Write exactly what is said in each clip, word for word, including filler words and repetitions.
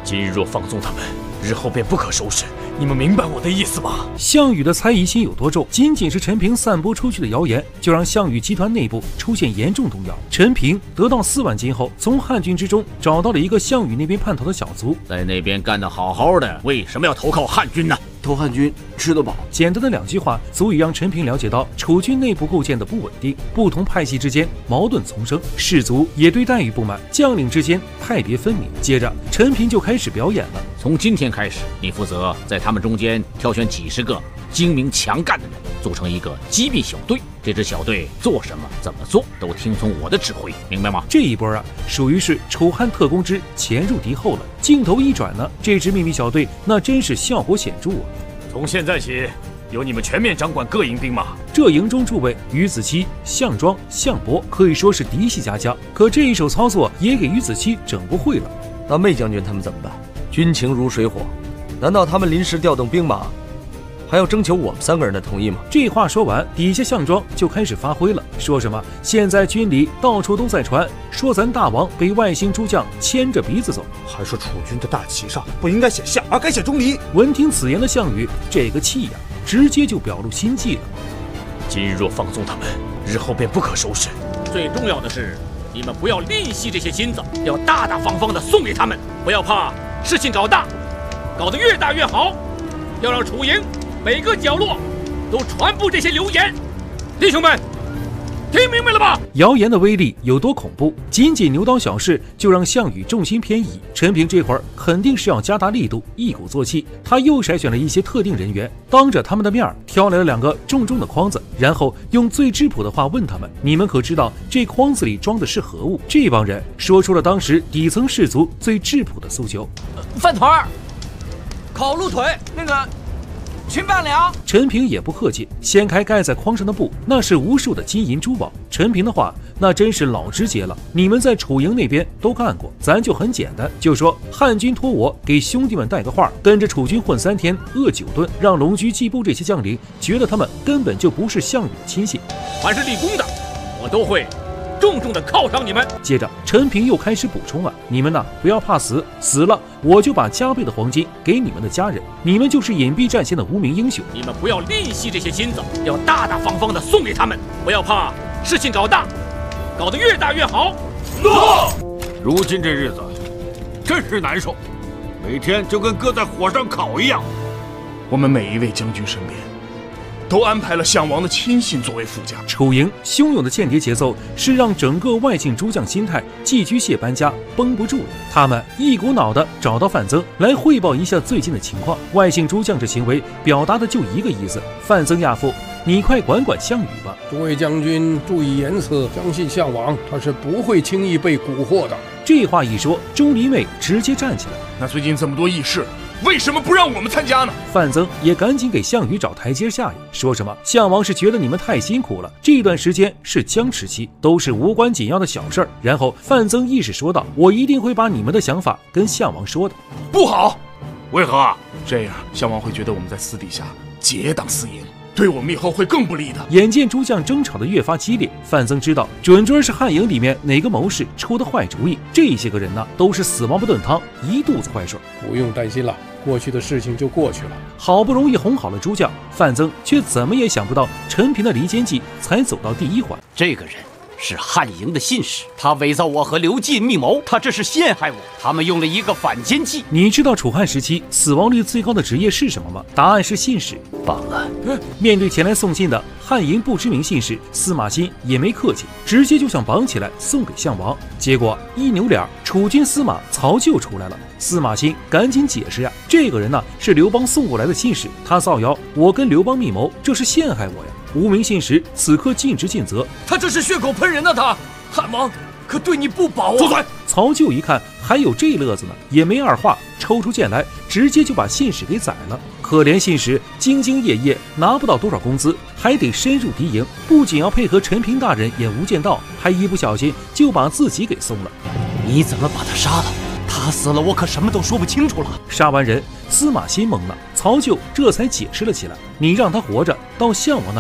今日若放纵他们，日后便不可收拾。你们明白我的意思吗？ 项羽的猜疑心有多重？仅仅是陈平散播出去的谣言，就让项羽集团内部出现严重动摇。陈平得到四万金后，从汉军之中找到了一个项羽那边叛逃的小卒， 在那边干得好好的，为什么要投靠汉军呢？ 投汉军吃得饱。 简单的两句话，足以让陈平了解到楚军内部构建的不稳定，不同派系之间矛盾丛生，士卒也对待遇不满，将领之间派别分明。接着，陈平就开始表演了。 从今天开始，你负责在他们中间挑选几十个精明强干的人，组成一个机密小队。这支小队做什么、怎么做，都听从我的指挥，明白吗？ 这一波啊，属于是楚汉特工之前入敌后了。镜头一转呢，这支秘密小队那真是效果显著啊！ 从现在起，由你们全面掌管各营兵马。 这营中诸位，于子期、项庄、项伯可以说是嫡系家家，可这一手操作也给于子期整不会了。 那魏将军他们怎么办？军情如水火，难道他们临时调动兵马，还要征求我们三个人的同意吗？ 这话说完，底下项庄就开始发挥了，说什么现在军里到处都在传，说咱大王被外星诸将牵着鼻子走， 还说楚军的大旗上不应该写项，而该写钟离。 闻听此言的项羽，这个气呀，直接就表露心迹了。 今日若放纵他们，日后便不可收拾。 最重要的是，你们不要吝惜这些金子，要大大方方的送给他们，不要怕事情搞大，搞得越大越好。要让楚营每个角落都传播这些流言，弟兄们，听明白了吧？ 谣言的威力有多恐怖？仅仅牛刀小试就让项羽重心偏移。陈平这会儿肯定是要加大力度，一鼓作气。他又筛选了一些特定人员，当着他们的面挑来了两个重重的筐子，然后用最质朴的话问他们：你们可知道这筐子里装的是何物？这帮人说出了当时底层士族最质朴的诉求： 饭团儿、烤鹿腿，那个秦半两。 陈平也不客气，掀开盖在筐上的布，那是无数的金银珠宝。陈平的话那真是老直接了，你们在楚营那边都干过，咱就很简单，就说汉军托我给兄弟们带个话，跟着楚军混三天，饿九顿，让龙驹、季布这些将领觉得他们根本就不是项羽的亲信。 凡是立功的，我都会重重的犒赏你们。 接着陈平又开始补充了：你们呢不要怕死，死了我就把加倍的黄金给你们的家人，你们就是隐蔽战线的无名英雄。 你们不要吝惜这些金子，要大大方方的送给他们，不要怕事情搞大，搞得越大越好。 诺！如今这日子真是难受，每天就跟搁在火上烤一样。 我们每一位将军身边都安排了项王的亲信作为副将。 楚营汹涌的间谍节奏是让整个外姓诸将心态寄居蟹搬家，绷不住了。他们一股脑的找到范增来汇报一下最近的情况。外姓诸将这行为表达的就一个意思：范增亚父，你快管管项羽吧。 诸位将军注意言辞，相信项王他是不会轻易被蛊惑的。 这话一说，钟离昧直接站起来。 那最近这么多议事，为什么不让我们参加呢？ 范增也赶紧给项羽找台阶下呀，说什么项王是觉得你们太辛苦了，这段时间是僵持期，都是无关紧要的小事儿。然后范增亦是说道：我一定会把你们的想法跟项王说的。 不好， 为何？ 这样项王会觉得我们在私底下结党私营，对我们以后会更不利的。 眼见诸将争吵得越发激烈，范增知道准准是汉营里面哪个谋士出的坏主意，这些个人呢都是死亡不炖汤，一肚子坏水。 不用担心了，过去的事情就过去了。 好不容易哄好了诸将，范增却怎么也想不到陈平的离间计才走到第一环。 这个人是汉营的信使，他伪造我和刘季密谋，他这是陷害我。他们用了一个反间计。 你知道楚汉时期死亡率最高的职业是什么吗？答案是信使。 绑了。 面对前来送信的汉营不知名信使，司马欣也没客气，直接就想绑起来送给项王。结果一扭脸，楚军司马曹咎出来了。司马欣赶紧解释呀，这个人呢是刘邦送过来的信使，他造谣我跟刘邦密谋，这是陷害我呀。无名信使此刻尽职尽责， 他这是血口喷人呐！他汉王可对你不薄啊！ 住嘴！曹咎一看还有这乐子呢，也没二话，抽出剑来，直接就把信使给宰了。可怜信使兢兢业业，拿不到多少工资，还得深入敌营，不仅要配合陈平大人演无间道，还一不小心就把自己给送了。 你怎么把他杀了？他死了，我可什么都说不清楚了。 杀完人，司马欣懵了，曹咎这才解释了起来：你让他活着到项王那里，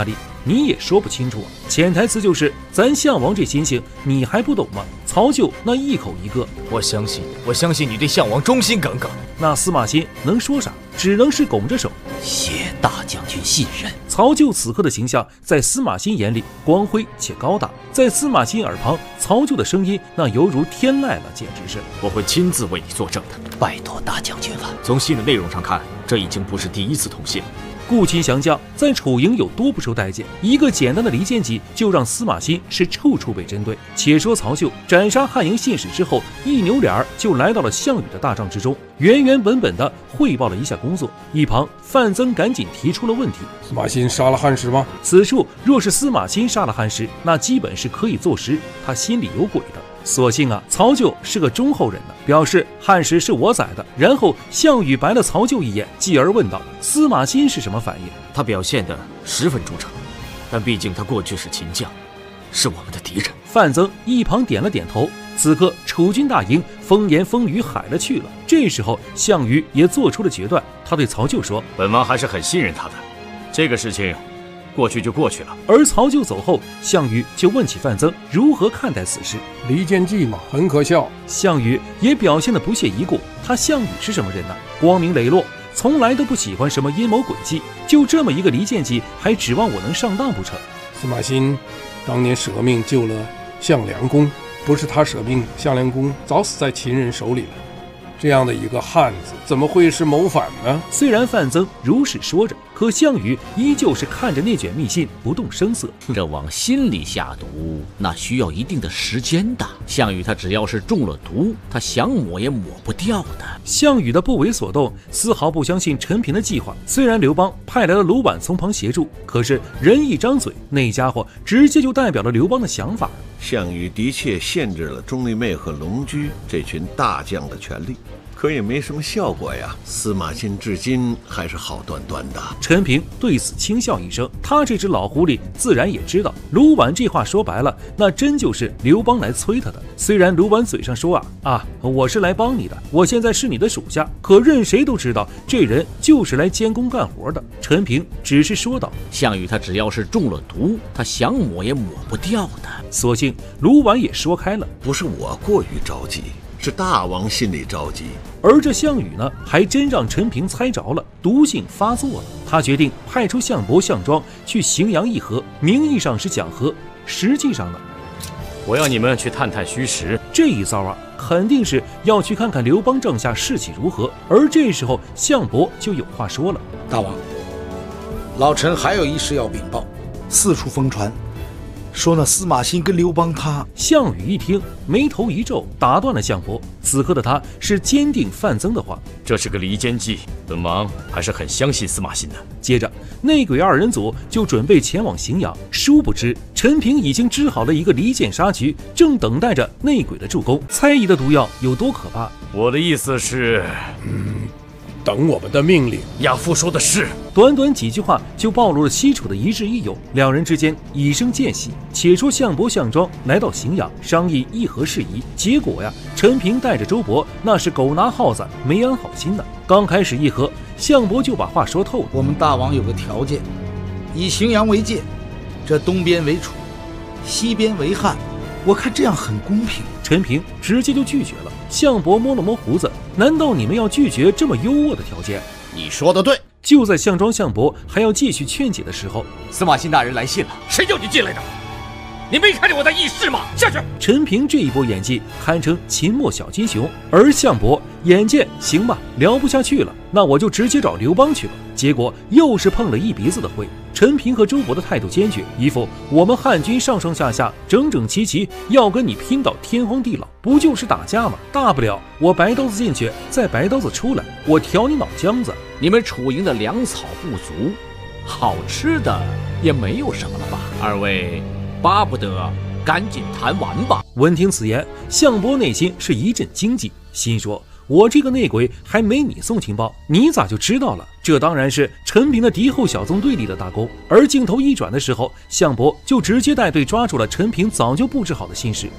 你也说不清楚啊。潜台词就是咱项王这心性你还不懂吗？曹咎那一口一个， 我相信，我相信你对项王忠心耿耿。 那司马欣能说啥？只能是拱着手， 谢大将军信任。 曹咎此刻的形象在司马欣眼里光辉且高大，在司马欣耳旁，曹咎的声音那犹如天籁了，简直是。 我会亲自为你作证的。 拜托大将军了。 从信的内容上看，这已经不是第一次通信了。 顾秦降将在楚营有多不受待见，一个简单的离间计就让司马欣是处处被针对。且说曹咎斩杀汉营信使之后，一扭脸就来到了项羽的大帐之中，原原本本的汇报了一下工作。一旁范增赶紧提出了问题： 司马欣杀了汉使吗？ 此处若是司马欣杀了汉使，那基本是可以坐实他心里有鬼的。所幸啊，曹咎是个忠厚人呢，表示汉使是我宰的。然后项羽白了曹咎一眼，继而问道：司马欣是什么反应？ 他表现得十分忠诚，但毕竟他过去是秦将，是我们的敌人。 范增一旁点了点头。此刻楚军大营风言风语海了去了。这时候项羽也做出了决断，他对曹咎说： 本王还是很信任他的，这个事情过去就过去了。 而曹咎走后，项羽就问起范增如何看待此事。 离间计嘛，很可笑。 项羽也表现得不屑一顾。他项羽是什么人呢？光明磊落，从来都不喜欢什么阴谋诡计。就这么一个离间计，还指望我能上当不成？ 司马欣当年舍命救了项梁公，不是他舍命，项梁公早死在秦人手里了。这样的一个汉子，怎么会是谋反呢？ 虽然范增如是说着，可项羽依旧是看着那卷密信不动声色。 这往心里下毒，那需要一定的时间的。项羽他只要是中了毒，他想抹也抹不掉的。 项羽的不为所动，丝毫不相信陈平的计划。虽然刘邦派来了卢绾从旁协助，可是人一张嘴，那家伙直接就代表了刘邦的想法。 项羽的确限制了钟离昧和龙驹这群大将的权力，可也没什么效果呀。司马欣至今还是好端端的。 陈平对此轻笑一声，他这只老狐狸自然也知道，卢绾这话说白了，那真就是刘邦来催他的。虽然卢绾嘴上说啊啊，我是来帮你的，我现在是你的属下，可任谁都知道，这人就是来监工干活的。陈平只是说道： 项羽他只要是中了毒，他想抹也抹不掉的。 所幸卢绾也说开了， 不是我过于着急，是大王心里着急。 而这项羽呢，还真让陈平猜着了，毒性发作了。他决定派出项伯、项庄去荥阳议和，名义上是讲和，实际上呢， 我要你们去探探虚实。 这一遭啊，肯定是要去看看刘邦帐下士气如何。而这时候项伯就有话说了： 大王，老臣还有一事要禀报。四处疯传，说那司马欣跟刘邦他…… 项羽一听，眉头一皱，打断了项伯。此刻的他是坚定范增的话， 这是个离间计，本王还是很相信司马欣的。 接着，内鬼二人组就准备前往荥阳，殊不知陈平已经织好了一个离间杀局，正等待着内鬼的助攻。猜疑的毒药有多可怕？ 我的意思是， 嗯，等我们的命令。 亚夫说的是。 短短几句话就暴露了西楚的一致一勇，两人之间已生间隙。且说项伯、项庄来到荥阳，商议议和事宜。结果呀，陈平带着周勃那是狗拿耗子，没安好心呢。刚开始议和，项伯就把话说透了： 我们大王有个条件，以荥阳为界，这东边为楚，西边为汉，我看这样很公平。 陈平直接就拒绝了。项伯摸了摸胡子，难道你们要拒绝这么优渥的条件？ 你说的对。 就在项庄、项伯还要继续劝解的时候， 司马欣大人来信了。 谁叫你进来的？你没看见我在议事吗？下去！ 陈平这一波演技堪称秦末小金熊，而项伯眼见行吧，聊不下去了，那我就直接找刘邦去了。结果又是碰了一鼻子的灰。陈平和周勃的态度坚决，一副我们汉军上上下下整整齐齐，要跟你拼到天荒地老，不就是打架吗？大不了我白刀子进去，再白刀子出来，我挑你脑浆子。 你们楚营的粮草不足，好吃的也没有什么了吧？二位巴不得赶紧谈完吧。 闻听此言，项伯内心是一阵惊悸，心说我这个内鬼还没你送情报，你咋就知道了？这当然是陈平的敌后小纵队里的大功。而镜头一转的时候，项伯就直接带队抓住了陈平早就布置好的信使。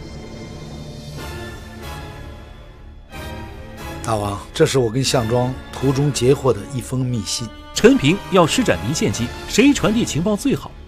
大王，这是我跟项庄途中截获的一封密信。 陈平要施展离间计，谁传递情报最好？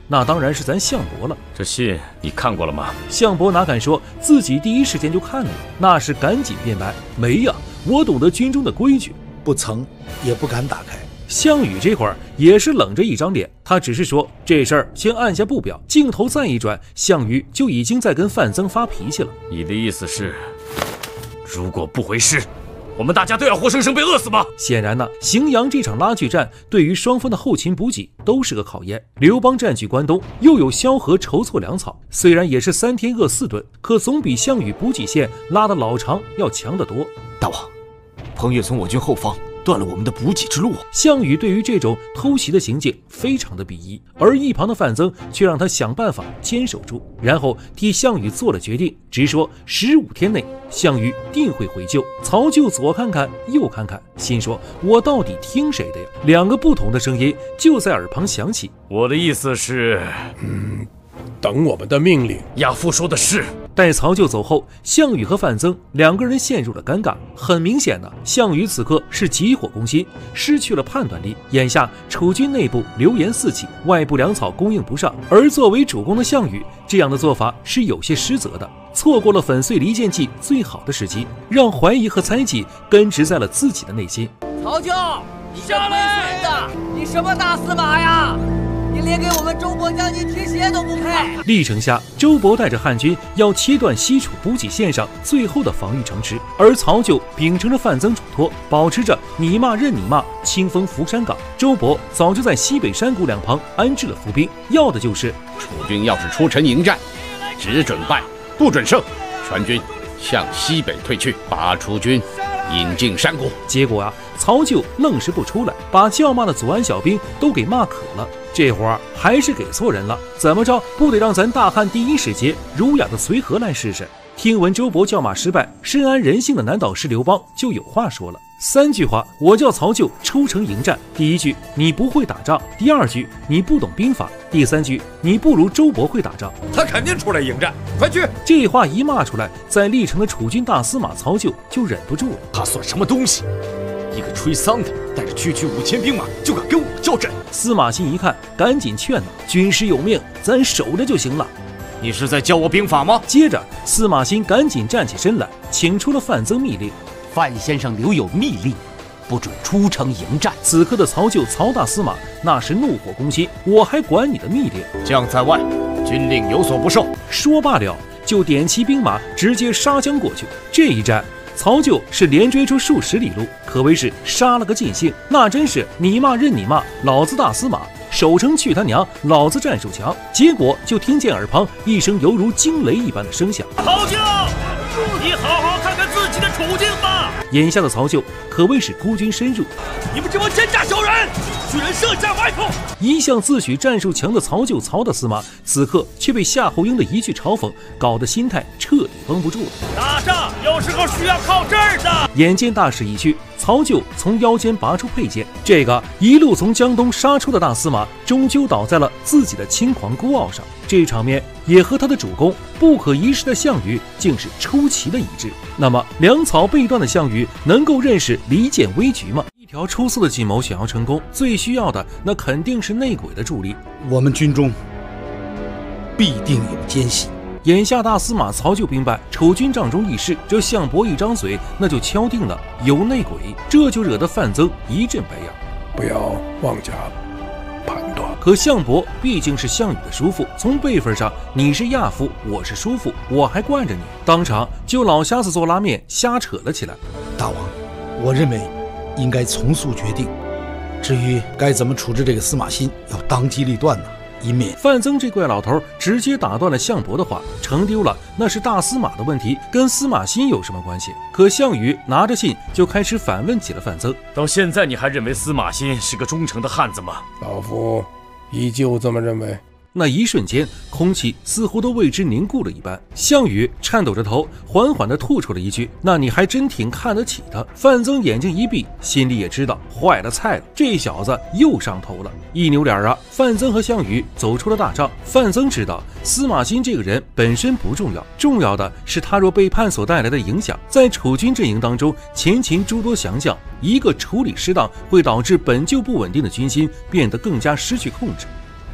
那当然是咱项伯了。 这信你看过了吗？ 项伯哪敢说自己第一时间就看了，那是赶紧辩白：没呀，我懂得军中的规矩， 不曾，也不敢打开。 项羽这会儿也是冷着一张脸，他只是说这事儿先按下不表。镜头再一转，项羽就已经在跟范增发脾气了。 你的意思是，如果不回师，我们大家都要活生生被饿死吗？ 显然呢，荥阳这场拉锯战对于双方的后勤补给都是个考验。刘邦占据关东，又有萧何筹措粮草，虽然也是三天饿四顿，可总比项羽补给线拉得老长要强得多。 大王，彭越从我军后方断了我们的补给之路。 项羽对于这种偷袭的行径非常的鄙夷，而一旁的范增却让他想办法坚守住，然后替项羽做了决定，直说十五天内项羽定会回救。曹咎左看看右看看，心说我到底听谁的呀？两个不同的声音就在耳旁响起。 我的意思是， 嗯，等我们的命令。 亚父说的是。 待曹咎走后，项羽和范增两个人陷入了尴尬。很明显的，项羽此刻是急火攻心，失去了判断力。眼下楚军内部流言四起，外部粮草供应不上，而作为主攻的项羽，这样的做法是有些失责的，错过了粉碎离间计最好的时机，让怀疑和猜忌根植在了自己的内心。 曹咎，你下来！你什么大司马呀？你连给我们周勃将军提鞋都不配！ 历城下，周勃带着汉军要切断西楚补给线上最后的防御城池，而曹咎秉承着范增嘱托，保持着你骂任你骂，清风拂山岗。周勃早就在西北山谷两旁安置了伏兵，要的就是楚军要是出城迎战，只准败不准胜，全军向西北退去，把楚军引进山谷。 结果啊，曹咎愣是不出来，把叫骂的左安小兵都给骂渴了。这会儿还是给错人了，怎么着不得让咱大汉第一使节儒雅的随和来试试？听闻周勃叫骂失败，深谙人性的南岛师刘邦就有话说了。三句话，我叫曹咎出城迎战。第一句，你不会打仗；第二句，你不懂兵法；第三句，你不如周勃会打仗。 他肯定出来迎战，快去！ 这话一骂出来，在历城的楚军大司马曹咎就忍不住了。 他算什么东西？一个吹丧的，带着区区五千兵马就敢跟我交战？ 司马欣一看，赶紧劝道：“军师有命，咱守着就行了。” 你是在教我兵法吗？ 接着，司马欣赶紧站起身来，请出了范增密令。 范先生留有密令，不准出城迎战。 此刻的曹咎曹大司马那是怒火攻心，我还管你的密令？ 将在外，军令有所不受。 说罢了，就点齐兵马，直接杀将过去。这一战，曹咎是连追出数十里路，可谓是杀了个尽兴。那真是你骂任你骂，老子大司马守城去他娘，老子战术强。结果就听见耳旁一声犹如惊雷一般的声响： 曹咎，你好好看看自己的处境吧！ 眼下的曹咎可谓是孤军深入， 你们这帮奸诈小人，居然设下埋伏！ 一向自诩战术强的曹咎曹大司马，此刻却被夏侯婴的一句嘲讽搞得心态彻底绷不住了。 打仗有时候需要靠这儿的。 眼见大势已去，曹咎从腰间拔出佩剑，这个一路从江东杀出的大司马，终究倒在了自己的轻狂孤傲上。这场面也和他的主公不可一世的项羽竟是出奇的一致。那么粮草被断的项羽能够认识离间危局吗？一条出色的计谋想要成功，最需要的那肯定是内鬼的助力。 我们军中必定有奸细。 眼下大司马曹咎兵败，楚军帐中议事，这项伯一张嘴，那就敲定了有内鬼，这就惹得范增一阵白眼。 不要妄加判断。 可项伯毕竟是项羽的叔父，从辈分上你是亚父，我是叔父，我还惯着你，当场就老瞎子做拉面瞎扯了起来。 大王，我认为应该从速决定，至于该怎么处置这个司马欣，要当机立断呢，以免…… 范增这怪老头直接打断了项伯的话，成丢了那是大司马的问题，跟司马欣有什么关系？可项羽拿着信就开始反问起了范增： 到现在你还认为司马欣是个忠诚的汉子吗？ 老夫依旧这么认为。 那一瞬间，空气似乎都为之凝固了一般。项羽颤抖着头，缓缓地吐出了一句：“那你还真挺看得起他。”范增眼睛一闭，心里也知道坏了菜了，这小子又上头了。一扭脸啊，范增和项羽走出了大帐。范增知道司马欣这个人本身不重要，重要的是他若背叛所带来的影响。在楚军阵营当中，前秦诸多降将，一个处理失当，会导致本就不稳定的军心变得更加失去控制。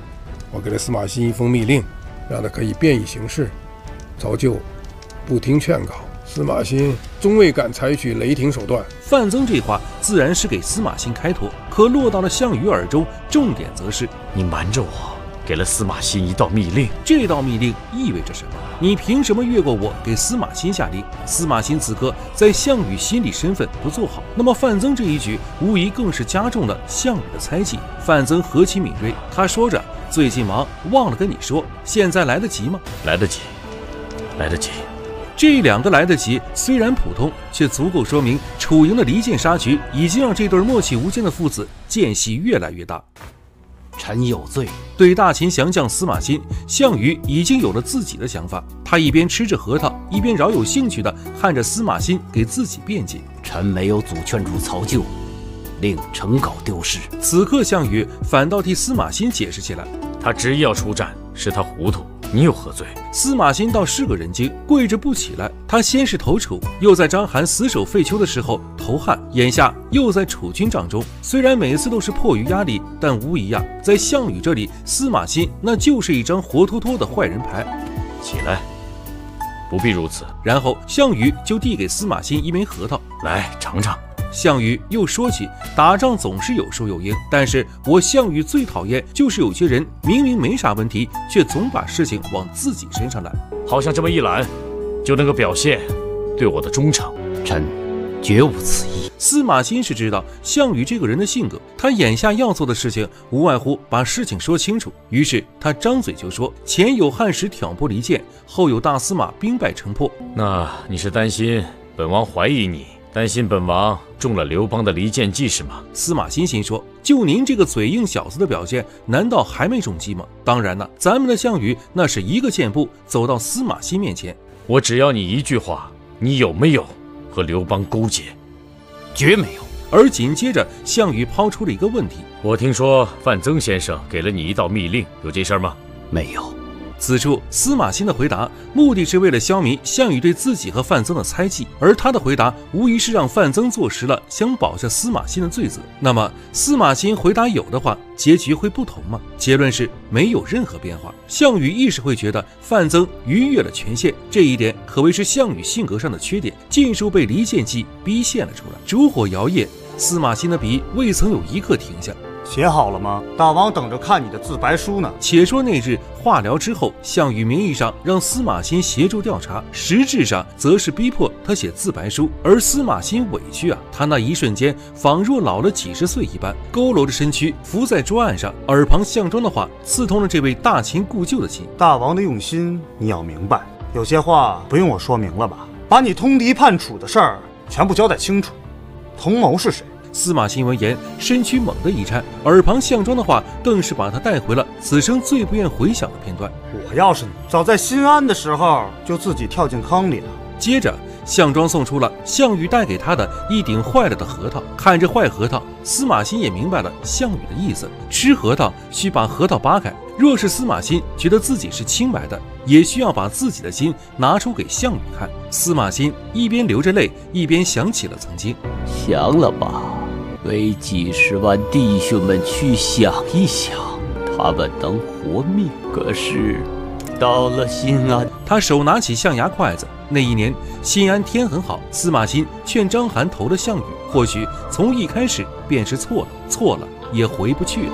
我给了司马欣一封密令，让他可以便衣行事。曹咎不听劝告，司马欣终未敢采取雷霆手段。 范增这话自然是给司马欣开脱，可落到了项羽耳中，重点则是你瞒着我，给了司马欣一道密令。 这道密令意味着什么？你凭什么越过我给司马欣下令？司马欣此刻在项羽心里身份不做好，那么范增这一举无疑更是加重了项羽的猜忌。范增何其敏锐，他说着最近忙，忘了跟你说，现在来得及吗？ 来得及，来得及。 这两个来得及虽然普通，却足够说明楚营的离间杀局已经让这对默契无间的父子间隙越来越大。 臣有罪。 对大秦降将司马欣，项羽已经有了自己的想法。他一边吃着核桃，一边饶有兴趣地看着司马欣给自己辩解。 臣没有阻劝住曹咎，令成稿丢失。 此刻项羽反倒替司马欣解释起来， 他执意要出战，是他糊涂，你有何罪？ 司马欣倒是个人精，跪着不起来。他先是投楚，又在章邯死守废丘的时候投汉，眼下又在楚军帐中。虽然每次都是迫于压力，但无疑啊，在项羽这里，司马欣那就是一张活脱脱的坏人牌。 起来，不必如此。 然后项羽就递给司马欣一枚核桃， 来尝尝。 项羽又说起，打仗总是有输有赢，但是我项羽最讨厌就是有些人明明没啥问题，却总把事情往自己身上揽。 好像这么一揽，就能够表现对我的忠诚。 臣绝无此意。 司马欣是知道项羽这个人的性格，他眼下要做的事情无外乎把事情说清楚。于是他张嘴就说，前有汉使挑拨离间，后有大司马兵败城破。 那你是担心本王怀疑你，担心本王中了刘邦的离间计是吗？ 司马欣心说，就您这个嘴硬小子的表现，难道还没中计吗？当然了，咱们的项羽那是一个箭步走到司马欣面前。 我只要你一句话，你有没有和刘邦勾结？ 绝没有。 而紧接着项羽抛出了一个问题， 我听说范增先生给了你一道密令，有这事儿吗？ 没有。 此处司马欣的回答目的是为了消弭项羽对自己和范增的猜忌，而他的回答无疑是让范增坐实了想保下司马欣的罪责。那么司马欣回答有的话，结局会不同吗？结论是没有任何变化。项羽一时会觉得范增逾越了权限，这一点可谓是项羽性格上的缺点，尽数被离间计逼现了出来。烛火摇曳，司马欣的笔未曾有一刻停下。 写好了吗？大王等着看你的自白书呢。 且说那日话聊之后，项羽名义上让司马欣协助调查，实质上则是逼迫他写自白书。而司马欣委屈啊，他那一瞬间仿若老了几十岁一般，佝偻着身躯伏在桌案上，耳旁项庄的话刺痛了这位大秦故旧的心。 大王的用心你要明白，有些话不用我说明了吧？把你通敌叛楚的事儿全部交代清楚，同谋是谁？ 司马欣闻言，身躯猛地一颤，耳旁项庄的话更是把他带回了此生最不愿回想的片段。 我要是你，早在新安的时候就自己跳进坑里了。 接着项庄送出了项羽带给他的一顶坏了的核桃，看着坏核桃，司马欣也明白了项羽的意思，吃核桃需把核桃扒开。若是司马欣觉得自己是清白的，也需要把自己的心拿出给项羽看。司马欣一边流着泪，一边想起了曾经。 想了吧，为几十万弟兄们去想一想，他们能活命。可是到了新安， 他手拿起象牙筷子。那一年新安天很好，司马欣劝章邯投了项羽，或许从一开始便是错了，错了也回不去了。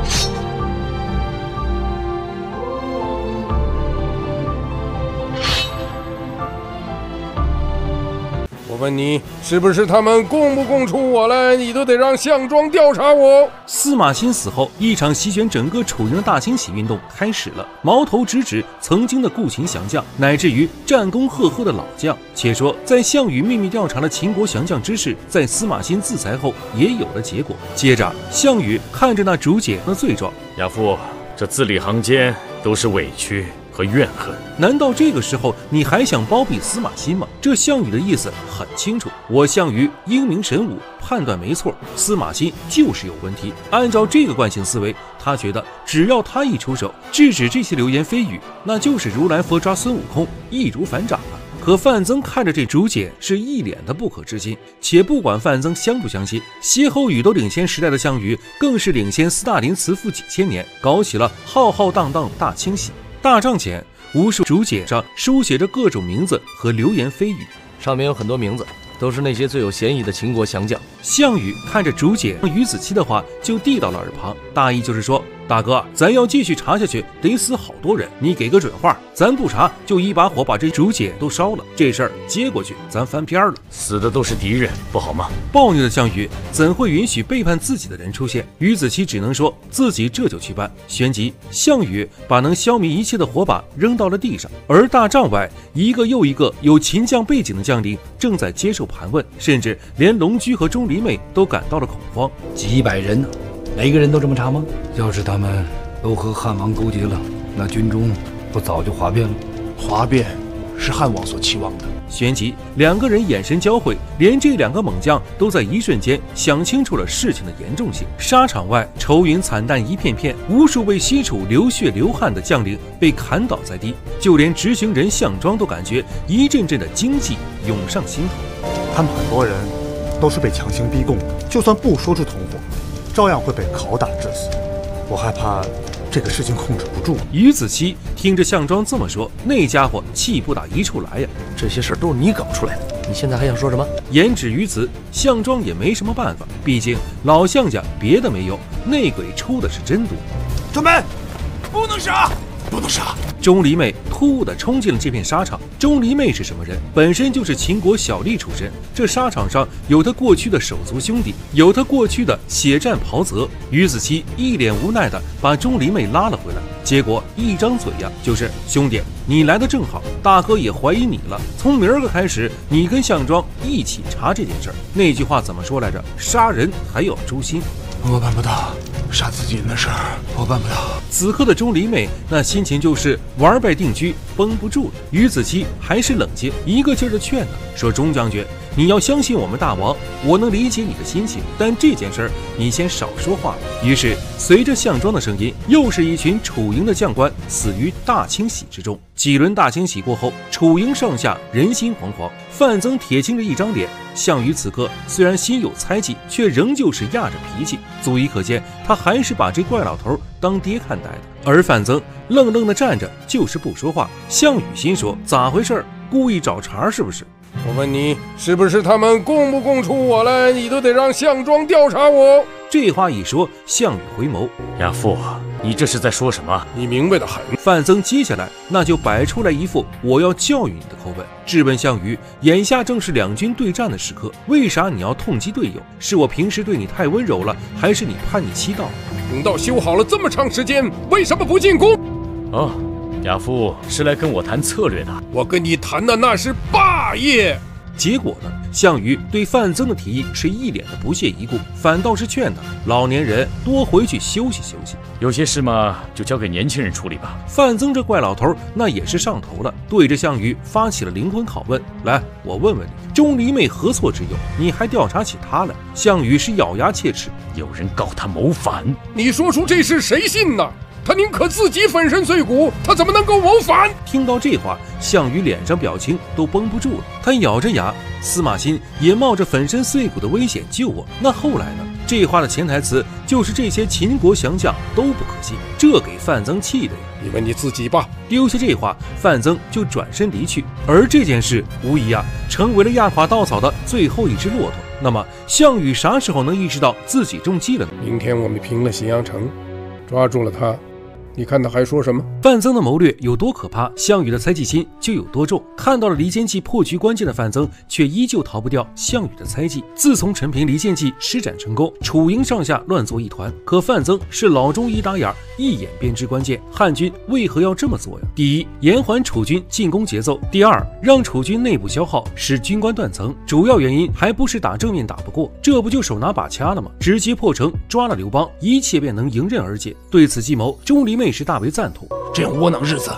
我问你，是不是他们供不供出我来，你都得让项庄调查我？ 司马欣死后，一场席卷整个楚营的大清洗运动开始了，矛头直指曾经的顾秦降将，乃至于战功赫赫的老将。且说，在项羽秘密调查了秦国降将之事，在司马欣自裁后也有了结果。接着，项羽看着那竹简的罪状， 亚父，这字里行间都是委屈和怨恨， 难道这个时候你还想包庇司马欣吗？这项羽的意思很清楚，我项羽英明神武，判断没错，司马欣就是有问题。按照这个惯性思维，他觉得只要他一出手制止这些流言蜚语，那就是如来佛抓孙悟空，易如反掌了。 可范增看着这竹简是一脸的不可置信。且不管范增相不相信，歇后语都领先时代的项羽，更是领先斯大林慈父几千年，搞起了浩浩荡荡的大清洗。大帐前，无数竹简上书写着各种名字和流言蜚语， 上面有很多名字，都是那些最有嫌疑的秦国降将。 项羽看着竹简，于子期的话就递到了耳旁，大意就是说，大哥，咱要继续查下去，得死好多人，你给个准话，咱不查就一把火把这竹简都烧了，这事儿接过去，咱翻篇了。 死的都是敌人，不好吗？ 暴虐的项羽怎会允许背叛自己的人出现？于子期只能说自己这就去办。旋即，项羽把能消灭一切的火把扔到了地上，而大帐外一个又一个有秦将背景的将领正在接受盘问，甚至连龙驹和钟离昧都感到了恐慌。 几百人呢？每个人都这么查吗？要是他们都和汉王勾结了，那军中不早就哗变了？ 哗变是汉王所期望的。 旋即，两个人眼神交汇，连这两个猛将都在一瞬间想清楚了事情的严重性。沙场外愁云惨淡一片片，无数为西楚流血流汗的将领被砍倒在地，就连执行人项庄都感觉一阵阵的惊悸涌上心头。 他们很多人都是被强行逼供的，就算不说出同伙，照样会被拷打致死。我害怕这个事情控制不住。 于子期听着项庄这么说，那家伙气不打一处来呀！ 这些事都是你搞出来的，你现在还想说什么？ 言止于此，项庄也没什么办法，毕竟老项家别的没有，内鬼出的是真多。 准备，不能杀，不能杀！ 钟离昧突兀地冲进了这片沙场。钟离昧是什么人？本身就是秦国小吏出身，这沙场上有他过去的手足兄弟，有他过去的血战袍泽。于子期一脸无奈地把钟离昧拉了回来，结果一张嘴呀，就是兄弟，你来的正好，大哥也怀疑你了，从明儿个开始，你跟项庄一起查这件事儿。那句话怎么说来着？杀人还要诛心。 我办不到，杀自己人的事儿我办不到。 此刻的钟离昧那心情就是玩败定居，绷不住了。于子期还是冷静，一个劲儿的劝他说：“钟将军，你要相信我们大王，我能理解你的心情，但这件事儿你先少说话。”于是随着项庄的声音，又是一群楚营的将官死于大清洗之中。几轮大清洗过后，楚营上下人心惶惶，范增铁青着一张脸。项羽此刻虽然心有猜忌，却仍旧是压着脾气，足以可见他还是把这怪老头当爹看待的。而范增愣愣地站着，就是不说话。项羽心说：咋回事？故意找茬是不是？ 我问你，是不是他们供不供出我来，你都得让项庄调查我？ 这话一说，项羽回眸： 亚父，你这是在说什么？ 你明白的很。 范增接下来那就摆出来一副我要教育你的口吻，质问项羽：眼下正是两军对战的时刻，为啥你要痛击队友？是我平时对你太温柔了，还是你叛逆期到了？ 等到修好了这么长时间，为什么不进攻？ 哦，亚父是来跟我谈策略的。 我跟你谈的那是霸业。 结果呢？项羽对范增的提议是一脸的不屑一顾，反倒是劝他老年人多回去休息休息， 有些事嘛就交给年轻人处理吧。 范增这怪老头那也是上头了，对着项羽发起了灵魂拷问：来，我问问你，钟离昧何错之有？你还调查起他来？项羽是咬牙切齿： 有人告他谋反。 你说出这事谁信呢？他宁可自己粉身碎骨，他怎么能够谋反？ 听到这话，项羽脸上表情都绷不住了，他咬着牙，司马欣也冒着粉身碎骨的危险救我。那后来呢？这话的潜台词就是这些秦国降将都不可信，这给范增气的呀。 你问你自己吧。 丢下这话，范增就转身离去。而这件事无疑啊，成为了压垮稻草的最后一只骆驼。那么，项羽啥时候能意识到自己中计了呢？ 明天我们平了荥阳城，抓住了他。你看他还说什么？ 范增的谋略有多可怕，项羽的猜忌心就有多重。看到了离间计破局关键的范增，却依旧逃不掉项羽的猜忌。自从陈平离间计施展成功，楚营上下乱作一团。可范增是老中医打眼，一眼便知关键。汉军为何要这么做呀？第一，延缓楚军进攻节奏；第二，让楚军内部消耗，使军官断层。主要原因还不是打正面打不过，这不就手拿把掐了吗？直接破城，抓了刘邦，一切便能迎刃而解。对此计谋，钟离昧是大为赞同。 这样窝囊日子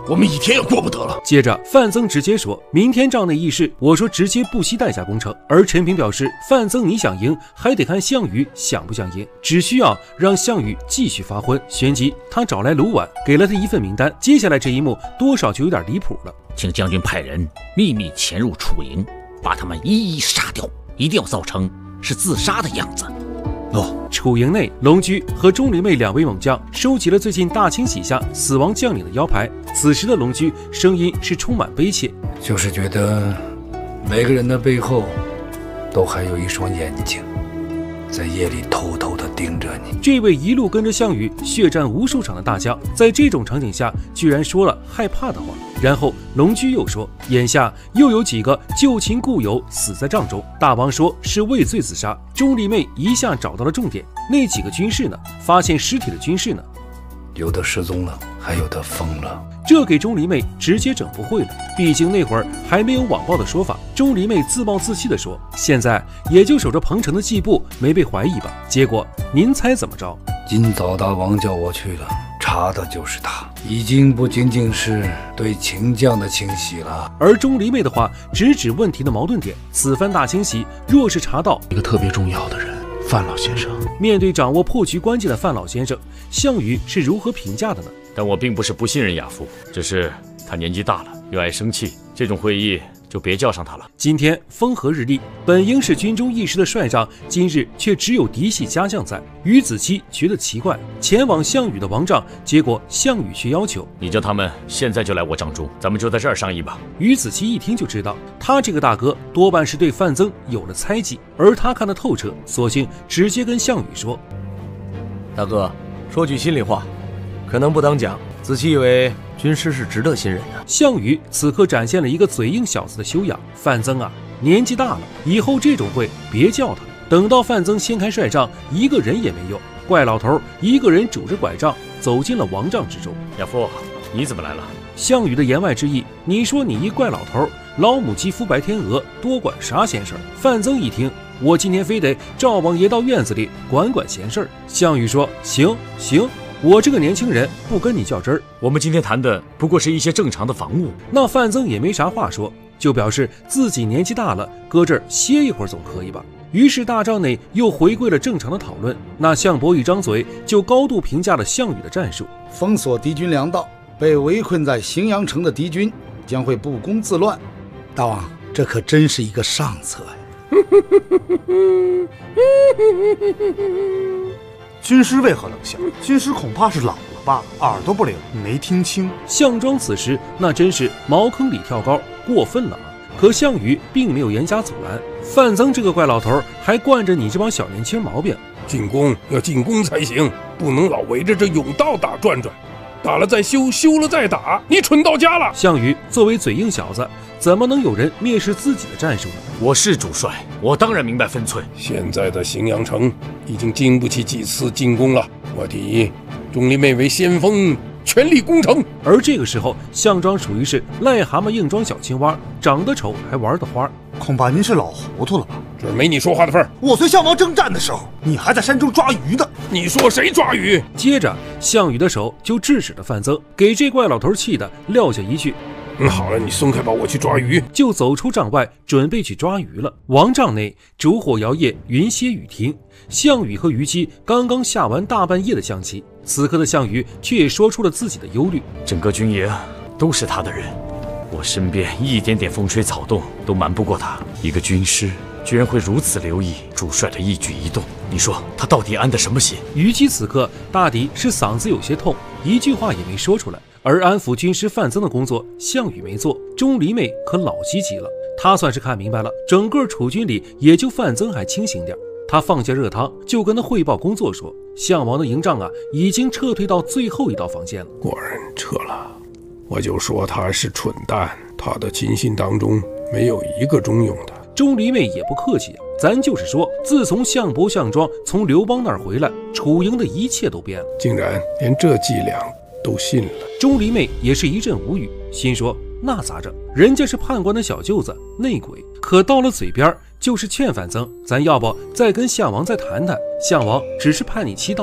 我们一天也过不得了。 接着，范增直接说，明天帐内议事，我说直接不惜代价攻城。而陈平表示，范增你想赢，还得看项羽想不想赢，只需要让项羽继续发昏。旋即，他找来卢绾，给了他一份名单。接下来这一幕多少就有点离谱了， 请将军派人秘密潜入楚营，把他们一一杀掉，一定要造成是自杀的样子。 哦，楚营内，龙驹和钟离昧两位猛将收集了最近大清洗下死亡将领的腰牌。此时的龙驹声音是充满悲切， 就是觉得每个人的背后都还有一双眼睛，在夜里偷偷地盯着你。 这位一路跟着项羽血战无数场的大将，在这种场景下居然说了害怕的话。然后龙驹又说，眼下又有几个旧情故友死在帐中，大王说是畏罪自杀。钟离昧一下找到了重点，那几个军士呢？发现尸体的军士呢？ 有的失踪了，还有的疯了。 这给钟离昧直接整不会了，毕竟那会儿还没有网暴的说法。钟离昧自暴自弃地说，现在也就守着彭城的季布没被怀疑吧。结果您猜怎么着？ 今早大王叫我去了，查的就是他，已经不仅仅是对秦将的清洗了。 而钟离昧的话直指问题的矛盾点，此番大清洗若是查到一个特别重要的人，范老先生。 面对掌握破局关键的范老先生，项羽是如何评价的呢？ 但我并不是不信任亚父，只是他年纪大了，又爱生气，这种会议就别叫上他了。 今天风和日丽，本应是军中一时的帅帐，今日却只有嫡系家将在。于子期觉得奇怪，前往项羽的王帐，结果项羽却要求你叫他们现在就来我帐中，咱们就在这儿商议吧。 于子期一听就知道，他这个大哥多半是对范增有了猜忌，而他看得透彻，索性直接跟项羽说： 大哥，说句心里话，可能不当讲，子期以为军师是值得信任的。 项羽此刻展现了一个嘴硬小子的修养。范增啊，年纪大了，以后这种会别叫他。等到范增掀开帅帐，一个人也没有，怪老头一个人拄着拐杖走进了王帐之中。 亚父，你怎么来了？ 项羽的言外之意，你说你一怪老头，老母鸡孵白天鹅，多管啥闲事儿？范增一听，我今天非得赵王爷到院子里管管闲事儿。项羽说：行行，我这个年轻人不跟你较真儿。 我们今天谈的不过是一些正常的防务。 那范增也没啥话说，就表示自己年纪大了，搁这儿歇一会儿总可以吧。于是大帐内又回归了正常的讨论。那项伯一张嘴就高度评价了项羽的战术： 封锁敌军粮道，被围困在荥阳城的敌军将会不攻自乱。大王，这可真是一个上策呀！ 军师为何冷笑？军师恐怕是老了吧，耳朵不灵，没听清。 项庄此时那真是茅坑里跳高，过分了啊！可项羽并没有严加阻拦。范增这个怪老头还惯着你这帮小年轻毛病， 进攻要进攻才行，不能老围着这甬道打转转，打了再修，修了再打，你蠢到家了。 项羽作为嘴硬小子，怎么能有人蔑视自己的战术呢？ 我是主帅，我当然明白分寸。 现在的荥阳城已经经不起几次进攻了，我提钟离昧为先锋，全力攻城。 而这个时候，项庄属于是癞蛤蟆硬装小青蛙，长得丑还玩得花。 恐怕您是老糊涂了吧？ 这没你说话的份儿。 我随项王征战的时候，你还在山中抓鱼的。 你说谁抓鱼？ 接着，项羽的手就制止了范增，给这怪老头气的撂下一句： 嗯，好了，你松开吧，我去抓鱼。 就走出帐外，准备去抓鱼了。王帐内烛火摇曳，云歇雨停。项羽和虞姬刚刚下完大半夜的象棋，此刻的项羽却也说出了自己的忧虑： 整个军营都是他的人，我身边一点点风吹草动都瞒不过他。一个军师居然会如此留意主帅的一举一动，你说他到底安的什么心？ 虞姬此刻大抵是嗓子有些痛，一句话也没说出来。而安抚军师范增的工作，项羽没做，钟离昧可老积极了。他算是看明白了，整个楚军里也就范增还清醒点。他放下热汤，就跟他汇报工作说：项王的营帐啊，已经撤退到最后一道防线了。 果然撤了，我就说他是蠢蛋，他的亲信当中没有一个忠勇的。 钟离昧也不客气啊，咱就是说，自从项伯、项庄从刘邦那儿回来，楚营的一切都变了， 竟然连这伎俩都信了。 钟离昧也是一阵无语，心说那咋整？人家是判官的小舅子，内鬼，可到了嘴边就是劝范增，咱要不再跟项王再谈谈？项王只是叛逆期到了。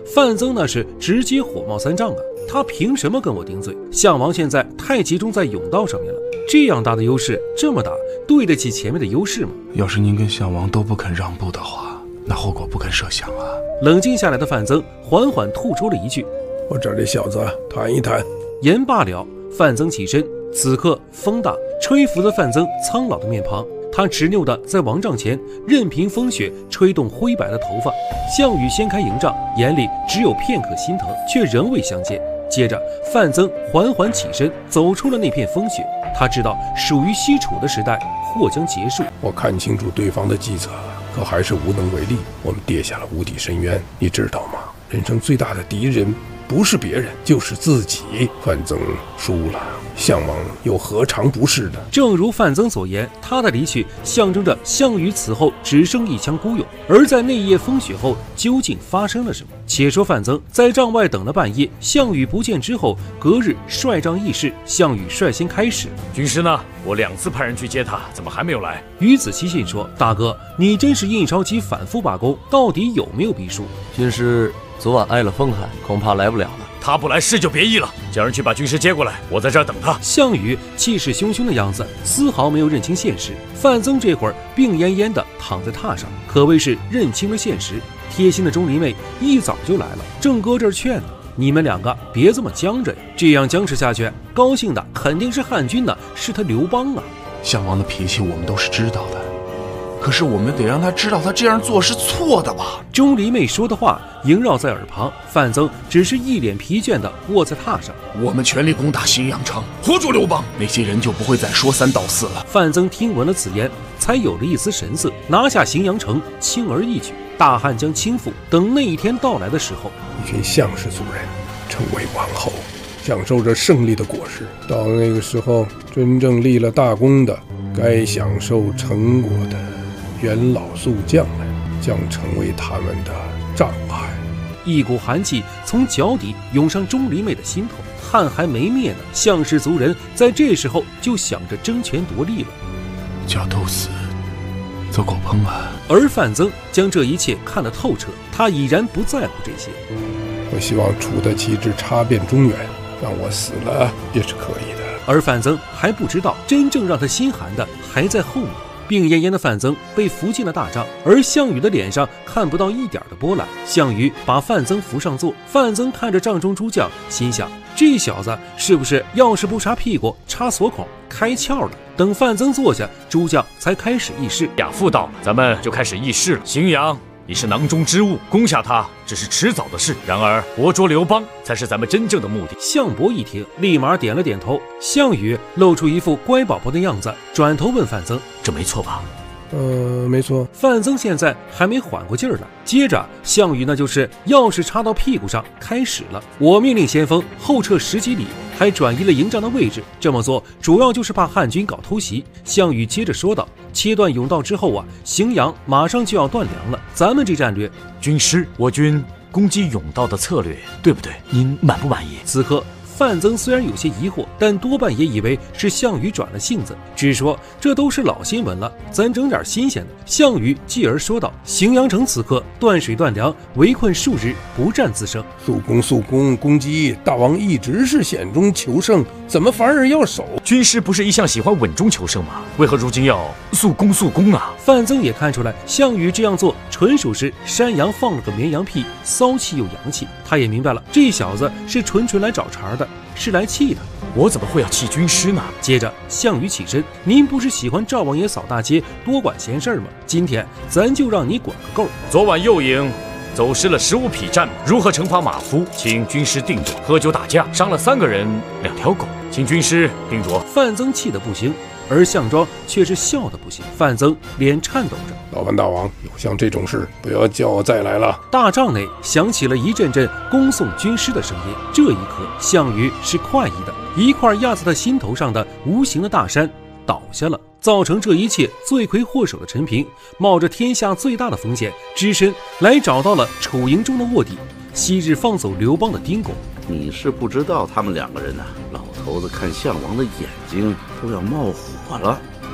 范增那是直接火冒三丈啊！他凭什么跟我顶嘴？项王现在太集中在甬道上面了，这样大的优势，这么大，对得起前面的优势吗？ 要是您跟项王都不肯让步的话，那后果不堪设想啊！ 冷静下来的范增缓缓吐出了一句：“ 我这里小子谈一谈。” 言罢了，范增起身。此刻风大，吹拂着范增苍老的面庞。他执拗地在王帐前任凭风雪吹动灰白的头发。项羽掀开营帐，眼里只有片刻心疼，却仍未相见。接着，范增缓缓起身，走出了那片风雪。他知道属于西楚的时代或将结束。 我看清楚对方的计策，可还是无能为力。我们跌下了无底深渊，你知道吗？人生最大的敌人不是别人，就是自己。范增输了，项王又何尝不是的？ 正如范增所言，他的离去象征着项羽此后只剩一腔孤勇。而在那夜风雪后，究竟发生了什么？且说范增在帐外等了半夜，项羽不见之后，隔日率帐议事，项羽率先开始。 军师呢？我两次派人去接他，怎么还没有来？ 于子期信说：“大哥，你真是印钞机反复罢工，到底有没有逼数？” 军师昨晚挨了风寒，恐怕来不了了。 他不来，是就别议了。叫人去把军师接过来，我在这儿等他。 项羽气势汹汹的样子，丝毫没有认清现实。范增这会儿病恹恹的躺在榻上，可谓是认清了现实。贴心的钟离昧一早就来了，正搁这儿劝呢：“你们两个别这么僵着呀，这样僵持下去，高兴的肯定是汉军呢，是他刘邦啊。” 项王的脾气我们都是知道的，可是我们得让他知道他这样做是错的吧？ 钟离昧说的话萦绕在耳旁，范增只是一脸疲倦地卧在榻上。 我们全力攻打荥阳城，活捉刘邦，那些人就不会再说三道四了。 范增听闻了此言，才有了一丝神色，拿下荥阳城，轻而易举，大汉将倾覆。等那一天到来的时候， 一群项氏族人成为王侯，享受着胜利的果实。到那个时候，真正立了大功的，该享受成果的元老宿将们将成为他们的障碍。 一股寒气从脚底涌上钟离昧的心头，汗还没灭呢，项氏族人在这时候就想着争权夺利了。 叫都死，走狗烹啊！ 而范增将这一切看得透彻，他已然不在乎这些。 我希望楚的旗帜插遍中原，让我死了也是可以的。 而范增还不知道，真正让他心寒的还在后面。病恹恹的范增被扶进了大帐，而项羽的脸上看不到一点的波澜。项羽把范增扶上座，范增看着帐中诸将，心想：这小子是不是要是不插屁股插锁孔开窍了？等范增坐下，诸将才开始议事。 亚父道，咱们就开始议事了。荥阳已是囊中之物，攻下它只是迟早的事。然而活捉刘邦才是咱们真正的目的。 项伯一听，立马点了点头。项羽露出一副乖宝宝的样子，转头问范增：“ 这没错吧？” 呃，没错。 范增现在还没缓过劲儿来。接着，项羽那就是钥匙插到屁股上，开始了。我命令先锋后撤十几里，还转移了营帐的位置。这么做主要就是怕汉军搞偷袭。项羽接着说道：“切断甬道之后啊，荥阳马上就要断粮了。咱们这战略， 军师，我军攻击甬道的策略对不对？您满不满意？” 此刻范增虽然有些疑惑，但多半也以为是项羽转了性子，只说这都是老新闻了，咱整点新鲜的。项羽继而说道：“荥阳城此刻断水断粮，围困数日，不战自胜。 速攻速攻，攻击！大王一直是险中求胜，怎么反而要守？ 军师不是一向喜欢稳中求胜吗？为何如今要速攻速攻啊？” 范增也看出来，项羽这样做纯属是山羊放了个绵羊屁，骚气又洋气。他也明白了，这小子是纯纯来找茬的，是来气的。 我怎么会要气军师呢？ 接着，项羽起身：“您不是喜欢赵王爷扫大街，多管闲事吗？今天咱就让你管个够。” 昨晚右营走失了十五匹战马，如何惩罚马夫？请军师定夺。喝酒打架，伤了三个人，两条狗，请军师定夺。 范增气得不行，而项庄却是笑得不行。范增脸颤抖着：“ 老范大王，有像这种事，不要叫我再来了。” 大帐内响起了一阵阵恭送军师的声音。这一刻，项羽是快意的，一块压在他心头上的无形的大山倒下了。造成这一切罪魁祸首的陈平，冒着天下最大的风险，只身来找到了楚营中的卧底，昔日放走刘邦的丁公。 你是不知道他们两个人呢、啊，老头子看项王的眼睛都要冒火了。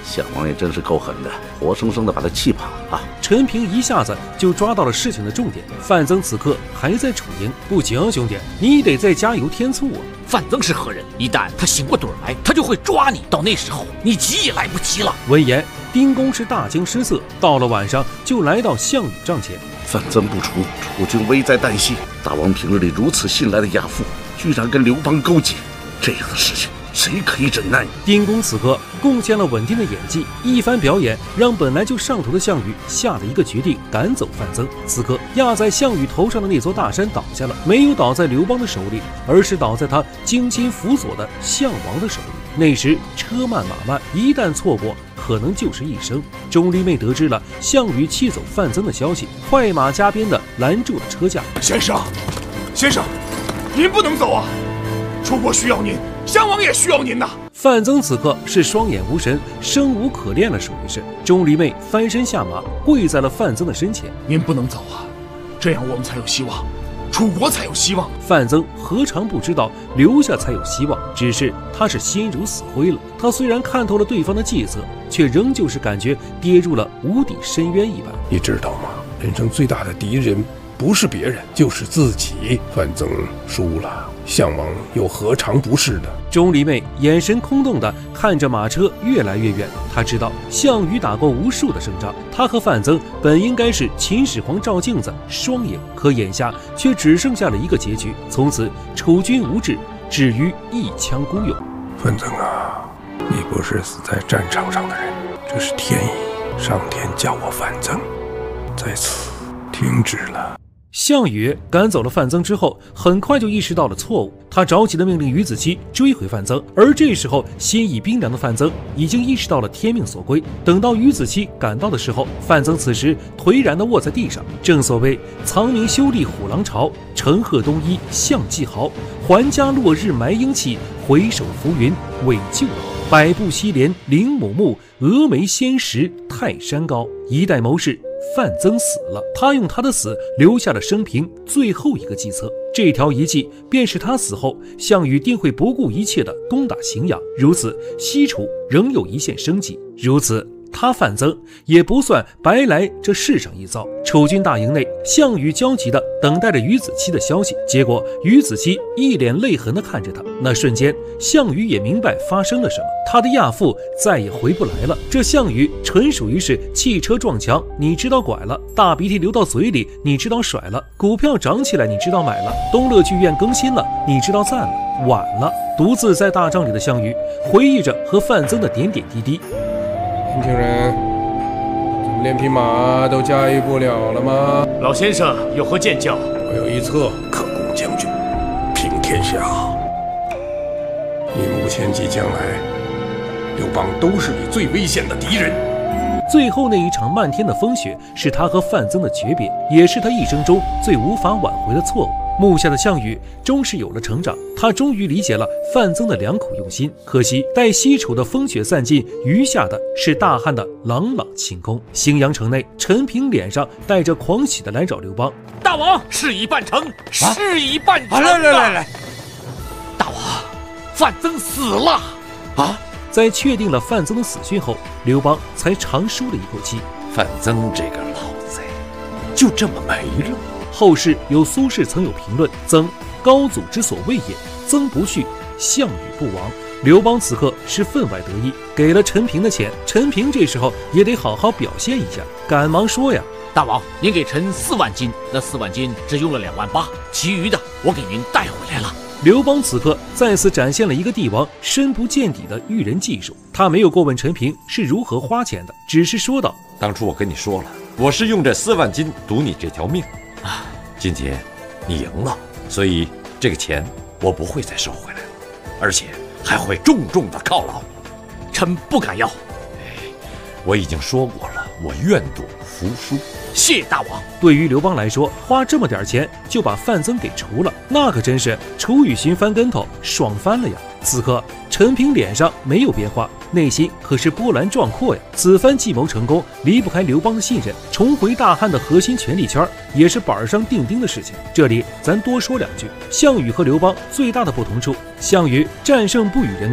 项王也真是够狠的，活生生的把他气跑了。 陈平一下子就抓到了事情的重点。范增此刻还在楚营，不行，兄弟，你得再加油添醋啊！ 范增是何人？一旦他醒过盹来，他就会抓你。到那时候，你急也来不及了。 闻言，丁公是大惊失色。到了晚上，就来到项羽帐前。 范增不除，楚军危在旦夕。大王平日里如此信赖的亚父，居然跟刘邦勾结，这样的事情谁可以忍耐？ 丁公此刻贡献了稳定的演技，一番表演让本来就上头的项羽下了一个决定，赶走范增。此刻压在项羽头上的那座大山倒下了，没有倒在刘邦的手里，而是倒在他精心辅佐的项王的手里。那时车慢马慢，一旦错过，可能就是一生。钟离昧得知了项羽气走范增的消息，快马加鞭的拦住了车驾。 先生，先生，您不能走啊！楚国需要您，项王也需要您呐！ 范增此刻是双眼无神，生无可恋了，属于是。钟离昧翻身下马，跪在了范增的身前。 您不能走啊，这样我们才有希望，楚国才有希望。 范增何尝不知道留下才有希望，只是他是心如死灰了。他虽然看透了对方的计策，却仍旧是感觉跌入了无底深渊一般。 你知道吗？人生最大的敌人不是别人，就是自己。范增输了，项王又何尝不是呢？ 钟离昧眼神空洞地看着马车越来越远，他知道项羽打过无数的胜仗，他和范增本应该是秦始皇照镜子双赢，可眼下却只剩下了一个结局，从此楚军无志，止于一腔孤勇。 范增啊，你不是死在战场上的人，这是天意，上天叫我范增在此停止了。 项羽赶走了范增之后，很快就意识到了错误，他着急的命令于子期追回范增。而这时候，心已冰凉的范增已经意识到了天命所归。等到于子期赶到的时候，范增此时颓然地卧在地上。正所谓藏民修立虎狼巢，陈赫东夷向季豪，还家落日埋英气，回首浮云委旧老。百步西连灵母木，峨眉仙石泰山高。一代谋士范增死了，他用他的死留下了生平最后一个计策。这条遗计便是他死后，项羽定会不顾一切地攻打荥阳，如此西楚仍有一线生机。如此他范增也不算白来这世上一遭。楚军大营内，项羽焦急地等待着于子期的消息，结果于子期一脸泪痕地看着他。那瞬间，项羽也明白发生了什么，他的亚父再也回不来了。这项羽纯属于是汽车撞墙，你知道拐了；大鼻涕流到嘴里，你知道甩了；股票涨起来，你知道买了；东乐剧院更新了，你知道赞了。晚了。独自在大帐里的项羽回忆着和范增的点点滴滴。 年轻人，怎么连匹马都驾驭不了了吗？ 老先生有何见教？ 我有一策可供将军平天下。你目前及将来，刘邦都是你最危险的敌人。 最后那一场漫天的风雪，是他和范增的诀别，也是他一生中最无法挽回的错误。幕下的项羽终是有了成长，他终于理解了范增的良苦用心。可惜待西楚的风雪散尽，余下的是大汉的朗朗晴空。荥阳城内，陈平脸上带着狂喜的来找刘邦。 大王，事已办成，事已办成、 啊！来来来来， 大王，范增死了啊！ 在确定了范增的死讯后，刘邦才长舒了一口气。 范增这个老贼，就这么没了。 后世有苏轼曾有评论：曾高祖之所谓也，曾不恤，项羽不亡。刘邦此刻是分外得意，给了陈平的钱，陈平这时候也得好好表现一下，赶忙说呀： 大王，您给臣四万金，那四万金只用了两万八，其余的我给您带回来了。 刘邦此刻再次展现了一个帝王深不见底的驭人技术，他没有过问陈平是如何花钱的，只是说道： 当初我跟你说了，我是用这四万金赌你这条命啊，今天你赢了，所以这个钱我不会再收回来了，而且还会重重的犒劳你。 臣不敢要。 我已经说过了，我愿赌服输。 谢大王。 对于刘邦来说，花这么点钱就把范增给除了，那可真是楚雨荨翻跟头，爽翻了呀！此刻陈平脸上没有变化，内心可是波澜壮阔呀。此番计谋成功，离不开刘邦的信任，重回大汉的核心权力圈也是板上钉钉的事情。这里咱多说两句，项羽和刘邦最大的不同处，项羽战胜不与人功，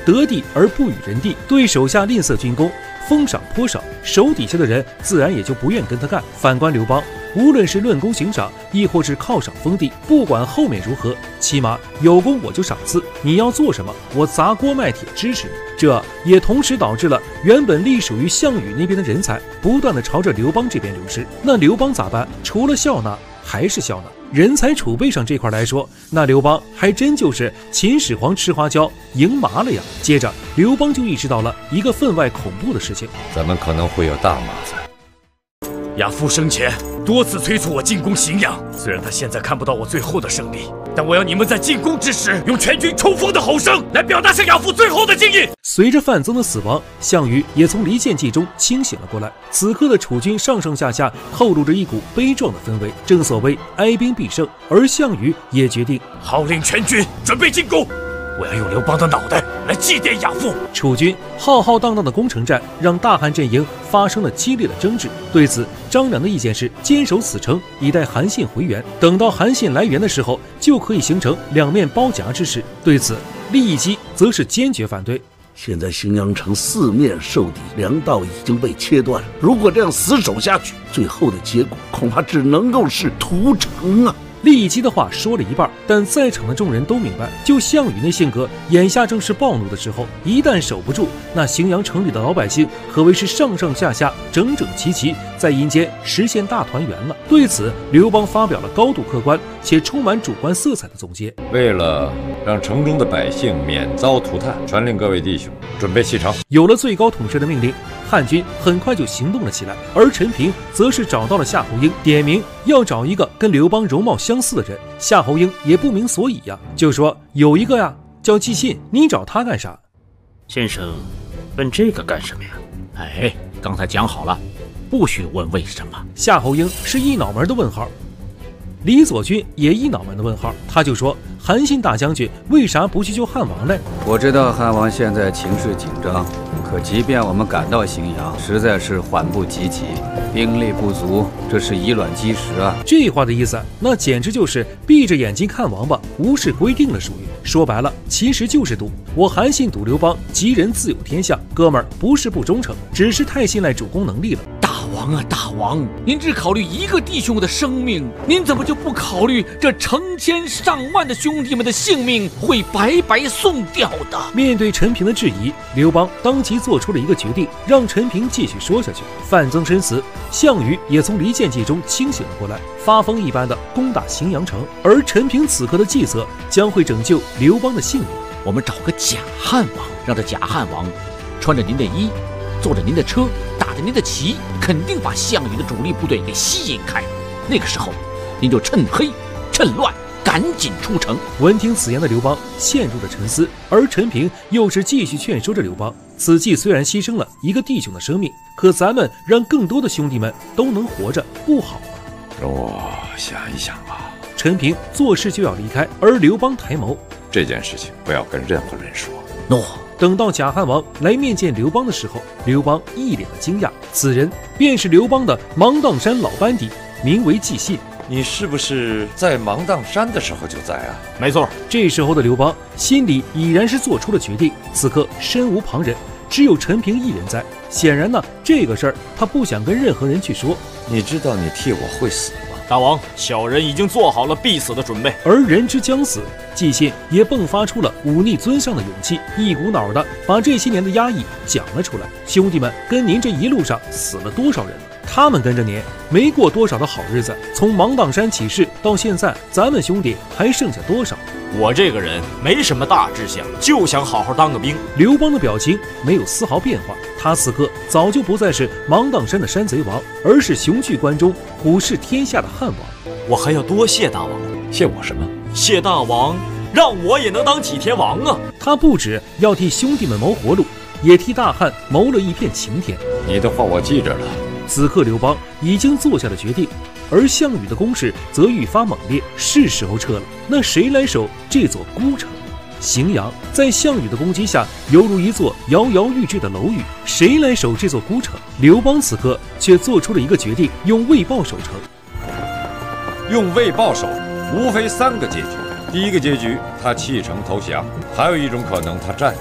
得地而不与人地，对手下吝啬军功，封赏颇少，手底下的人自然也就不愿跟他干。反观刘邦，无论是论功行赏，亦或是犒赏封地，不管后面如何，起码有功我就赏赐，你要做什么，我砸锅卖铁支持你。这也同时导致了原本隶属于项羽那边的人才不断的朝着刘邦这边流失。那刘邦咋办？除了笑纳还是笑纳。人才储备上这块来说，那刘邦还真就是秦始皇吃花椒赢麻了呀。接着刘邦就意识到了一个分外恐怖的事情， 咱们可能会有大麻烦。 亚父生前多次催促我进攻荥阳，虽然他现在看不到我最后的胜利，但我要你们在进攻之时用全军冲锋的吼声来表达向亚父最后的敬意。 随着范增的死亡，项羽也从离间计中清醒了过来。此刻的楚军上上下下透露着一股悲壮的氛围，正所谓哀兵必胜，而项羽也决定号令全军准备进攻。我要用刘邦的脑袋来祭奠亚父。 楚军浩浩荡荡的攻城战让大汉阵营发生了激烈的争执。对此，张良的意见是坚守此城，以待韩信回援。等到韩信来援的时候，就可以形成两面包夹之势。对此，利益基则是坚决反对。 现在荥阳城四面受敌，粮道已经被切断了。如果这样死守下去，最后的结果恐怕只能够是屠城啊！ 利益基的话说了一半，但在场的众人都明白，就项羽那性格，眼下正是暴怒的时候，一旦守不住，那荥阳城里的老百姓可谓是上上下下整整齐齐在阴间实现大团圆了。对此，刘邦发表了高度客观且充满主观色彩的总结。 为了让城中的百姓免遭涂炭，传令各位弟兄准备弃城。 有了最高统帅的命令，汉军很快就行动了起来，而陈平则是找到了夏侯婴，点名要找一个跟刘邦容貌相似的人。夏侯婴也不明所以呀，就说有一个呀，叫纪信，你找他干啥？ 先生问这个干什么呀？哎，刚才讲好了，不许问为什么。 夏侯婴是一脑门的问号，李左军也一脑门的问号，他就说韩信大将军为啥不去救汉王嘞？ 我知道汉王现在情势紧张，可即便我们赶到荥阳，实在是缓不济急，兵力不足，这是以卵击石啊！ 这话的意思，那简直就是闭着眼睛看王八，无视规定了，属于说白了，其实就是赌。我韩信赌刘邦，吉人自有天相。哥们儿不是不忠诚，只是太信赖主公能力了。 大王啊，大王，您只考虑一个弟兄的生命，您怎么就不考虑这成千上万的兄弟们的性命会白白送掉的？ 面对陈平的质疑，刘邦当即做出了一个决定，让陈平继续说下去。范增身死，项羽也从离间计中清醒了过来，发疯一般的攻打荥阳城。而陈平此刻的计策将会拯救刘邦的性命。 我们找个假汉王，让这假汉王穿着您的衣，坐着您的车，打着您的旗，肯定把项羽的主力部队给吸引开。那个时候，您就趁黑趁乱赶紧出城。 闻听此言的刘邦陷入了沉思，而陈平又是继续劝说着刘邦。此计虽然牺牲了一个弟兄的生命，可咱们让更多的兄弟们都能活着，不好吗？ 容我想一想吧。 陈平做事就要离开，而刘邦抬眸， 这件事情不要跟任何人说。 诺。 等到假汉王来面见刘邦的时候，刘邦一脸的惊讶，此人便是刘邦的芒砀山老班底，名为纪信。 你是不是在芒砀山的时候就在啊？ 没错。 这时候的刘邦心里已然是做出了决定，此刻身无旁人，只有陈平一人在。显然呢，这个事儿他不想跟任何人去说。 你知道你替我会死吗？ 大王，小人已经做好了必死的准备。 而人之将死，纪信也迸发出了忤逆尊上的勇气，一股脑的把这些年的压抑讲了出来。兄弟们，跟您这一路上死了多少人？他们跟着您没过多少的好日子，从芒砀山起事到现在，咱们兄弟还剩下多少？ 我这个人没什么大志向，就想好好当个兵。 刘邦的表情没有丝毫变化，他此刻早就不再是芒砀山的山贼王，而是雄踞关中、虎视天下的汉王。 我还要多谢大王。 谢我什么？ 谢大王让我也能当几天王啊！ 他不止要替兄弟们谋活路，也替大汉谋了一片晴天。 你的话我记着了。 此刻刘邦已经做下了决定，而项羽的攻势则愈发猛烈，是时候撤了。那谁来守这座孤城？荥阳在项羽的攻击下，犹如一座摇摇欲坠的楼宇。谁来守这座孤城？刘邦此刻却做出了一个决定，用魏豹守城。 用魏豹守，无非三个结局。第一个结局，他弃城投降；还有一种可能，他战死。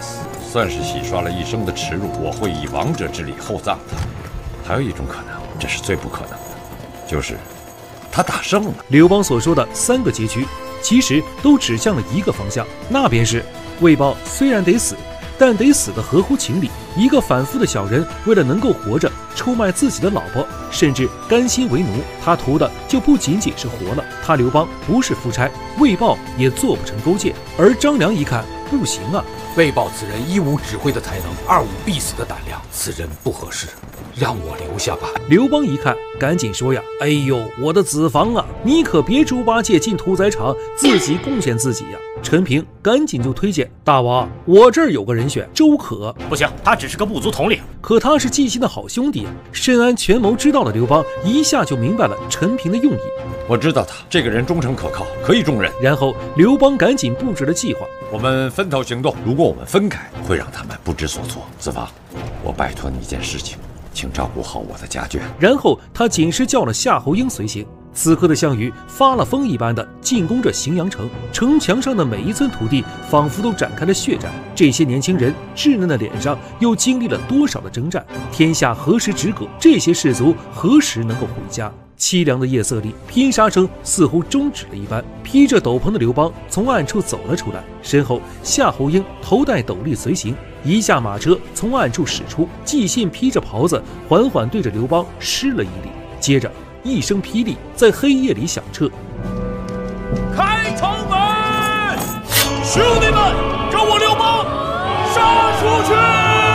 算是洗刷了一生的耻辱。我会以王者之礼厚葬他。还有一种可能，这是最不可能的，就是他打胜了。 刘邦所说的三个结局，其实都指向了一个方向，那便是魏豹虽然得死，但得死得合乎情理。一个反复的小人，为了能够活着，出卖自己的老婆，甚至甘心为奴。他图的就不仅仅是活了。他刘邦不是夫差，魏豹也做不成勾践。而张良一看，不行啊， 魏豹此人一无指挥的才能，二无必死的胆量，此人不合适，让我留下吧。 刘邦一看，赶紧说呀：“哎呦，我的子房啊，你可别猪八戒进屠宰场，自己贡献自己呀！”陈平赶紧就推荐大王，我这儿有个人选，周可。 不行，他只是个部族统领， 可他是纪信的好兄弟啊。深谙权谋之道的刘邦一下就明白了陈平的用意。 我知道他这个人忠诚可靠，可以重任。 然后刘邦赶紧布置了计划， 我们分头行动。如果我们分开，会让他们不知所措。子房，我拜托你一件事情，请照顾好我的家眷。 然后他紧是叫了夏侯婴随行。此刻的项羽发了疯一般的进攻着荥阳城，城墙上的每一寸土地仿佛都展开了血战。这些年轻人稚嫩的脸上又经历了多少的征战？天下何时止戈？这些士卒何时能够回家？凄凉的夜色里，拼杀声似乎终止了一般。披着斗篷的刘邦从暗处走了出来，身后夏侯婴头戴斗笠随行。一下马车从暗处驶出，纪信披着袍子缓缓对着刘邦施了一礼，接着一声霹雳在黑夜里响彻。 开城门，兄弟们，跟我刘邦杀出去！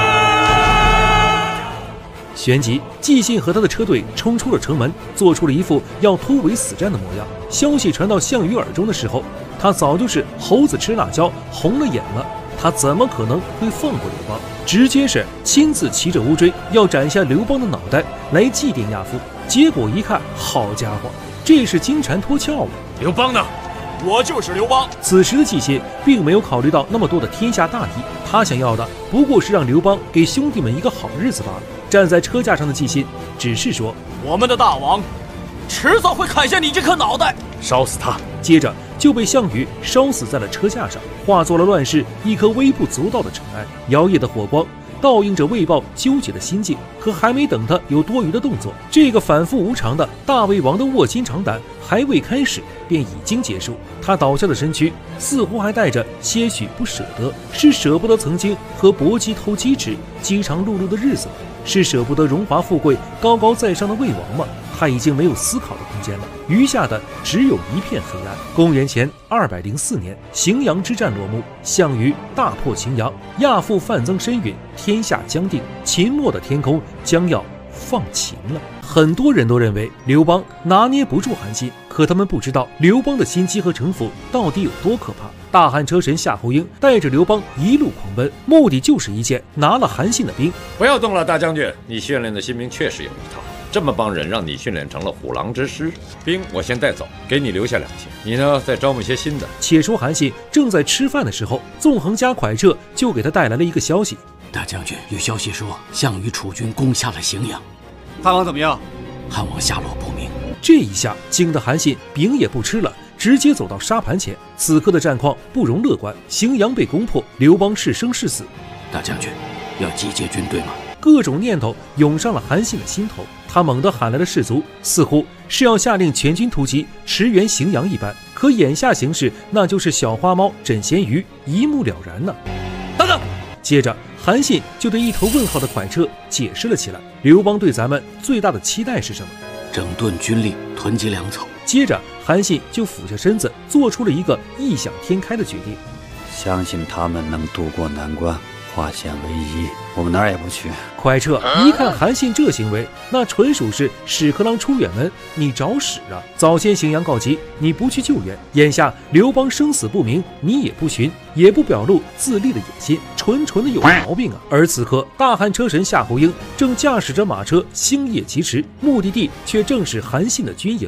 旋即，纪信和他的车队冲出了城门，做出了一副要突围死战的模样。消息传到项羽耳中的时候，他早就是猴子吃辣椒，红了眼了。他怎么可能会放过刘邦？直接是亲自骑着乌骓，要斩下刘邦的脑袋来祭奠亚父。结果一看，好家伙，这是金蝉脱壳啊！ 刘邦呢？我就是刘邦。 此时的纪信并没有考虑到那么多的天下大义，他想要的不过是让刘邦给兄弟们一个好日子罢了。站在车架上的纪信只是说：“ 我们的大王迟早会砍下你这颗脑袋， 烧死他。” 接着就被项羽烧死在了车架上，化作了乱世一颗微不足道的尘埃。摇曳的火光倒映着魏豹纠结的心境，可还没等他有多余的动作，这个反复无常的大魏王的卧薪尝胆还未开始，便已经结束。他倒下的身躯似乎还带着些许不舍得，是舍不得曾经和薄姬偷鸡吃、饥肠辘辘的日子吗？是舍不得荣华富贵、高高在上的魏王吗？他已经没有思考的空间了，余下的只有一片黑暗。公元前二百零四年，荥阳之战落幕，项羽大破秦阳，亚父范增身陨，天下将定，秦末的天空将要放晴了。很多人都认为刘邦拿捏不住韩信，可他们不知道刘邦的心机和城府到底有多可怕。大汉车神夏侯婴带着刘邦一路狂奔，目的就是一件拿了韩信的兵。 不要动了，大将军，你训练的新兵确实有一套。这么帮人让你训练成了虎狼之师，兵我先带走，给你留下两千。你呢，再招募些新的。 且说韩信正在吃饭的时候，纵横家蒯彻就给他带来了一个消息： 大将军，有消息说项羽楚军攻下了荥阳， 汉王怎么样？ 汉王下落不明。 这一下惊得韩信饼也不吃了，直接走到沙盘前。此刻的战况不容乐观，荥阳被攻破，刘邦是生是死？ 大将军，要集结军队吗？ 各种念头涌上了韩信的心头，他猛地喊来了士卒，似乎是要下令全军突击驰援荥阳一般。可眼下形势，那就是小花猫枕咸鱼，一目了然呢。 等等！ 接着，韩信就对一头问号的蒯彻解释了起来：刘邦对咱们最大的期待是什么？ 整顿军力，囤积粮草。 接着，韩信就俯下身子，做出了一个异想天开的决定： 相信他们能渡过难关，化险为夷，我们哪儿也不去。 蒯彻一看韩信这行为，那纯属是屎壳郎出远门，你找屎啊！早先荥阳告急，你不去救援，眼下刘邦生死不明，你也不寻，也不表露自立的野心，纯纯的有毛病啊！而此刻，大汉车神夏侯婴正驾驶着马车星夜疾驰，目的地却正是韩信的军营。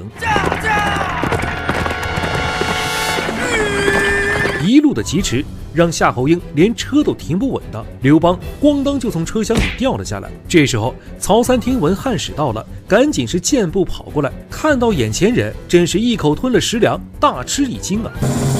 一路的疾驰让夏侯婴连车都停不稳当，刘邦咣当就从车厢里掉了下来。这时候曹参听闻汉使到了，赶紧是健步跑过来，看到眼前人，真是一口吞了食粮，大吃一惊啊！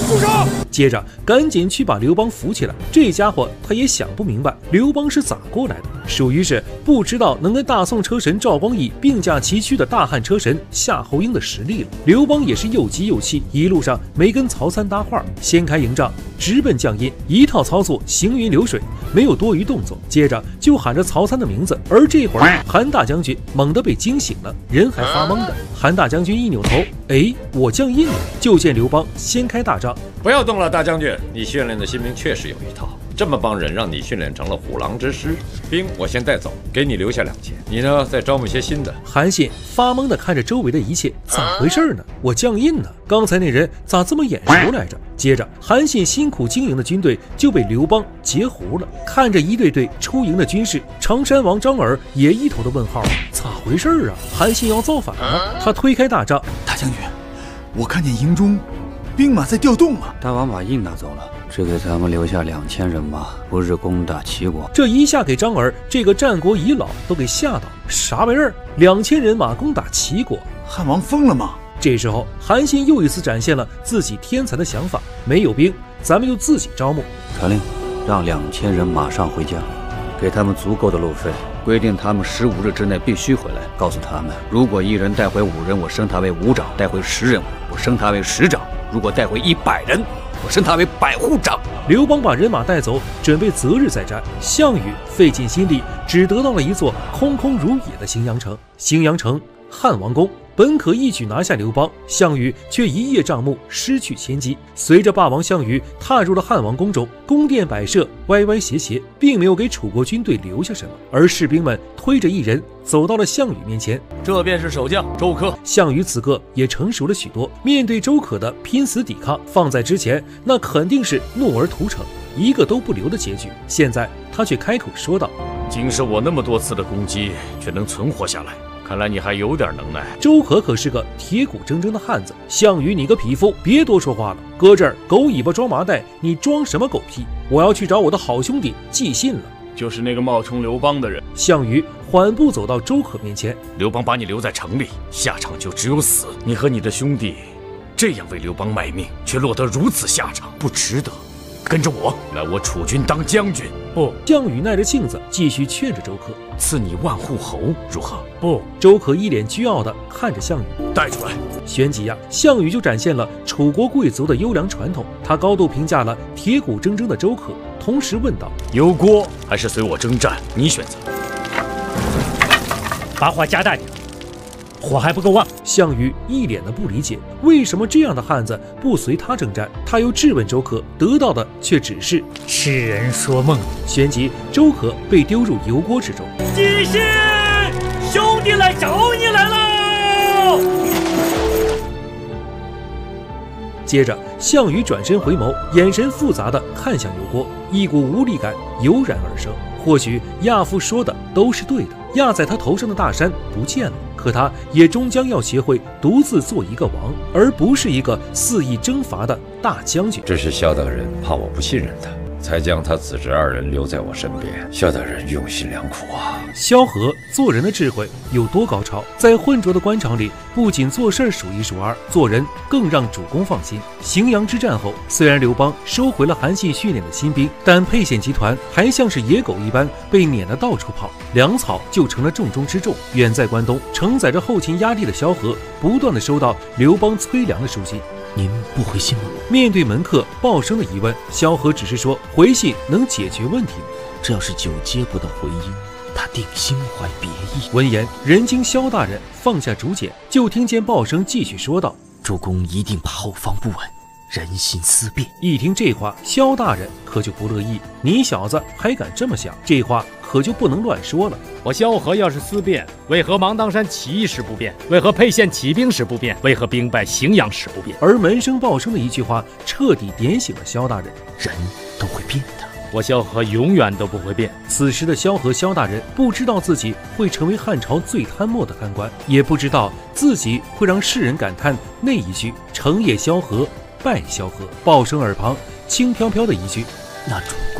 住手！接着赶紧去把刘邦扶起来。这家伙他也想不明白刘邦是咋过来的，属于是不知道能跟大宋车神赵光义并驾齐驱的大汉车神夏侯婴的实力了。刘邦也是又急又气，一路上没跟曹参搭话，掀开营帐直奔江阴，一套操作行云流水，没有多余动作。接着就喊着曹参的名字，而这会儿韩大将军猛地被惊醒了，人还发懵的。韩大将军一扭头，哎，我将印了。就见刘邦掀开大帐， 不要动了，大将军，你训练的新兵确实有一套。这么帮人让你训练成了虎狼之师，兵我先带走，给你留下两千。你呢，再招募些新的。 韩信发懵的看着周围的一切，咋回事呢？我将印呢？刚才那人咋这么眼熟来着？接着，韩信辛苦经营的军队就被刘邦截胡了。看着一队队出营的军士，常山王张耳也一头的问号，咋回事啊？韩信要造反了？他推开大帐， 大将军，我看见营中兵马在调动啊！ 大王把印拿走了，只给他们留下两千人马，不是攻打齐国。 这一下给张耳这个战国遗老都给吓到，啥玩意儿？两千人马攻打齐国？ 汉王疯了吗？ 这时候，韩信又一次展现了自己天才的想法：没有兵，咱们就自己招募。 传令，让两千人马上回家，给他们足够的路费，规定他们十五日之内必须回来。告诉他们，如果一人带回五人，我升他为五长；带回十人，我升他为十长；如果带回一百人，我升他为百户长。刘邦把人马带走，准备择日再战。项羽费尽心力，只得到了一座空空如也的荥阳城。荥阳城，汉王宫。本可一举拿下刘邦，项羽却一叶障目，失去先机。随着霸王项羽踏入了汉王宫中，宫殿摆设歪歪斜斜，并没有给楚国军队留下什么。而士兵们推着一人走到了项羽面前， 这便是守将周柯。 项羽此刻也成熟了许多，面对周可的拼死抵抗，放在之前那肯定是怒而屠城，一个都不留的结局。现在他却开口说道：“ 经受我那么多次的攻击，却能存活下来。”看来你还有点能耐。 周可可是个铁骨铮铮的汉子，项羽你个匹夫，别多说话了，搁这儿狗尾巴装麻袋，你装什么狗屁？我要去找我的好兄弟寄信了。 就是那个冒充刘邦的人。 项羽缓步走到周可面前， 刘邦把你留在城里，下场就只有死。你和你的兄弟这样为刘邦卖命，却落得如此下场，不值得。跟着我来我楚军当将军。 不，项羽耐着性子继续劝着周可， 赐你万户侯如何？ 不，周可一脸倨傲地看着项羽， 带出来。 旋即呀，项羽就展现了楚国贵族的优良传统，他高度评价了铁骨铮铮的周可，同时问道： 油锅还是随我征战？你选择。 把火加大点，火还不够旺。 项羽一脸的不理解，为什么这样的汉子不随他征战？他又质问周可，得到的却只是痴人说梦。 旋即，周可被丢入油锅之中。 继续，兄弟来找你来了！ 接着，项羽转身回眸，眼神复杂的看向油锅，一股无力感油然而生。或许亚父说的都是对的，压在他头上的大山不见了，可他也终将要学会独自做一个王，而不是一个肆意征伐的大将军。 这是萧大人怕我不信任他，才将他子侄二人留在我身边。萧大人用心良苦啊！ 萧何做人的智慧有多高超，在浑浊的官场里，不仅做事数一数二，做人更让主公放心。荥阳之战后，虽然刘邦收回了韩信训练的新兵，但沛县集团还像是野狗一般被撵得到处跑，粮草就成了重中之重。远在关东承载着后勤压力的萧何，不断的收到刘邦催粮的书信。 您不回信吗？ 面对门客鲍生的疑问，萧何只是说回信能解决问题吗？ 这要是久接不到回音，他定心怀别意。 闻言，人精萧大人放下竹简，就听见鲍生继续说道： 主公一定怕后方不稳，人心思变。 一听这话，萧大人可就不乐意，你小子还敢这么想？这话可就不能乱说了。 我萧何要是思变，为何芒砀山起义时不变？为何沛县起兵时不变？为何兵败荥阳时不变？ 而门生鲍生的一句话，彻底点醒了萧大人： 人都会变的， 我萧何永远都不会变。 此时的萧何萧大人不知道自己会成为汉朝最贪墨的贪官，也不知道自己会让世人感叹那一句成也萧何，败萧何。鲍生耳旁轻飘飘的一句： 那主公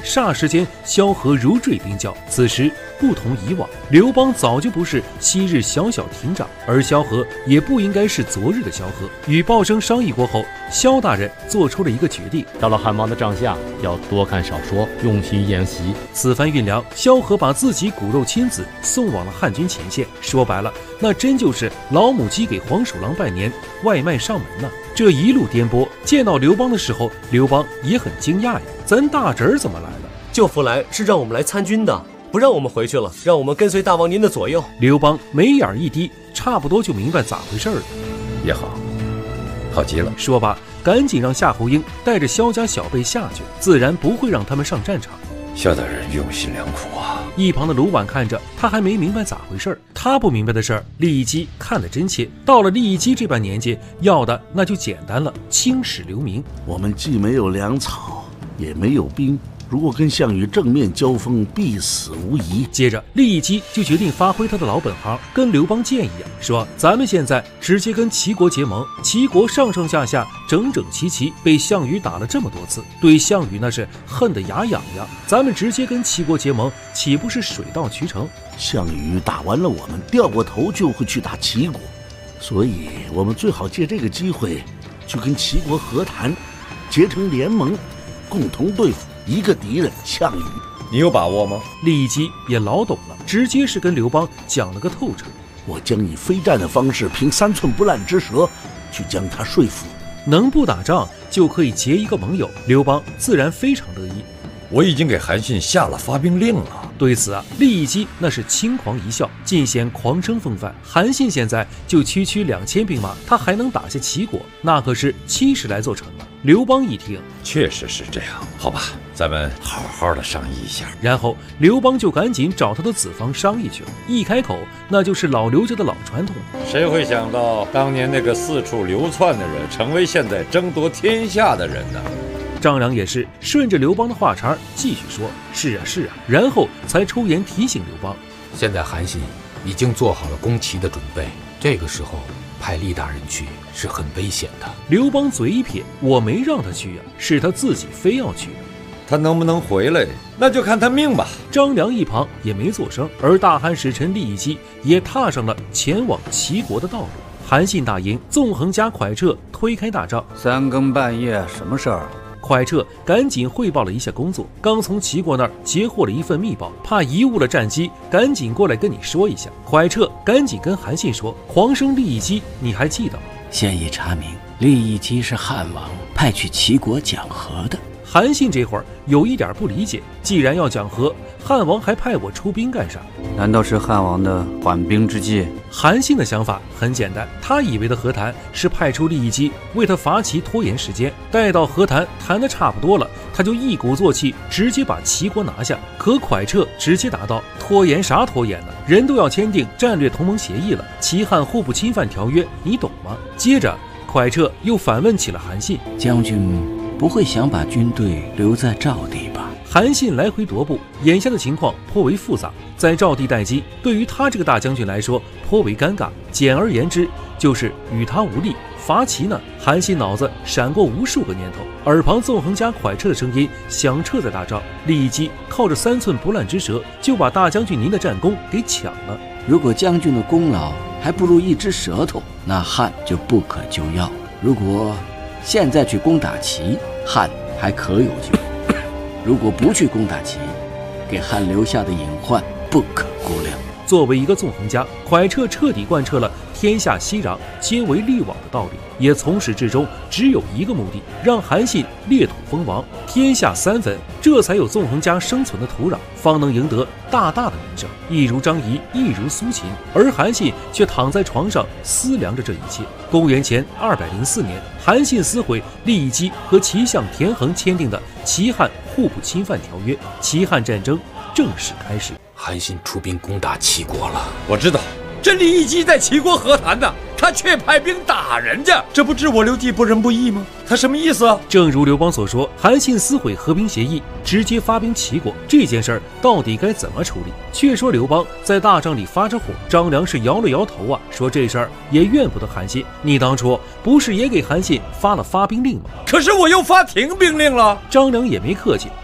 霎时间，萧何如坠冰窖。此时不同以往，刘邦早就不是昔日小小亭长，而萧何也不应该是昨日的萧何。与鲍生商议过后，萧大人做出了一个决定： 到了汉王的帐下，要多看少说，用心研习。 此番运粮，萧何把自己骨肉亲子送往了汉军前线。说白了，那真就是老母鸡给黄鼠狼拜年，外卖上门呐、啊。这一路颠簸，见到刘邦的时候，刘邦也很惊讶呀。咱大侄儿怎么来了？ 舅父来是让我们来参军的，不让我们回去了，让我们跟随大王您的左右。 刘邦眉眼一低，差不多就明白咋回事了。 也好，好极了。 说罢，赶紧让夏侯婴带着萧家小辈下去，自然不会让他们上战场。 萧大人用心良苦啊！ 一旁的卢绾看着，他还没明白咋回事。他不明白的事儿，利益姬看得真切。到了利益姬这般年纪，要的那就简单了，青史留名。 我们既没有粮草，也没有兵，如果跟项羽正面交锋，必死无疑。 接着，利益姬就决定发挥他的老本行，跟刘邦建议啊，说咱们现在直接跟齐国结盟。齐国上上下下整整齐齐被项羽打了这么多次，对项羽那是恨得牙痒痒。咱们直接跟齐国结盟，岂不是水到渠成？ 项羽打完了我们，掉过头就会去打齐国，所以我们最好借这个机会去跟齐国和谈，结成联盟，共同对付一个敌人项羽。 你有把握吗？ 利益姬也老懂了，直接是跟刘邦讲了个透彻。 我将以非战的方式，凭三寸不烂之舌去将他说服。 能不打仗就可以结一个盟友，刘邦自然非常乐意。 我已经给韩信下了发兵令了。 对此啊，利益姬那是轻狂一笑，尽显狂生风范。韩信现在就区区两千兵马，他还能打下齐国，那可是七十来座城啊！刘邦一听， 确实是这样。好吧，咱们好好的商议一下。 然后刘邦就赶紧找他的子房商议去了。一开口，那就是老刘家的老传统。 谁会想到，当年那个四处流窜的人，成为现在争夺天下的人呢？ 张良也是顺着刘邦的话茬继续说：“是啊，是啊。”然后才出言提醒刘邦：“ 现在韩信已经做好了攻齐的准备，这个时候派厉大人去是很危险的。” 刘邦嘴一撇：“我没让他去呀、啊，是他自己非要去的。 他能不能回来，那就看他命吧。” 张良一旁也没作声，而大汉使臣利益姬也踏上了前往齐国的道路。韩信大营，纵横加蒯彻推开大帐。 三更半夜，什么事儿？ 蒯彻赶紧汇报了一下工作，刚从齐国那儿截获了一份密报，怕贻误了战机，赶紧过来跟你说一下。蒯彻赶紧跟韩信说：“狂生利益姬，你还记得吗？” 现已查明，利益姬是汉王派去齐国讲和的。 韩信这会儿有一点不理解，既然要讲和，汉王还派我出兵干啥？ 难道是汉王的缓兵之计？ 韩信的想法很简单，他以为的和谈是派出利益姬为他伐齐拖延时间，待到和谈谈得差不多了，他就一鼓作气直接把齐国拿下。可蒯彻直接答道：“拖延啥拖延呢？人都要签订战略同盟协议了，齐汉互不侵犯条约，你懂吗？”接着蒯彻又反问起了韩信：“ 将军不会想把军队留在赵地吧？” 韩信来回踱步，眼下的情况颇为复杂，在赵地待机，对于他这个大将军来说颇为尴尬。简而言之，就是与他无力。伐齐呢？韩信脑子闪过无数个念头，耳旁纵横加蒯彻的声音响彻在大帐。利益姬靠着三寸不烂之舌，就把大将军您的战功给抢了。 如果将军的功劳还不如一只舌头，那汉就不可救药。如果现在去攻打齐，汉还可有救；如果不去攻打齐，给汉留下的隐患不可估量。 作为一个纵横家，蒯彻彻底贯彻了天下熙攘皆为利往的道理，也从始至终只有一个目的：让韩信裂土封王，天下三分，这才有纵横家生存的土壤，方能赢得大大的名声。一如张仪，一如苏秦，而韩信却躺在床上思量着这一切。公元前二百零四年，韩信撕毁利益姬和齐相田横签订的齐汉互不侵犯条约，齐汉战争正式开始。 韩信出兵攻打齐国了。 我知道，这利益姬在齐国和谈呢，他却派兵打人家，这不置我刘季不仁不义吗？他什么意思啊？ 正如刘邦所说，韩信撕毁和平协议，直接发兵齐国，这件事儿到底该怎么处理？却说刘邦在大帐里发着火，张良是摇了摇头啊，说这事儿也怨不得韩信，你当初不是也给韩信发了发兵令吗？ 可是我又发停兵令了。 张良也没客气，说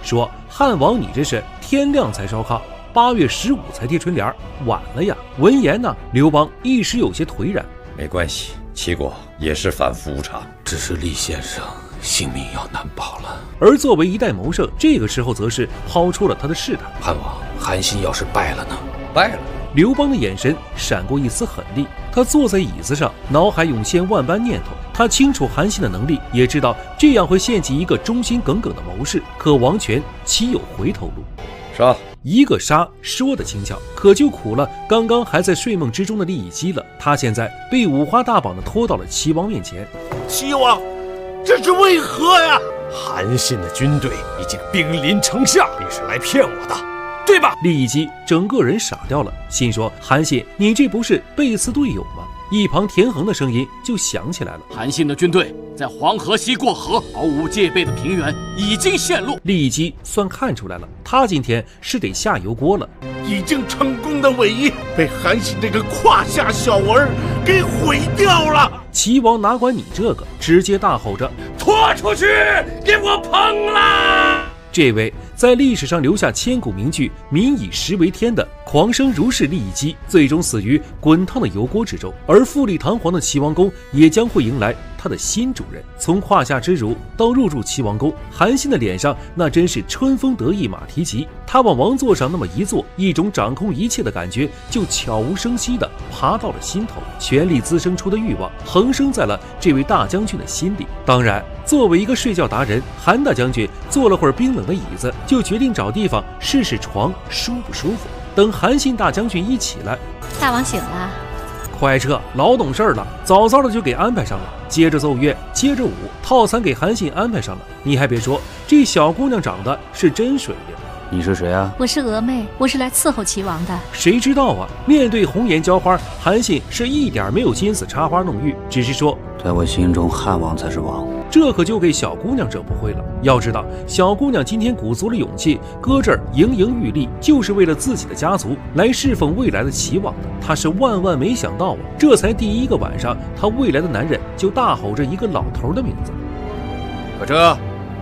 汉王，你这是天亮才烧炕，八月十五才贴春联，晚了呀！闻言呢，刘邦一时有些颓然。 没关系，齐国也是反复无常， 只是厉先生性命要难保了。 而作为一代谋圣，这个时候则是抛出了他的试探： 汉王，韩信要是败了呢？ 败了。 刘邦的眼神闪过一丝狠厉，他坐在椅子上，脑海涌现万般念头。他清楚韩信的能力，也知道这样会陷进一个忠心耿耿的谋士，可王权岂有回头路？ 杀！ 一个杀说得轻巧，可就苦了刚刚还在睡梦之中的利益姬了。他现在被五花大绑的拖到了齐王面前。 齐王，这是为何呀？ 韩信的军队已经兵临城下，你是来骗我的，对吧？ 利益姬整个人傻掉了，心说：韩信，你这不是背刺队友吗？一旁田横的声音就响起来了： 韩信的军队在黄河西过河，毫无戒备的平原已经陷落。 利益姬算看出来了，他今天是得下油锅了。 已经成功的伟业被韩信这个胯下小儿给毁掉了。 齐王哪管你这个，直接大吼着： 拖出去，给我烹了！ 这位在历史上留下千古名句“民以食为天”的狂生如是利益姬，最终死于滚烫的油锅之中。而富丽堂皇的齐王宫也将会迎来他的新主人。从胯下之辱到入住齐王宫，韩信的脸上那真是春风得意马蹄疾。他往王座上那么一坐，一种掌控一切的感觉就悄无声息地爬到了心头，权力滋生出的欲望横生在了这位大将军的心里。当然，作为一个睡觉达人，韩大将军坐了会儿冰冷的椅子，就决定找地方试试床舒不舒服。等韩信大将军一起来， 大王醒了。 快撤，老懂事了，早早的就给安排上了。接着奏乐，接着舞，套餐给韩信安排上了。你还别说，这小姑娘长得是真水灵。 你是谁啊？ 我是娥妹，我是来伺候齐王的。 谁知道啊？面对红颜娇花，韩信是一点没有心思插花弄玉，只是说， 在我心中，汉王才是王。 这可就给小姑娘整不会了。要知道，小姑娘今天鼓足了勇气，搁这儿盈盈玉立，就是为了自己的家族来侍奉未来的齐王的。她是万万没想到啊！这才第一个晚上，她未来的男人就大吼着一个老头的名字： 快撤！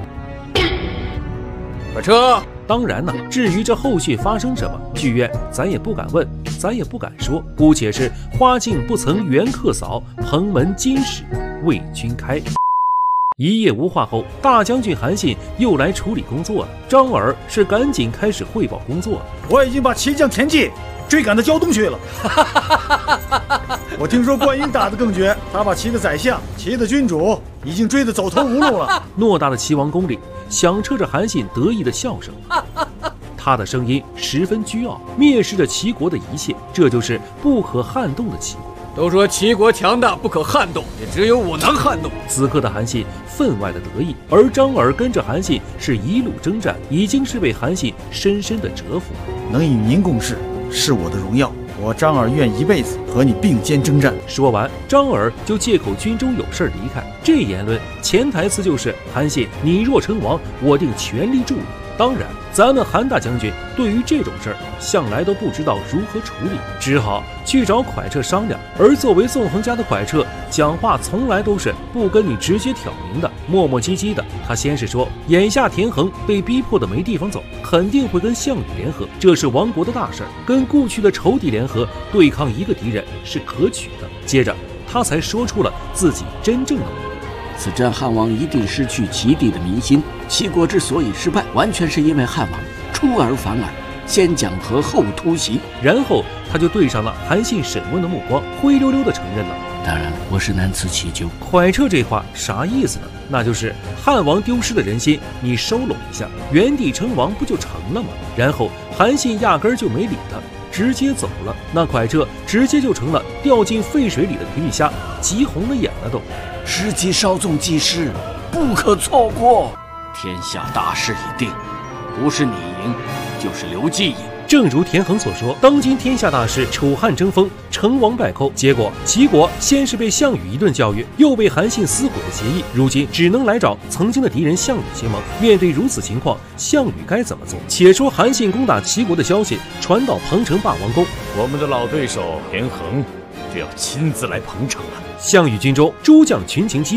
快撤！ 当然呢，至于这后续发生什么，剧院咱也不敢问，咱也不敢说，姑且是花径不曾缘客扫，蓬门今始为君开。一夜无话后，大将军韩信又来处理工作了。张耳是赶紧开始汇报工作了。 我已经把骑将田忌追赶到胶东去了。我听说关羽打得更绝，他把齐的宰相、齐的君主已经追得走投无路了。 偌大的齐王宫里响彻着韩信得意的笑声，他的声音十分倨傲，蔑视着齐国的一切。这就是不可撼动的齐国。 都说齐国强大不可撼动，也只有我能撼动。 此刻的韩信分外的得意，而张耳跟着韩信是一路征战，已经是被韩信深深的折服。 能与您共事是我的荣耀，我张耳愿一辈子和你并肩征战。 说完，张耳就借口军中有事离开。这言论潜台词就是韩信，你若称王，我定全力助你。当然，咱们韩大将军对于这种事儿向来都不知道如何处理，只好去找蒯彻商量。而作为纵横家的蒯彻，讲话从来都是不跟你直接挑明的，磨磨唧唧的。他先是说，眼下田横被逼迫的没地方走，肯定会跟项羽联合，这是亡国的大事儿，跟故去的仇敌联合对抗一个敌人是可取的。接着，他才说出了自己真正的目的。 此战汉王一定失去齐地的民心，齐国之所以失败，完全是因为汉王出尔反尔，先讲和后突袭。 然后他就对上了韩信审问的目光，灰溜溜的承认了。 当然，我是难辞其咎。 蒯彻这话啥意思呢？那就是汉王丢失的人心，你收拢一下，原地称王不就成了吗？然后韩信压根儿就没理他，直接走了。那蒯彻直接就成了掉进沸水里的皮皮虾，急红了眼了都。 时机稍纵即逝，不可错过。天下大势已定，不是你赢，就是刘季赢。 正如田横所说，当今天下大势，楚汉争锋，成王败寇。结果齐国先是被项羽一顿教育，又被韩信撕毁了协议，如今只能来找曾经的敌人项羽结盟。面对如此情况，项羽该怎么做？且说韩信攻打齐国的消息传到彭城霸王宫， 我们的老对手田横就要亲自来彭城了。 项羽军中诸将群情激愤，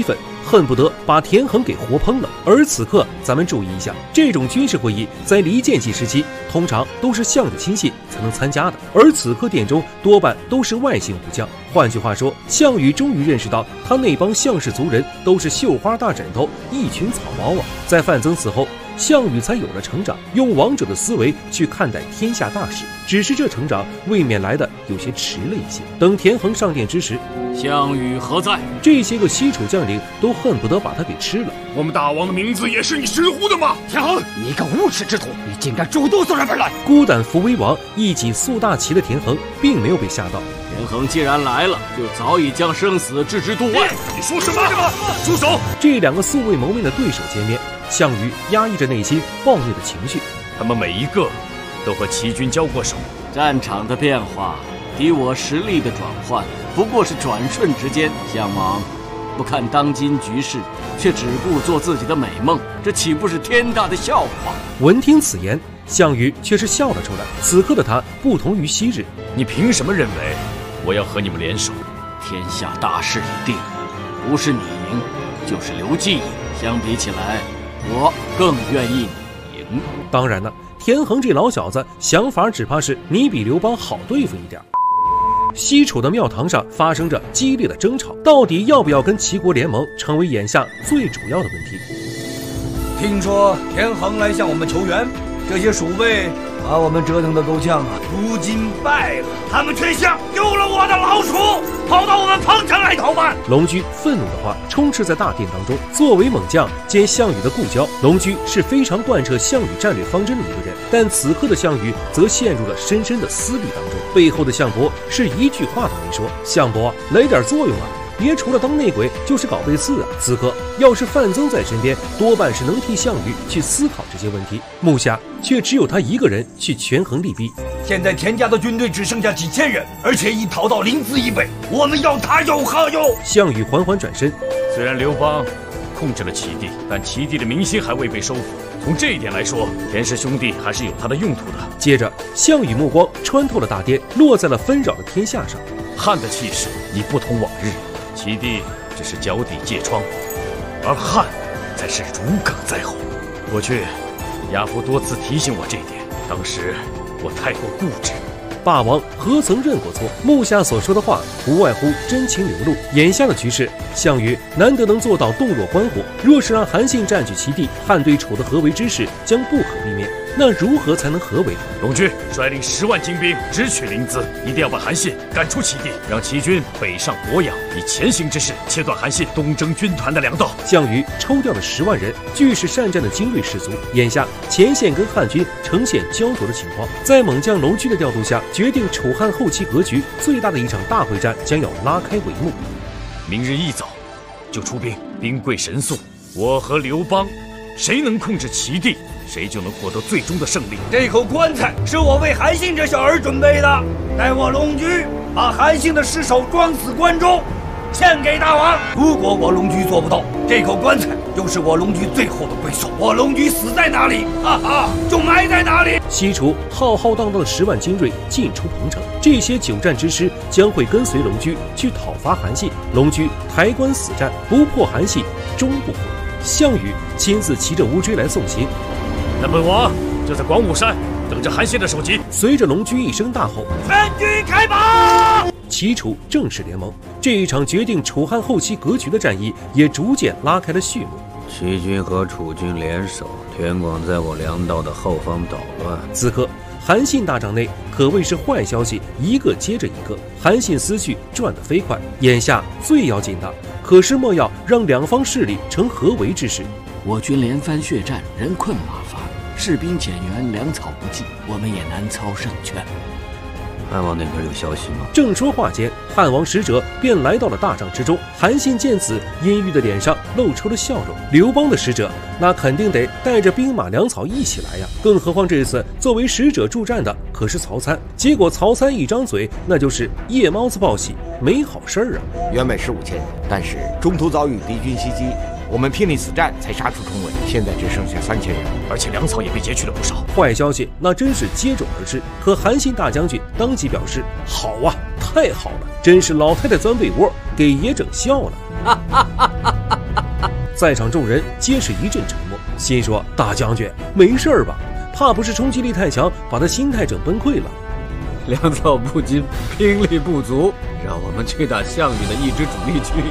恨不得把田横给活烹了。而此刻，咱们注意一下，这种军事会议在离间期时期，通常都是项羽亲信才能参加的，而此刻殿中多半都是外姓武将。换句话说，项羽终于认识到，他那帮项氏族人都是绣花大枕头，一群草包啊！在范增死后，项羽才有了成长，用王者的思维去看待天下大事。只是这成长未免来的有些迟了一些。等田横上殿之时， 项羽何在？ 这些个西楚将领都恨不得把他给吃了。 我们大王的名字也是你识乎的吗？ 田横，你个无耻之徒，你竟敢主动送上门来！ 孤胆扶危王，一起肃大旗的田横，并没有被吓到。 田横既然来了，就早已将生死置之度外。 你说什么？住手！ 这两个素未谋面的对手见面，项羽压抑着内心暴虐的情绪。 他们每一个都和齐军交过手。 战场的变化，敌我实力的转换，不过是转瞬之间。项王不看当今局势，却只顾做自己的美梦，这岂不是天大的笑话？ 闻听此言，项羽却是笑了出来。此刻的他不同于昔日。 你凭什么认为我要和你们联手？ 天下大势已定，不是你赢，就是刘季赢。相比起来，我更愿意你赢。 当然了，田横这老小子想法只怕是你比刘邦好对付一点。西楚的庙堂上发生着激烈的争吵，到底要不要跟齐国联盟，成为眼下最主要的问题。 听说田横来向我们求援，这些鼠辈把我们折腾得够呛啊！ 如今败了，他们却像丢了我的老鼠，跑到我们彭城来逃犯。 龙驹愤怒的话充斥在大殿当中。作为猛将兼项羽的故交，龙驹是非常贯彻项羽战略方针的一个人。但此刻的项羽则陷入了深深的思虑当中，背后的项伯是一句话都没说。项伯，来点作用啊！别除了当内鬼就是搞背刺啊！此刻要是范增在身边，多半是能替项羽去思考这些问题。目下却只有他一个人去权衡利弊。 现在田家的军队只剩下几千人，而且已逃到临淄以北，我们要他有何用？ 项羽缓缓转身。 虽然刘邦控制了齐地，但齐地的民心还未被收复。从这一点来说，田氏兄弟还是有他的用途的。 接着，项羽目光穿透了大殿，落在了纷扰的天下上。 汉的气势已不同往日，齐地只是脚底疥疮，而汉才是如鲠在喉。过去亚夫多次提醒我这一点，当时我太过固执。 霸王何曾认过错？目下所说的话，无外乎真情流露。眼下的局势，项羽难得能做到洞若观火。若是让韩信占据齐地，汉对楚的合围之势将不可避免。那如何才能合围？ 龙驹率领十万精兵直取临淄，一定要把韩信赶出齐地，让齐军北上博阳，以前行之势切断韩信东征军团的粮道。 项羽抽调了十万人，俱是善战的精锐士卒。眼下前线跟汉军呈现焦灼的情况，在猛将龙驹的调度下，决定楚汉后期格局最大的一场大会战将要拉开帷幕。 明日一早就出兵，兵贵神速，我和刘邦谁能控制齐地，谁就能获得最终的胜利。 这口棺材是我为韩信这小儿准备的，待我龙驹把韩信的尸首装死棺中，献给大王。如果我龙驹做不到，这口棺材就是我龙驹最后的归宿。我龙驹死在哪里，哈哈，就埋在哪里。 西楚浩浩荡荡的十万精锐进出彭城，这些久战之师将会跟随龙驹去讨伐韩信。龙驹抬棺死战，不破韩信终不悔。项羽亲自骑着乌骓来送行。 那本王就在广武山等着韩信的首级。 随着龙驹一声大吼， 全军开拔！ 齐楚正式联盟，这一场决定楚汉后期格局的战役也逐渐拉开了序幕。 齐军和楚军联手，田广在我粮道的后方捣乱。 此刻韩信大帐内可谓是坏消息一个接着一个，韩信思绪转得飞快。眼下最要紧的，可是莫要让两方势力成合围之势。 我军连番血战，人困马乏，士兵减员，粮草不济，我们也难操胜券。 汉王那边有消息吗？ 正说话间，汉王使者便来到了大帐之中。韩信见此，阴郁的脸上露出了笑容。刘邦的使者，那肯定得带着兵马粮草一起来呀！更何况这次作为使者助战的可是曹参。结果曹参一张嘴，那就是夜猫子报喜，没好事儿啊！ 原本是五千人，但是中途遭遇敌军袭击，我们拼命死战才杀出重围，现在只剩下三千人， 而且粮草也被劫去了不少。 坏消息那真是接踵而至。可韩信大将军当即表示：“好啊，太好了，真是老太太钻被窝，给爷整笑了。” 在场众人皆是一阵沉默，心说：大将军没事儿吧？怕不是冲击力太强，把他心态整崩溃了。 粮草不均，兵力不足，让我们去打项羽的一支主力军。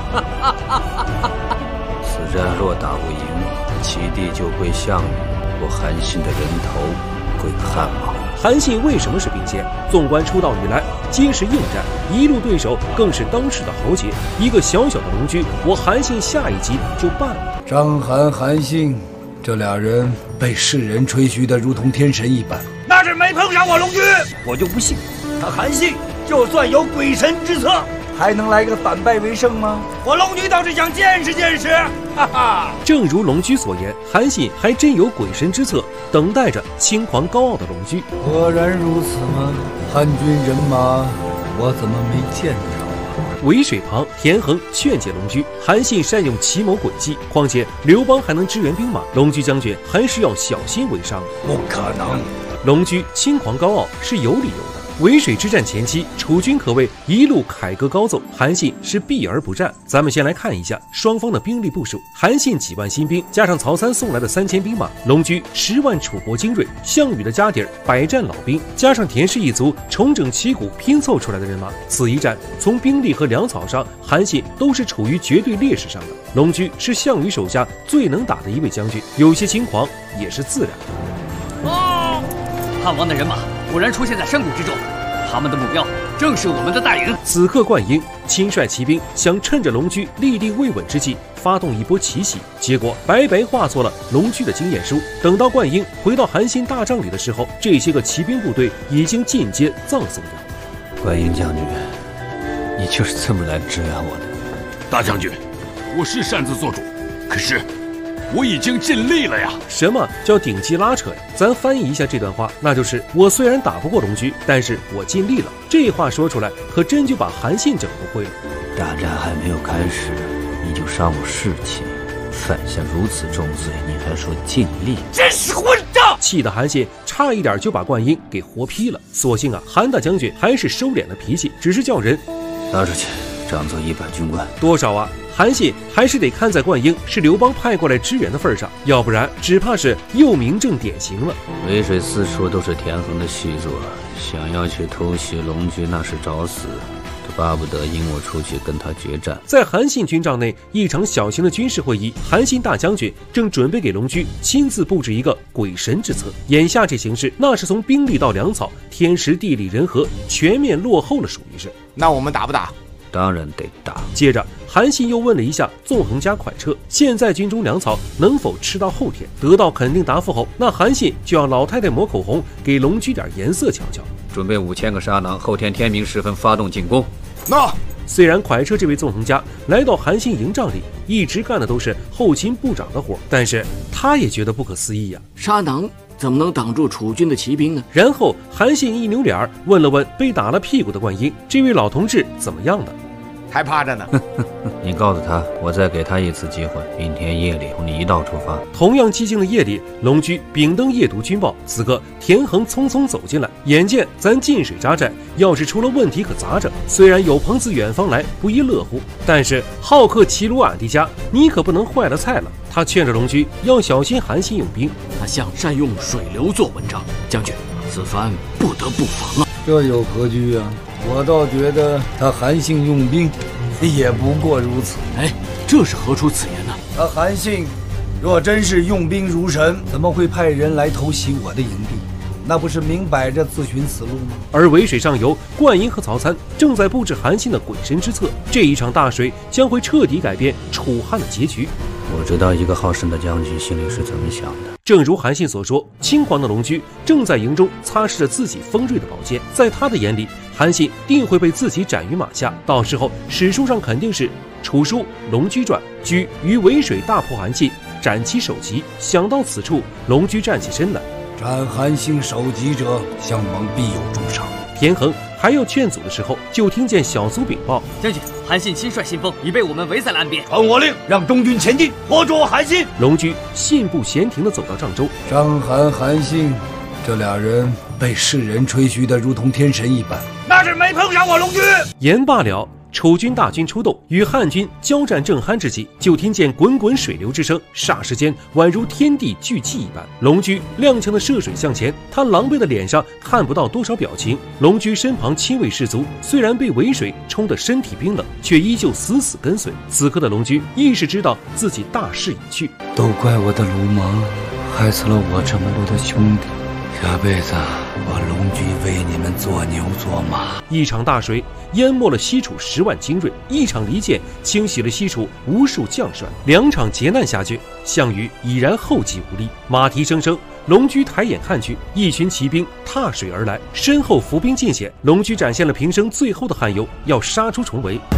此战若打不赢，齐地就归项羽，我韩信的人头归汉王。 韩信为什么是兵仙？纵观出道以来，皆是应战，一路对手更是当世的豪杰。一个小小的龙驹，我韩信下一集就办了。 章邯、韩信这俩人被世人吹嘘的如同天神一般， 那是没碰上我龙驹，我就不信他韩信就算有鬼神之策，还能来个反败为胜吗？我龙驹倒是想见识见识，哈哈！ 正如龙驹所言，韩信还真有鬼神之策，等待着轻狂高傲的龙驹。 果然如此吗？汉军人马，我怎么没见着？ 渭水旁，田横劝解龙驹，韩信善用奇谋诡计，况且刘邦还能支援兵马，龙驹将军还是要小心为上。 不可能！ 龙驹轻狂高傲是有理由的。渭水之战前期，楚军可谓一路凯歌高奏，韩信是避而不战。咱们先来看一下双方的兵力部署：韩信几万新兵，加上曹参送来的三千兵马；龙驹十万楚国精锐，项羽的家底儿百战老兵，加上田氏一族重整旗鼓拼凑出来的人马。此一战，从兵力和粮草上，韩信都是处于绝对劣势上的。龙驹是项羽手下最能打的一位将军，有些轻狂也是自然的。 哦，汉王的人马果然出现在山谷之中，他们的目标正是我们的大营。 此刻灌婴亲率骑兵想趁着龙驹立定未稳之际发动一波奇袭，结果白白化作了龙驹的经验书。等到灌婴回到韩信大帐里的时候，这些个骑兵部队已经尽皆葬送掉。 灌婴将军，你就是这么来支援我的？ 大将军，我是擅自做主，可是我已经尽力了呀！ 什么叫顶级拉扯呀？咱翻译一下这段话，那就是我虽然打不过龙驹，但是我尽力了。这话说出来，可真就把韩信整不会了。 大战还没有开始，你就伤我士气，犯下如此重罪，你还说尽力？ 真是混账！ 气得韩信差一点就把灌婴给活劈了。所幸啊，韩大将军还是收敛了脾气，只是叫人拉出去，掌奏一百军官。 多少啊？韩信还是得看在灌婴是刘邦派过来支援的份上，要不然只怕是又名正典刑了。 渭水四处都是田横的细作，想要去偷袭龙驹那是找死，他巴不得引我出去跟他决战。 在韩信军帐内，一场小型的军事会议，韩信大将军正准备给龙驹亲自布置一个鬼神之策。眼下这形势，那是从兵力到粮草，天时地利人和全面落后了，属于是。 那我们打不打？ 当然得打。 接着，韩信又问了一下纵横家快车，现在军中粮草能否吃到后天？得到肯定答复后，那韩信就要老太太抹口红，给龙驹点颜色瞧瞧。 准备五千个沙囊，后天天明时分发动进攻。 那虽然快车这位纵横家来到韩信营帐里，一直干的都是后勤部长的活，但是他也觉得不可思议呀、啊。 沙囊怎么能挡住楚军的骑兵呢？ 然后韩信一扭脸问了问被打了屁股的灌婴，这位老同志怎么样呢？ 还趴着呢。 你告诉他，我再给他一次机会，明天夜里同你一道出发。 同样寂静的夜里，龙驹秉灯夜读军报。此刻田横匆匆走进来，眼见咱进水扎寨要是出了问题可咋整？虽然有朋自远方来，不亦乐乎，但是好客齐鲁俺的家，你可不能坏了菜了。他劝着龙驹要小心韩信用兵， 他想善用水流做文章，将军此番不得不防啊！ 这有何惧啊？我倒觉得他韩信用兵也不过如此。 哎，这是何出此言呢？ 他韩信若真是用兵如神，怎么会派人来偷袭我的营地？那不是明摆着自寻死路吗？ 而渭水上游，灌婴和曹参正在布置韩信的鬼神之策。这一场大水将会彻底改变楚汉的结局。 我知道一个好胜的将军心里是怎么想的。 正如韩信所说，轻狂的龙驹正在营中擦拭着自己锋锐的宝剑，在他的眼里，韩信定会被自己斩于马下。到时候史书上肯定是楚书龙驹传，居于渭水大破韩信，斩其首级。想到此处，龙驹站起身来， 斩韩信首级者，项王必有重赏。 田横还要劝阻的时候，就听见小苏禀报： 将军，韩信亲率新锋，已被我们围在了岸边。 传我令，让中军前进，拖住韩信。 龙驹信步闲庭地走到帐州， 章邯、韩信这俩人被世人吹嘘的如同天神一般， 那是没碰上我龙驹。 言罢了， 楚军大军出动，与汉军交战正酣之际，就听见滚滚水流之声，霎时间宛如天地聚气一般。龙驹踉跄的涉水向前，他狼狈的脸上看不到多少表情。龙驹身旁亲卫士卒虽然被尾水冲得身体冰冷，却依旧死死跟随。此刻的龙驹亦是知道自己大势已去， 都怪我的鲁莽，害死了我这么多的兄弟。下辈子我龙驹为你们做牛做马。 一场大水淹没了西楚十万精锐，一场离间清洗了西楚无数将帅。两场劫难下去，项羽已然后继无力。马蹄声声，龙驹抬眼看去，一群骑兵踏水而来，身后伏兵尽显。龙驹展现了平生最后的汗忧，要杀出重围。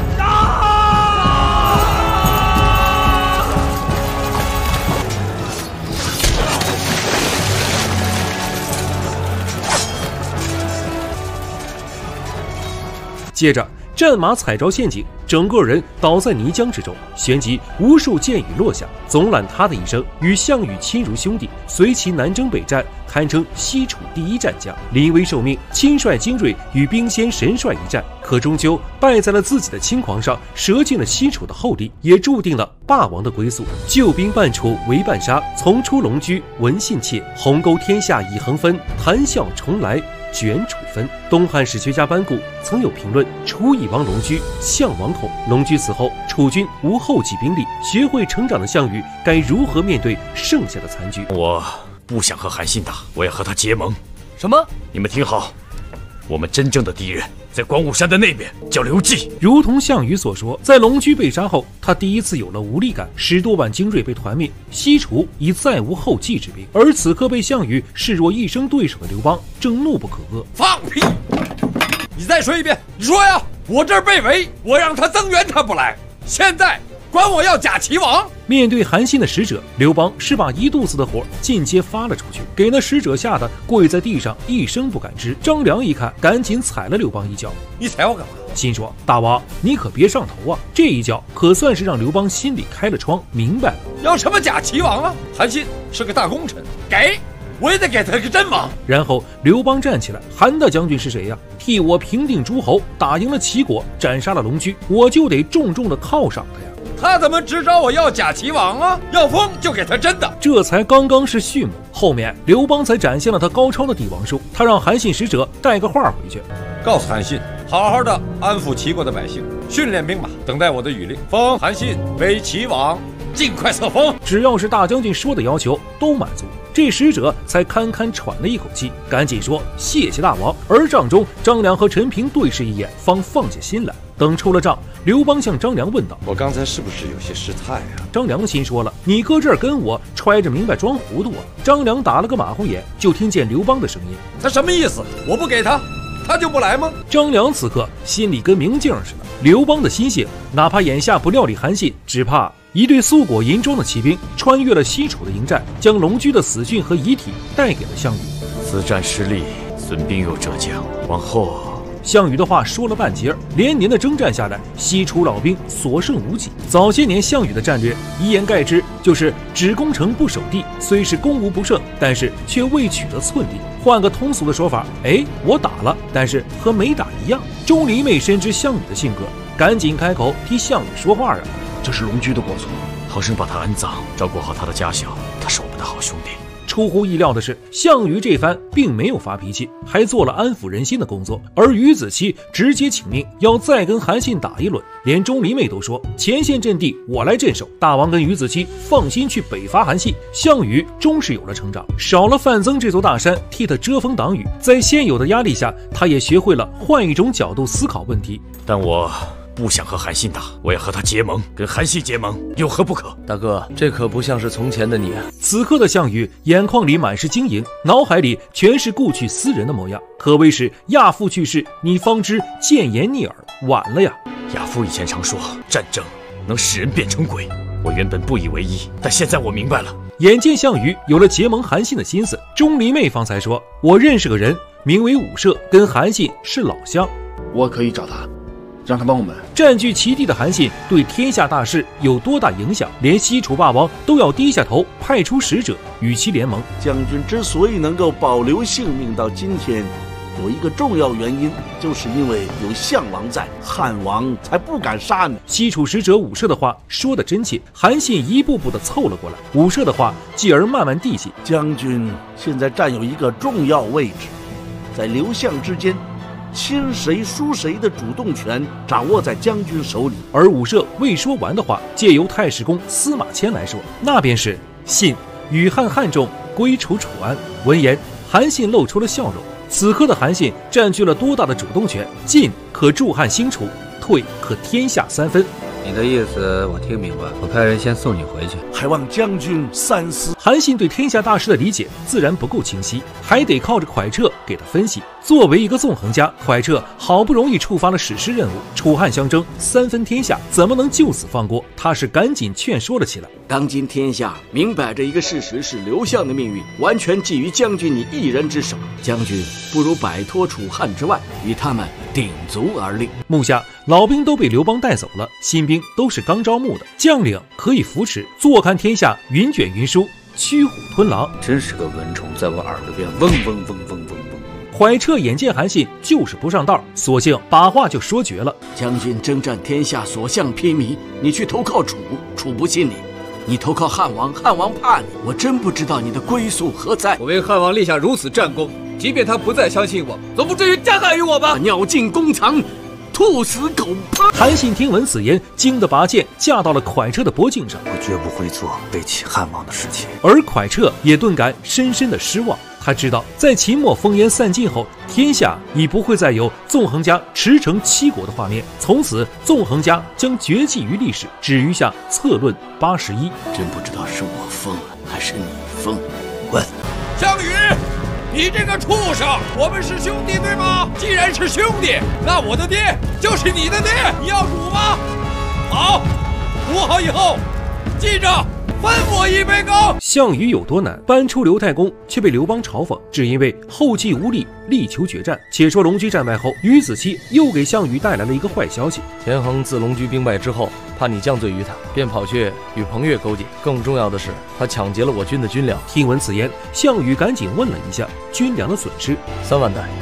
接着，战马踩着陷阱，整个人倒在泥浆之中，旋即无数箭雨落下。总揽他的一生，与项羽亲如兄弟，随其南征北战，堪称西楚第一战将。临危受命，亲率精锐与兵仙神帅一战，可终究败在了自己的轻狂上，折尽了西楚的厚利，也注定了霸王的归宿。救兵半楚为半杀，从出龙驹闻信妾，鸿沟天下已横分，谈笑重来卷楚分。东汉史学家班固曾有评论：楚以亡龙驹，项王恐。龙驹死后，楚军无后继兵力，学会成长的项羽该如何面对剩下的残局？ 我不想和韩信打，我要和他结盟。 什么？ 你们听好，我们真正的敌人在关武山的那边，叫刘季。 如同项羽所说，在龙驹被杀后，他第一次有了无力感。十多万精锐被团灭，西楚已再无后继之兵。而此刻被项羽视若一生对手的刘邦，正怒不可遏。 放屁！你再说一遍，你说呀！我这儿被围，我让他增援，他不来。现在管我要假齐王。 面对韩信的使者，刘邦是把一肚子的火尽皆发了出去，给那使者吓得跪在地上，一声不敢吱。张良一看，赶紧踩了刘邦一脚。 你踩我干嘛？ 心说：大王，你可别上头啊！这一脚可算是让刘邦心里开了窗，明白了。 要什么假齐王啊？韩信是个大功臣，给我也得给他个真王。 然后刘邦站起来：韩大将军是谁呀？替我平定诸侯，打赢了齐国，斩杀了龙驹，我就得重重的犒赏他呀。 他怎么只找我要假齐王啊？要封就给他真的。 这才刚刚是序幕，后面刘邦才展现了他高超的帝王术。他让韩信使者带个话回去， 告诉韩信，好好的安抚齐国的百姓，训练兵马，等待我的谕令，封韩信为齐王，尽快册封。 只要是大将军说的要求都满足，这使者才堪堪喘了一口气，赶紧说谢谢大王。而帐中，张良和陈平对视一眼，方放下心来。等出了帐，刘邦向张良问道： 我刚才是不是有些失态啊？ 张良心说了：你搁这儿跟我揣着明白装糊涂啊！张良打了个马虎眼，就听见刘邦的声音： 他什么意思？我不给他，他就不来吗？ 张良此刻心里跟明镜似的。刘邦的心性，哪怕眼下不料理韩信，只怕一队素裹银装的骑兵穿越了西楚的营寨，将龙驹的死讯和遗体带给了项羽。 此战失利，损兵又折将，往后…… 项羽的话说了半截，连年的征战下来，西楚老兵所剩无几。早些年项羽的战略一言概之，就是只攻城不守地，虽是攻无不胜，但是却未取得寸地。换个通俗的说法，哎，我打了，但是和没打一样。钟离昧深知项羽的性格，赶紧开口替项羽说话啊！ 这是龙驹的过错，好生把他安葬，照顾好他的家小，他是我们的好兄弟。 出乎意料的是，项羽这番并没有发脾气，还做了安抚人心的工作。而于子期直接请命要再跟韩信打一轮，连钟离昧都说前线阵地我来镇守，大王跟于子期放心去北伐韩信。项羽终是有了成长，少了范增这座大山替他遮风挡雨，在现有的压力下，他也学会了换一种角度思考问题。 但我不想和韩信打，我要和他结盟，跟韩信结盟有何不可？ 大哥，这可不像是从前的你啊！ 此刻的项羽眼眶里满是晶莹，脑海里全是故去斯人的模样，可谓是亚父去世，你方知谏言逆耳，晚了呀！ 亚父以前常说，战争能使人变成鬼，我原本不以为意，但现在我明白了。 眼见项羽有了结盟韩信的心思，钟离昧方才说：我认识个人，名为武涉，跟韩信是老乡， 我可以找他，让他帮我们。 占据齐地的韩信对天下大事有多大影响，连西楚霸王都要低下头派出使者与其联盟。 将军之所以能够保留性命到今天， 有一个重要原因，就是因为有项王在，汉王才不敢杀你。 西楚使者武涉的话说得真切，韩信一步步的凑了过来，武涉的话继而慢慢递进。 将军现在占有一个重要位置，在刘项之间，亲谁输谁的主动权掌握在将军手里。 而武涉未说完的话，借由太史公司马迁来说，那便是信与汉汉众归楚楚安。闻言，韩信露出了笑容。此刻的韩信占据了多大的主动权？进可助汉兴楚，退可天下三分。 你的意思我听明白，我派人先送你回去， 还望将军三思。 韩信对天下大事的理解自然不够清晰，还得靠着蒯彻给他分析。作为一个纵横家，蒯彻好不容易触发了史诗任务，楚汉相争，三分天下，怎么能就此放过？他是赶紧劝说了起来。 当今天下明摆着一个事实，是刘项的命运完全寄于将军你一人之手。将军不如摆脱楚汉之外，与他们鼎足而立。 目下老兵都被刘邦带走了，新兵都是刚招募的，将领可以扶持，坐看天下云卷云舒，驱虎吞狼。 真是个蚊虫，在我耳朵边嗡嗡嗡嗡嗡嗡。 蒯彻眼见韩信就是不上道，索性把话就说绝了。 将军征战天下，所向披靡，你去投靠楚，楚不信你；你投靠汉王，汉王怕你。我真不知道你的归宿何在。 我为汉王立下如此战功，即便他不再相信我，总不至于加害于我吧？ 尿尽弓藏，兔死狗烹。 韩信听闻此言，惊得拔剑架到了蒯彻的脖颈上。 我绝不会做背弃汉王的事情。 而蒯彻也顿感深深的失望。他知道，在秦末烽烟散尽后，天下已不会再有纵横家驰骋七国的画面。从此，纵横家将绝迹于历史，只余下策论八十一。 真不知道是我疯了，还是你疯？滚！ 项羽，你这个畜生！我们是兄弟对吗？既然是兄弟，那我的爹就是你的爹。你要煮吗？好，煮好以后，记着。分我一杯羹。 项羽有多难，搬出刘太公却被刘邦嘲讽，只因为后继无力，力求决战。且说龙驹战败后，于子期又给项羽带来了一个坏消息： 田横自龙驹兵败之后，怕你降罪于他，便跑去与彭越勾结。更重要的是，他抢劫了我军的军粮。 听闻此言，项羽赶紧问了一下军粮的损失， 三万担。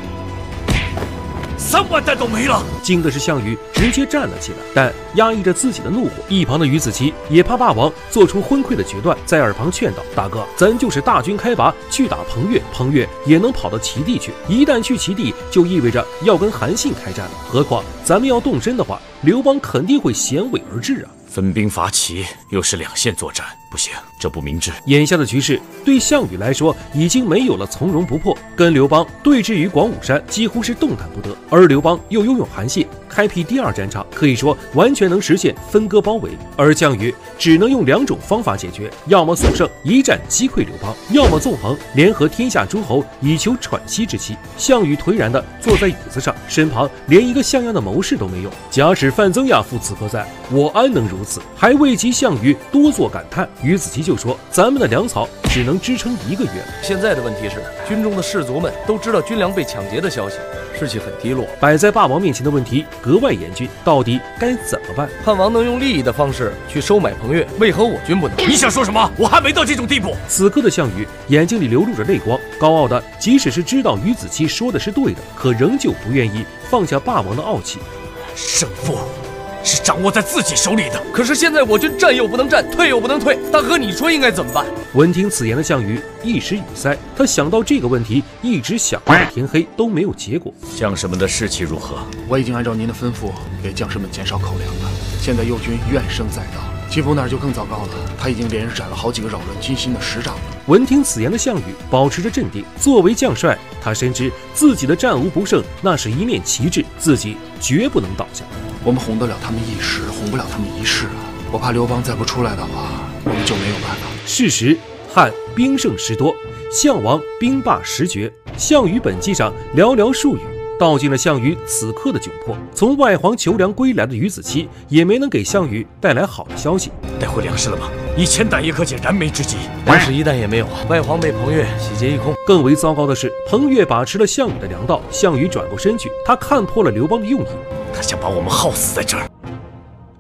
三万担都没了！ 惊的是项羽直接站了起来，但压抑着自己的怒火。一旁的于子期也怕霸王做出昏聩的决断，在耳旁劝道：“大哥，咱就是大军开拔去打彭越，彭越也能跑到齐地去。一旦去齐地，就意味着要跟韩信开战了。何况咱们要动身的话，刘邦肯定会衔尾而至啊！” 分兵伐齐，又是两线作战，不行，这不明智。 眼下的局势对项羽来说已经没有了从容不迫，跟刘邦对峙于广武山几乎是动弹不得，而刘邦又拥有韩信，开辟第二战场，可以说完全能实现分割包围。而项羽只能用两种方法解决：要么速胜一战击溃刘邦，要么纵横联合天下诸侯以求喘息之期。项羽颓然地坐在椅子上，身旁连一个像样的谋士都没有。假使范增亚父此刻在，我安能如此？还未及项羽多做感叹，于子期就说：“咱们的粮草只能支撑一个月。” 现在的问题是，军中的士卒们都知道军粮被抢劫的消息，士气很低落。 摆在霸王面前的问题格外严峻，到底该怎么办？ 汉王能用利益的方式去收买彭越，为何我军不能？ 你想说什么？我还没到这种地步。 此刻的项羽眼睛里流露着泪光，高傲的即使是知道于子期说的是对的，可仍旧不愿意放下霸王的傲气。 胜负是掌握在自己手里的。 可是现在我军战又不能战，退又不能退，大哥，你说应该怎么办？ 闻听此言的项羽一时语塞，他想到这个问题，一直想到天黑都没有结果。 将士们的士气如何？ 我已经按照您的吩咐给将士们减少口粮了。现在右军怨声载道，岐阜那儿就更糟糕了，他已经连日斩了好几个扰乱军心的师长了。 闻听此言的项羽保持着镇定，作为将帅，他深知自己的战无不胜，那是一面旗帜，自己绝不能倒下。 我们哄得了他们一时，哄不了他们一世啊！我怕刘邦再不出来的话，我们就没有办法。 事实，汉兵胜时多，项王兵罢时绝。项羽本纪上寥寥数语，道尽了项羽此刻的窘迫。从外黄求粮归来的于子期，也没能给项羽带来好的消息。 带回粮食了吗？一千担也可解燃眉之急。 粮食一担也没有，外黄被彭越洗劫一空。 更为糟糕的是，彭越把持了项羽的粮道，项羽转过身去，他看破了刘邦的用意。 他想把我们耗死在这儿。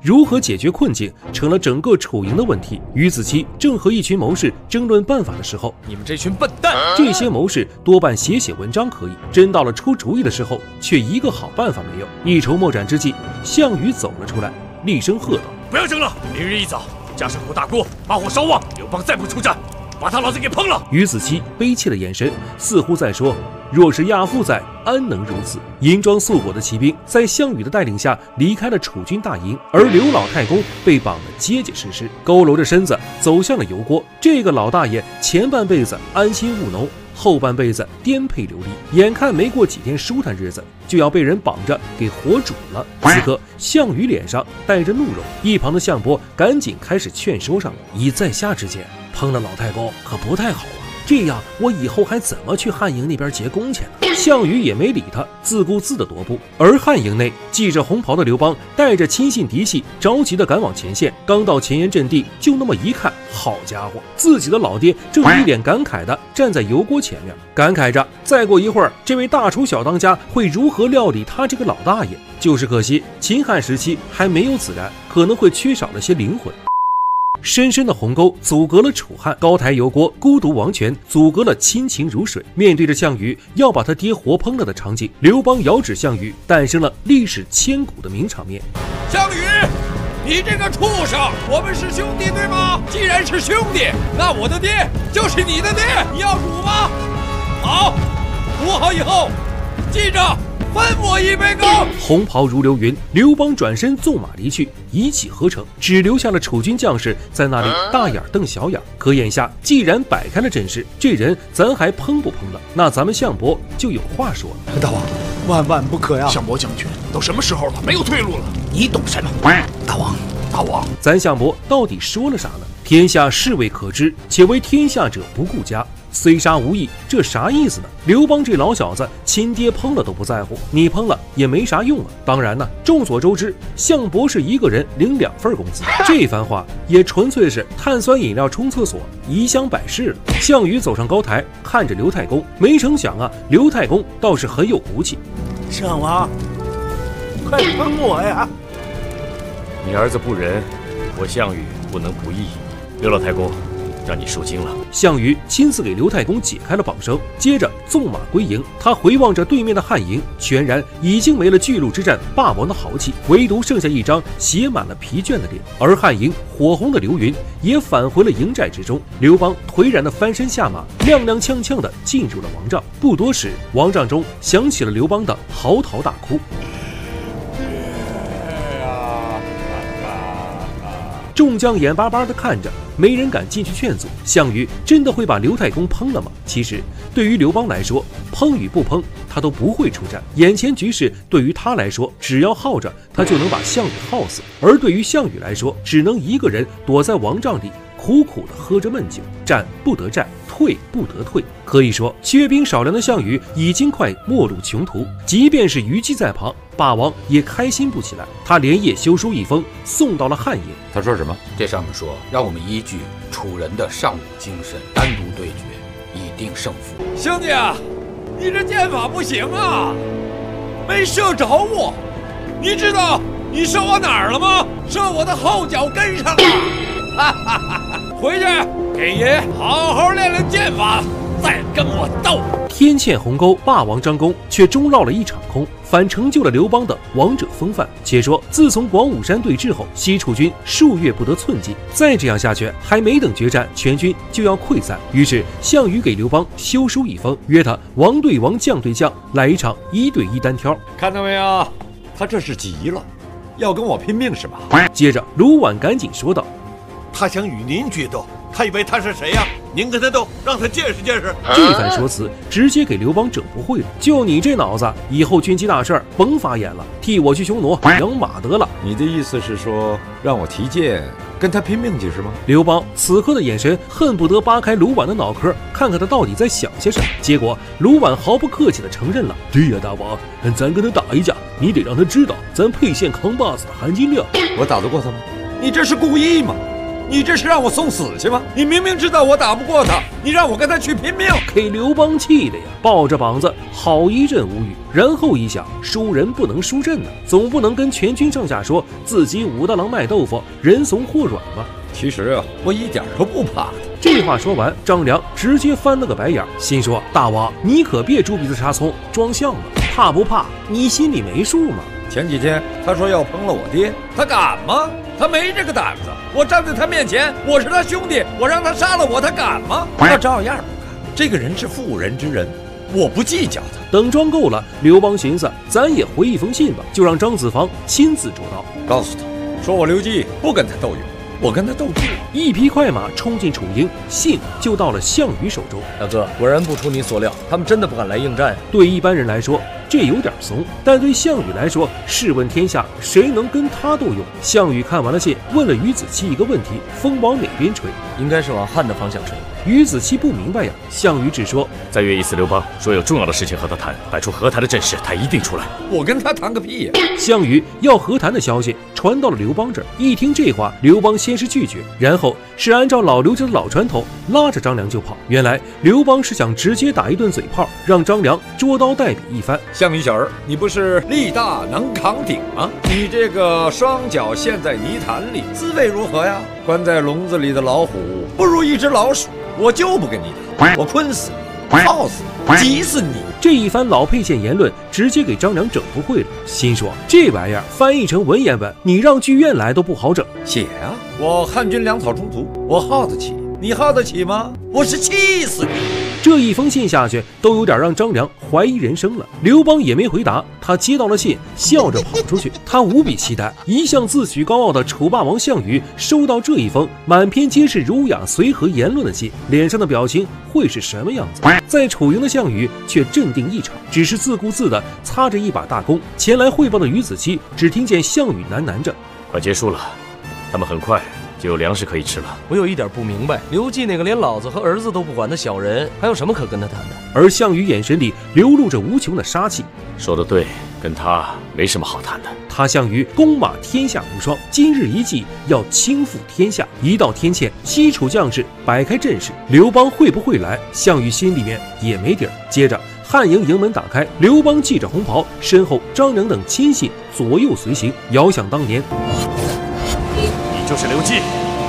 如何解决困境成了整个楚营的问题。于子期正和一群谋士争论办法的时候， 你们这群笨蛋！ 这些谋士多半写写文章可以，真到了出主意的时候，却一个好办法没有。一筹莫展之际，项羽走了出来，厉声喝道：“ 不要争了！明日一早，架上火大锅，把火烧旺。刘邦再不出战，把他老子给烹了！” 于子期悲切的眼神，似乎在说：“若是亚父在，安能如此？”银装素裹的骑兵在项羽的带领下离开了楚军大营，而刘老太公被绑得结结实实，佝偻着身子走向了油锅。这个老大爷前半辈子安心务农，后半辈子颠沛流离，眼看没过几天舒坦日子，就要被人绑着给活煮了。此刻，项羽脸上带着怒容，一旁的项伯赶紧开始劝说上了：“以在下之见，烹了老太公可不太好啊。这样我以后还怎么去汉营那边结工钱呢？”项羽也没理他，自顾自的踱步。而汉营内系着红袍的刘邦带着亲信嫡系着急的赶往前线，刚到前沿阵地，就那么一看，好家伙，自己的老爹正一脸感慨的站在油锅前面，感慨着再过一会儿这位大厨小当家会如何料理他这个老大爷。就是可惜秦汉时期还没有子然，可能会缺少了些灵魂。深深的鸿沟阻隔了楚汉，高台油锅，孤独王权阻隔了亲情如水。面对着项羽要把他爹活烹了的场景，刘邦遥指项羽，诞生了历史千古的名场面。 项羽，你这个畜生！我们是兄弟对吗？既然是兄弟，那我的爹就是你的爹，你要煮吗？好，煮好以后，记着分我一杯羹。 红袍如流云，刘邦转身纵马离去，一气呵成，只留下了楚军将士在那里大眼瞪小眼。可眼下既然摆开了阵势，这人咱还烹不烹了？那咱们项伯就有话说了：“ 大王，万万不可呀！ 项伯将军，都什么时候了，没有退路了？ 你懂什么？大王，大王， 咱项伯到底说了啥呢？天下士未可知，且为天下者不顾家。虽杀无益，这啥意思呢？刘邦这老小子，亲爹烹了都不在乎，你烹了也没啥用啊。当然呢，众所周知，项伯是一个人领两份工资，这番话也纯粹是碳酸饮料冲厕所，宜香百事了。项羽走上高台，看着刘太公，没成想啊，刘太公倒是很有骨气。 项王，快烹我呀！ 你儿子不仁，我项羽不能不义。刘老太公，让你受惊了。 项羽亲自给刘太公解开了绑绳，接着纵马归营。他回望着对面的汉营，全然已经没了巨鹿之战霸王的豪气，唯独剩下一张写满了疲倦的脸。而汉营火红的刘云也返回了营寨之中。刘邦颓然的翻身下马，踉踉跄跄的进入了王帐。不多时，王帐中响起了刘邦的嚎啕大哭。众将眼巴巴地看着，没人敢进去劝阻。项羽真的会把刘太公烹了吗？其实，对于刘邦来说，烹与不烹，他都不会出战。眼前局势对于他来说，只要耗着，他就能把项羽耗死；而对于项羽来说，只能一个人躲在王帐里，苦苦地喝着闷酒，战不得战，退不得退。可以说，缺兵少粮的项羽已经快没入穷途。即便是虞姬在旁，霸王也开心不起来。他连夜修书一封，送到了汉营。 他说什么？ 这上面说，让我们依据楚人的尚武精神，单独对决，以定胜负。 兄弟啊，你这箭法不行啊，没射着我。你知道你射我哪儿了吗？射我的后脚跟上了。哈哈哈！回去给爷好好练练剑法，再跟我斗。 天堑鸿沟，霸王张弓，却终落了一场空，反成就了刘邦的王者风范。且说，自从广武山对峙后，西楚军数月不得寸进，再这样下去，还没等决战，全军就要溃散。于是，项羽给刘邦修书一封，约他王对王，将对将，来一场一对一单挑。 看到没有，他这是急了，要跟我拼命是吧？ 接着，卢绾赶紧说道：“ 他想与您决斗，他以为他是谁呀？您跟他斗，让他见识见识。” 这番说辞直接给刘邦整不会了。就你这脑子，以后军机大事甭发言了，替我去匈奴养马得了。 你的意思是说，让我提剑跟他拼命去是吗？ 刘邦此刻的眼神恨不得扒开卢绾的脑壳，看看他到底在想些什么。结果卢绾毫不客气地承认了：“对呀，大王，咱跟他打一架，你得让他知道咱沛县扛把子的含金量。” 我打得过他吗？你这是故意吗？ 你这是让我送死去吗？你明明知道我打不过他，你让我跟他去拼命， 给刘邦气的呀，抱着膀子好一阵无语。然后一想，输人不能输阵呢，总不能跟全军上下说自己武大郎卖豆腐，人怂货软吧？ 其实啊，我一点都不怕他。 这话说完，张良直接翻了个白眼，心说：大王，你可别猪鼻子插葱，装像了，怕不怕？你心里没数吗？ 前几天他说要烹了我爹，他敢吗？他没这个胆子。我站在他面前，我是他兄弟，我让他杀了我，他敢吗？他照样不敢。这个人是妇人之仁，我不计较他。 等装够了，刘邦寻思，咱也回一封信吧，就让张子房亲自捉到， 告诉他说我刘季不跟他斗勇，我跟他斗智。 一匹快马冲进楚营，信就到了项羽手中。 大哥，果然不出你所料，他们真的不敢来应战。 对一般人来说，这有点怂，但对项羽来说，试问天下谁能跟他斗勇？项羽看完了信，问了于子期一个问题：风往哪边吹？ 应该是往汉的方向吹。 于子期不明白呀，项羽只说： 再约一次刘邦，说有重要的事情和他谈，摆出和谈的阵势，他一定出来。 我跟他谈个屁呀！ 项羽要和谈的消息传到了刘邦这儿，一听这话，刘邦先是拒绝，然后是按照老刘家的老传统，拉着张良就跑。原来刘邦是想直接打一顿嘴炮，让张良捉刀代笔一番。 项羽小儿，你不是力大能扛鼎吗？你这个双脚陷在泥潭里，滋味如何呀？关在笼子里的老虎不如一只老鼠，我就不跟你打，我困死你，泡死你，急死你！ 这一番老沛县言论，直接给张良整不会了，心说这玩意儿翻译成文言文，你让剧院来都不好整。 写啊，我汉军粮草充足，我耗得起，你耗得起吗？我是气死你！ 这一封信下去，都有点让张良怀疑人生了。刘邦也没回答，他接到了信，笑着跑出去。他无比期待，一向自诩高傲的楚霸王项羽收到这一封满篇皆是儒雅随和言论的信，脸上的表情会是什么样子？在楚营的项羽却镇定异常，只是自顾自地擦着一把大弓。前来汇报的于子期只听见项羽喃喃着：“ 快结束了，他们很快就有粮食可以吃了。” 我有一点不明白，刘季那个连老子和儿子都不管的小人，还有什么可跟他谈的？ 而项羽眼神里流露着无穷的杀气。 说得对，跟他没什么好谈的。 他项羽弓马天下无双，今日一计要倾覆天下。一到天堑，西楚将士摆开阵势，刘邦会不会来？项羽心里面也没底儿。接着汉营营门打开，刘邦系着红袍，身后张良等亲信左右随行。遥想当年， 你就是刘季。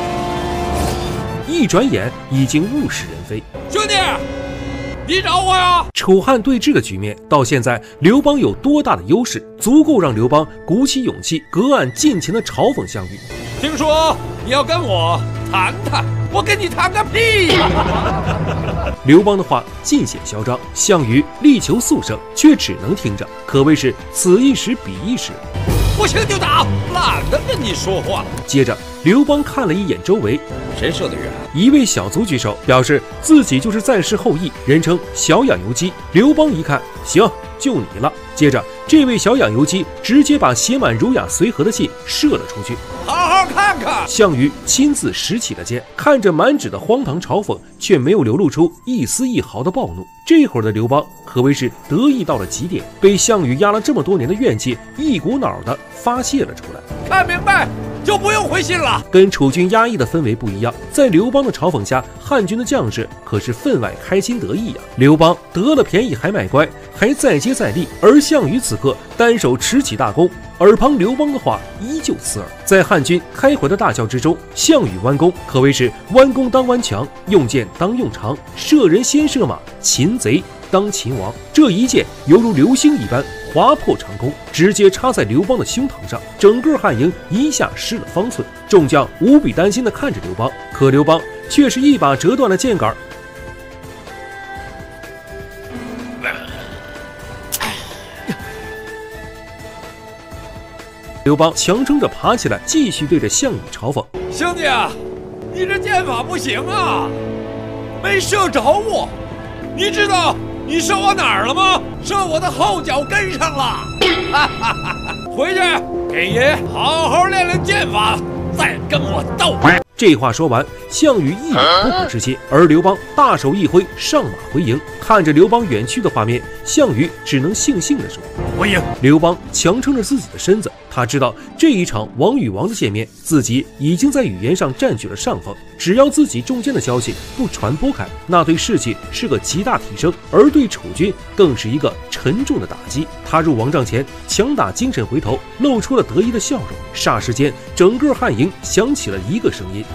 一转眼已经物是人非。 兄弟，你找我呀？ 楚汉对峙的局面到现在，刘邦有多大的优势，足够让刘邦鼓起勇气，隔岸近前的嘲讽项羽。 听说你要跟我谈谈，我跟你谈个屁！ 刘邦的话尽显嚣张，项羽力求速胜，却只能听着，可谓是此一时彼一时。 不行就打，懒得跟你说话。 接着，刘邦看了一眼周围， 谁射的远？ 一位小卒举手，表示自己就是在世后羿，人称小养由基。刘邦一看，行，就你了。接着，这位小养由基直接把写满儒雅随和的信射了出去。 好好看看。 项羽亲自拾起了剑，看着满纸的荒唐嘲讽，却没有流露出一丝一毫的暴怒。这会儿的刘邦可谓是得意到了极点，被项羽压了这么多年的怨气一股脑的发泄了出来。 看明白就不用回信了。 跟楚军压抑的氛围不一样，在刘邦的嘲讽下，汉军的将士可是分外开心得意呀、啊。刘邦得了便宜还卖乖，还再接再厉，而项羽此刻单手持起大弓，耳旁刘邦的话依旧刺耳。在汉军开怀的大笑之中，项羽弯弓可谓是弯弓当弯墙，用箭当用长，射人先射马，擒贼当擒王。这一箭犹如流星一般划破长空，直接插在刘邦的胸膛上，整个汉营一下失了方寸。众将无比担心地看着刘邦，可刘邦却是一把折断了箭杆。刘邦强撑着爬起来，继续对着项羽嘲讽：“ 兄弟啊，你这箭法不行啊，没射着我。你知道你射我哪儿了吗？射我的后脚跟上了。回去给爷好好练练剑法，再跟我斗。” 这话说完，项羽一点不可置信，而刘邦大手一挥，上马回营。看着刘邦远去的画面，项羽只能悻悻地说：“ 回营。” 刘邦强撑着自己的身子，他知道这一场王与王的见面，自己已经在语言上占据了上风。只要自己中间的消息不传播开，那对士气是个极大提升，而对楚军更是一个沉重的打击。他入王帐前，强打精神回头，露出了得意的笑容。霎时间，整个汉营响起了一个声音。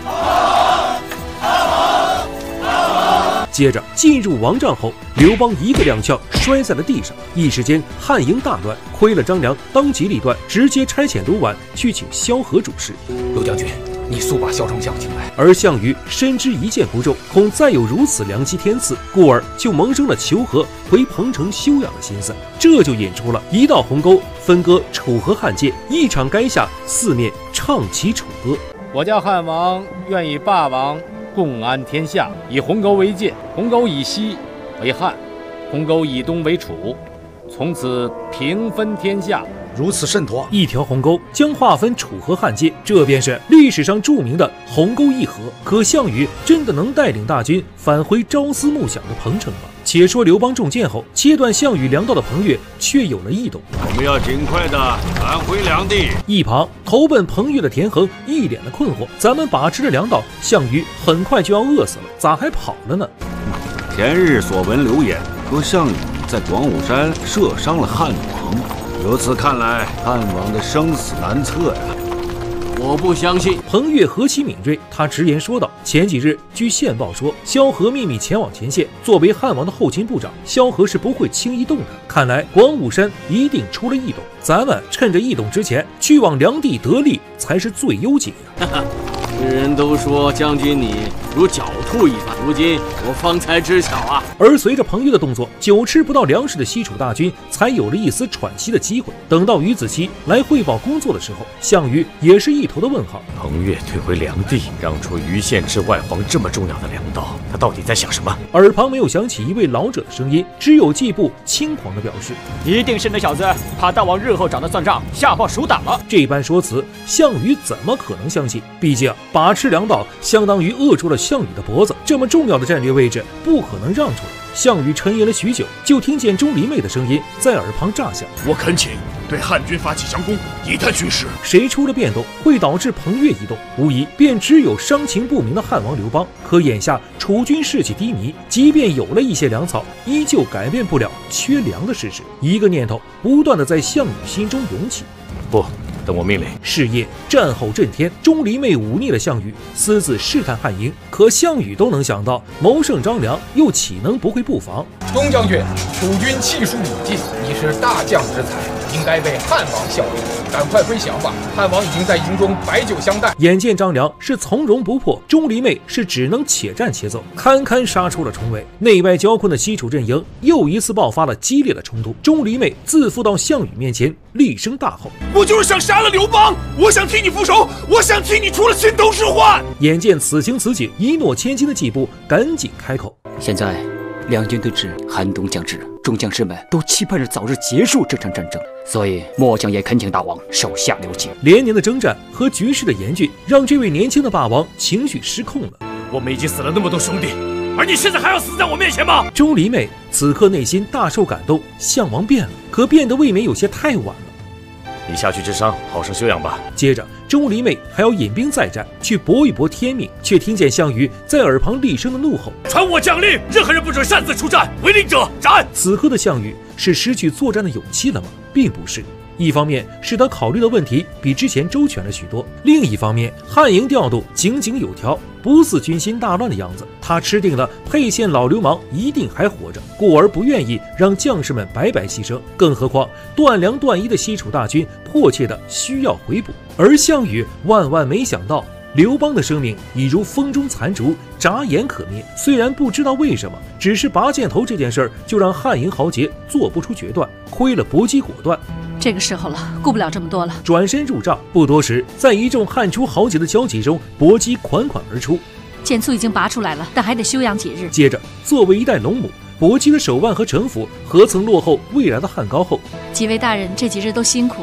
接着进入王帐后，刘邦一个踉跄摔在了地上，一时间汉营大乱。亏了张良当机立断，直接差遣卢绾去请萧何主事。 刘将军，你速把萧丞相请来。 而项羽深知一箭不中，恐再有如此良机天赐，故而就萌生了求和回彭城休养的心思。这就引出了一道鸿沟，分割楚河汉界，一场垓下，四面唱起楚歌。 我家汉王愿以霸王共安天下，以鸿沟为界，鸿沟以西为汉，鸿沟以东为楚，从此平分天下。 如此甚妥。 一条鸿沟将划分楚河汉界，这便是历史上著名的鸿沟议和。可项羽真的能带领大军返回朝思暮想的彭城吗？且说刘邦中箭后，切断项羽粮道的彭越却有了异动。 我们要尽快的返回梁地。 一旁投奔彭越的田横一脸的困惑：咱们把持的粮道，项羽很快就要饿死了，咋还跑了呢？ 前日所闻流言，说项羽在广武山射伤了汉王。由此看来，汉王的生死难测呀！ 我不相信。 彭越何其敏锐，他直言说道：“前几日据线报说，萧何秘密前往前线，作为汉王的后勤部长，萧何是不会轻易动的。看来广武山一定出了异动，咱们趁着异动之前去往梁地得利，才是最优解呀！” 世人都说将军你如狡兔一般，如今我方才知晓啊。 而随着彭越的动作，久吃不到粮食的西楚大军才有了一丝喘息的机会。等到于子期来汇报工作的时候，项羽也是一头的问号。 彭越退回梁地，让出于县至外黄这么重要的粮道，他到底在想什么？ 耳旁没有响起一位老者的声音，只有季布轻狂的表示：“ 一定是那小子怕大王日后找他算账，下报鼠胆了。” 这般说辞，项羽怎么可能相信？毕竟把持粮道相当于扼住了项羽的脖子，这么重要的战略位置不可能让出来。项羽沉吟了许久，就听见钟离昧的声音在耳旁炸响：“ 我恳请对汉军发起强攻，以探虚实。” 谁出了变动，会导致彭越移动，无疑便只有伤情不明的汉王刘邦。可眼下楚军士气低迷，即便有了一些粮草，依旧改变不了缺粮的事实。一个念头不断的在项羽心中涌起： 不，等我命令。 是夜，战吼震天，钟离昧忤逆了项羽，私自试探汉营。可项羽都能想到，谋胜张良又岂能不会布防？ 钟将军，楚军气数已尽，你是大将之才，应该为汉王效力，赶快归降吧！汉王已经在营中摆酒相待。 眼见张良是从容不迫，钟离昧是只能且战且走，堪堪杀出了重围。内外交困的西楚阵营又一次爆发了激烈的冲突。钟离昧自负到项羽面前，厉声大吼：“ 我就是想杀了刘邦！我想替你复仇！我想替你除了心头之患！” 眼见此情此景，一诺千金的季布赶紧开口：“ 现在两军对峙，寒冬将至，众将士们都期盼着早日结束这场战争，所以末将也恳请大王手下留情。” 连年的征战和局势的严峻，让这位年轻的霸王情绪失控了。 我们已经死了那么多兄弟，而你现在还要死在我面前吗？ 钟离昧此刻内心大受感动，项王变了，可变得未免有些太晚了。 你下去治伤，好生休养吧。 接着，钟离昧还要引兵再战，去搏一搏天命，却听见项羽在耳旁厉声的怒吼：“ 传我将令，任何人不准擅自出战，违令者斩！” 此刻的项羽是失去作战的勇气了吗？并不是。一方面是他考虑的问题比之前周全了许多，另一方面汉营调度井井有条，不似军心大乱的样子。他吃定了沛县老流氓一定还活着，故而不愿意让将士们白白牺牲。更何况断粮断衣的西楚大军迫切的需要回补，而项羽万万没想到，刘邦的生命已如风中残烛，眨眼可灭。虽然不知道为什么，只是拔箭头这件事儿就让汉营豪杰做不出决断，亏了搏击果断。 这个时候了，顾不了这么多了。 转身入帐，不多时，在一众汉楚豪杰的交集中，搏击款款而出。 箭簇已经拔出来了，但还得休养几日。 接着，作为一代龙母，搏击的手腕和城府何曾落后未来的汉高后？ 几位大人这几日都辛苦了，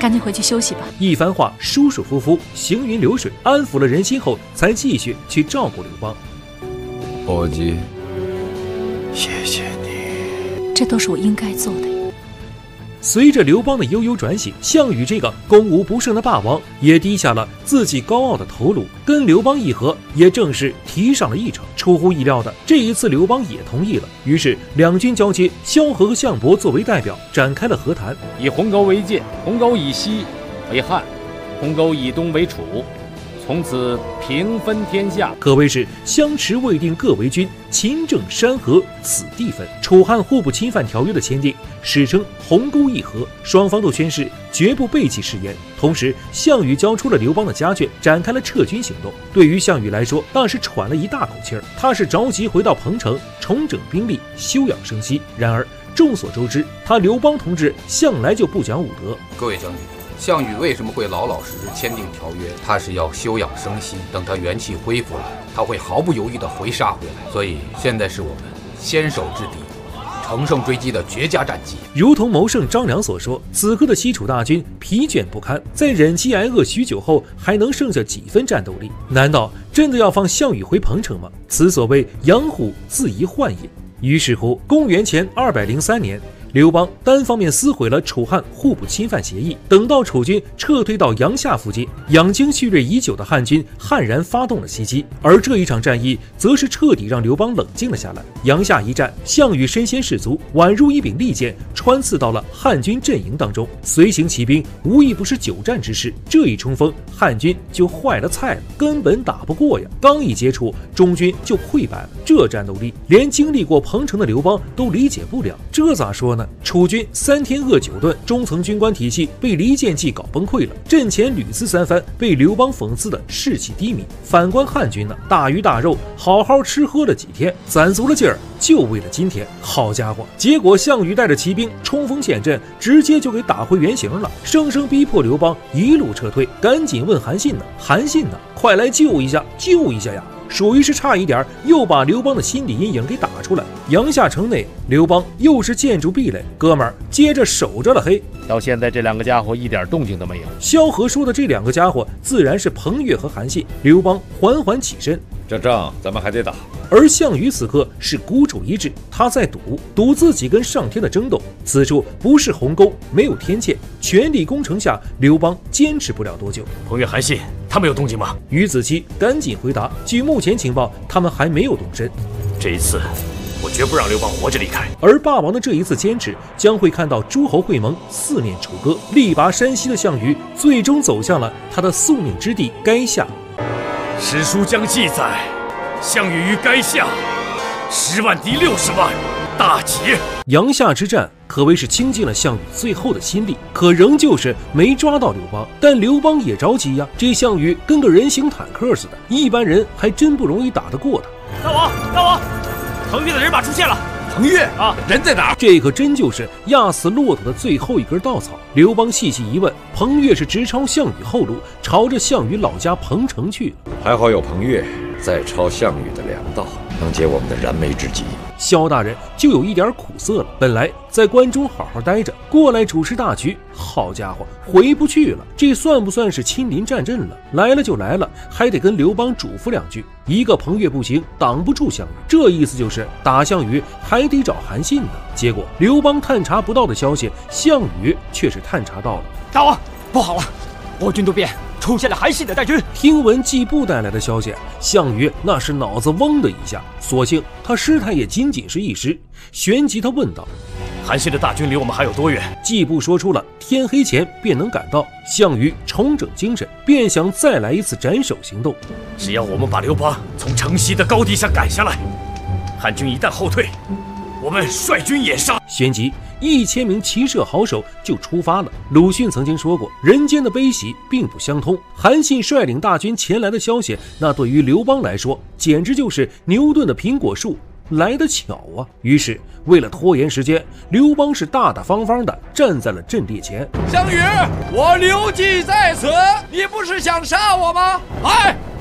赶紧回去休息吧。 一番话舒舒服服，行云流水，安抚了人心后，才继续去照顾刘邦。 伙计， 谢谢你， 这都是我应该做的。 随着刘邦的悠悠转醒，项羽这个攻无不胜的霸王也低下了自己高傲的头颅，跟刘邦议和也正式提上了议程。出乎意料的，这一次刘邦也同意了，于是两军交接，萧何和项伯作为代表展开了和谈。 以鸿沟为界，鸿沟以西为汉，鸿沟以东为楚，从此平分天下。 可谓是相持未定各为君，秦郑山河此地分。楚汉互不侵犯条约的签订，史称鸿沟议和，双方都宣誓绝不背弃誓言。同时，项羽交出了刘邦的家眷，展开了撤军行动。对于项羽来说，那是喘了一大口气儿，他是着急回到彭城，重整兵力，休养生息。然而众所周知，他刘邦同志向来就不讲武德。 各位将军，项羽为什么会老老实实签订条约？他是要休养生息，等他元气恢复了，他会毫不犹豫地回杀回来。所以现在是我们先手制敌，乘胜追击的绝佳战机。 如同谋圣张良所说，此刻的西楚大军疲倦不堪，在忍饥挨饿许久后，还能剩下几分战斗力？难道真的要放项羽回彭城吗？此所谓养虎自遗患也。于是乎，公元前二百零三年，刘邦单方面撕毁了楚汉互不侵犯协议。等到楚军撤退到阳夏附近，养精蓄锐已久的汉军悍然发动了袭击。而这一场战役，则是彻底让刘邦冷静了下来。阳夏一战，项羽身先士卒，宛如一柄利剑，穿刺到了汉军阵营当中。随行骑兵无一不是久战之士，这一冲锋，汉军就坏了菜了，根本打不过呀。刚一接触，中军就溃败了。这战斗力，连经历过彭城的刘邦都理解不了。这咋说呢？楚军三天饿九顿，中层军官体系被离间计搞崩溃了，阵前屡次三番被刘邦讽刺的士气低迷。反观汉军呢，大鱼大肉，好好吃喝了几天，攒足了劲儿，就为了今天。好家伙，结果项羽带着骑兵冲锋陷阵，直接就给打回原形了，生生逼迫刘邦一路撤退。赶紧问韩信呢，韩信呢，快来救一下，救一下呀！属于是差一点又把刘邦的心理阴影给打出来。阳夏城内，刘邦又是建筑壁垒，哥们儿接着守着了。嘿， 到现在这两个家伙一点动静都没有。 萧何说的这两个家伙自然是彭越和韩信。刘邦缓缓起身， 这仗咱们还得打。 而项羽此刻是孤注一掷，他在赌赌自己跟上天的争斗。此处不是鸿沟，没有天堑，全力攻城下，刘邦坚持不了多久。 彭越、韩信他们有动静吗？ 于子期赶紧回答，据目前情报，他们还没有动身。 这一次我绝不让刘邦活着离开。 而霸王的这一次坚持，将会看到诸侯会盟，四面楚歌，力拔山兮的项羽最终走向了他的宿命之地垓下。 史书将记载，项羽于垓下，十万敌六十万，大捷。 阳夏之战可谓是倾尽了项羽最后的心力，可仍旧是没抓到刘邦。但刘邦也着急呀，这项羽跟个人形坦克似的，一般人还真不容易打得过他。 大王，大王，彭越的人马出现了。 彭越啊，人在哪儿？ 这可真就是压死骆驼的最后一根稻草。刘邦细细一问，彭越是直抄项羽后路，朝着项羽老家彭城去了。 还好有彭越在抄项羽的粮道，能解我们的燃眉之急。 萧大人就有一点苦涩了，本来在关中好好待着，过来主持大局，好家伙，回不去了。这算不算是亲临战阵了？来了就来了，还得跟刘邦嘱咐两句。一个彭越不行，挡不住项羽，这意思就是打项羽还得找韩信呢。结果刘邦探查不到的消息，项羽却是探查到了。 大王，不好了，我军渡边出现了韩信的大军。 听闻季布带来的消息，项羽那是脑子嗡的一下，所幸他失态也仅仅是一时，旋即他问道： 韩信的大军离我们还有多远？ 季布说出了天黑前便能赶到。项羽重整精神，便想再来一次斩首行动。 只要我们把刘邦从城西的高地上赶下来，汉军一旦后退，我们率军也杀。 旋即一千名骑射好手就出发了。鲁迅曾经说过，人间的悲喜并不相通。韩信率领大军前来的消息，那对于刘邦来说，简直就是牛顿的苹果树来得巧啊！于是为了拖延时间，刘邦是大大方方地站在了阵列前。 项羽，我刘季在此，你不是想杀我吗？来，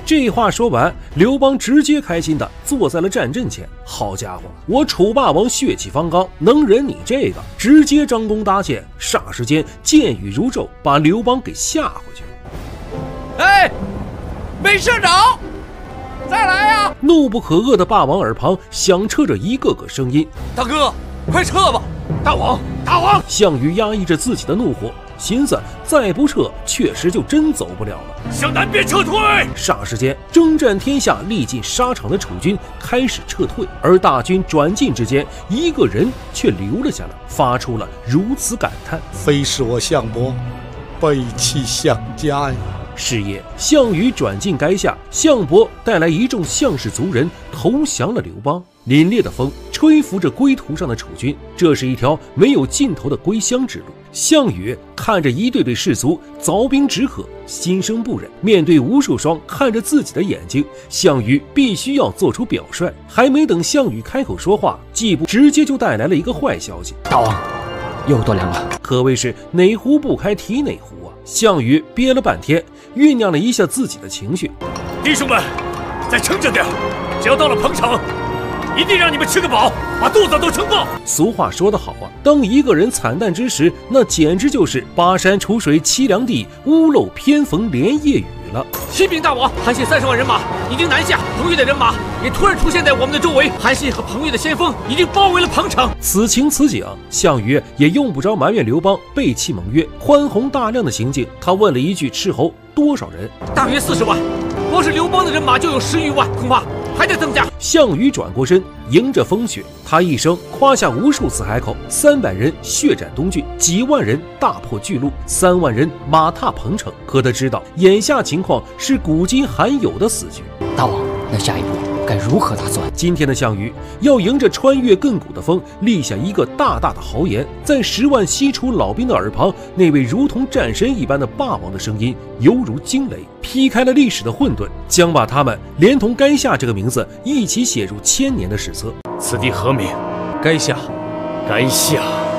这话说完，刘邦直接开心的坐在了战阵前。好家伙，我楚霸王血气方刚，能忍你这个？直接张弓搭箭，霎时间箭雨如骤，把刘邦给吓回去。 哎，魏社长，再来呀、啊！ 怒不可遏的霸王耳旁响彻着一个个声音：“ 大哥，快撤吧！”大王，大王！ 项羽压抑着自己的怒火，寻思再不撤，确实就真走不了了。 向南边撤退！ 霎时间，征战天下、历尽沙场的楚军开始撤退，而大军转进之间，一个人却留了下来，发出了如此感叹：“ 非是我项伯背弃项家呀！” 是夜，项羽转进垓下，项伯带来一众项氏族人投降了刘邦。凛冽的风吹拂着归途上的楚军，这是一条没有尽头的归乡之路。项羽看着一队队士卒凿冰止渴，心生不忍。面对无数双看着自己的眼睛，项羽必须要做出表率。还没等项羽开口说话，季布直接就带来了一个坏消息： 大王，又断粮了。 可谓是哪壶不开提哪壶啊！项羽憋了半天，酝酿了一下自己的情绪。 弟兄们，再撑着点，只要到了彭城，一定让你们吃个饱，把肚子都撑爆。 俗话说得好啊，当一个人惨淡之时，那简直就是巴山楚水凄凉地，屋漏偏逢连夜雨了。 启禀大王，韩信三十万人马已经南下，彭越的人马也突然出现在我们的周围，韩信和彭越的先锋已经包围了彭城。 此情此景，项羽也用不着埋怨刘邦背弃盟约，宽宏大量的行径。他问了一句斥候：多少人？ 大约四十万，光是刘邦的人马就有十余万，恐怕还得增加。 项羽转过身，迎着风雪，他一生夸下无数次海口：三百人血战东郡，几万人大破巨鹿，三万人马踏彭城。可他知道，眼下情况是古今罕有的死局。 大王，那下一步该如何打算？ 今天的项羽要迎着穿越亘古的风，立下一个大大的豪言。在十万西楚老兵的耳旁，那位如同战神一般的霸王的声音犹如惊雷，劈开了历史的混沌，将把他们连同垓下这个名字一起写入千年的史册。 此地何名？垓下。垓下。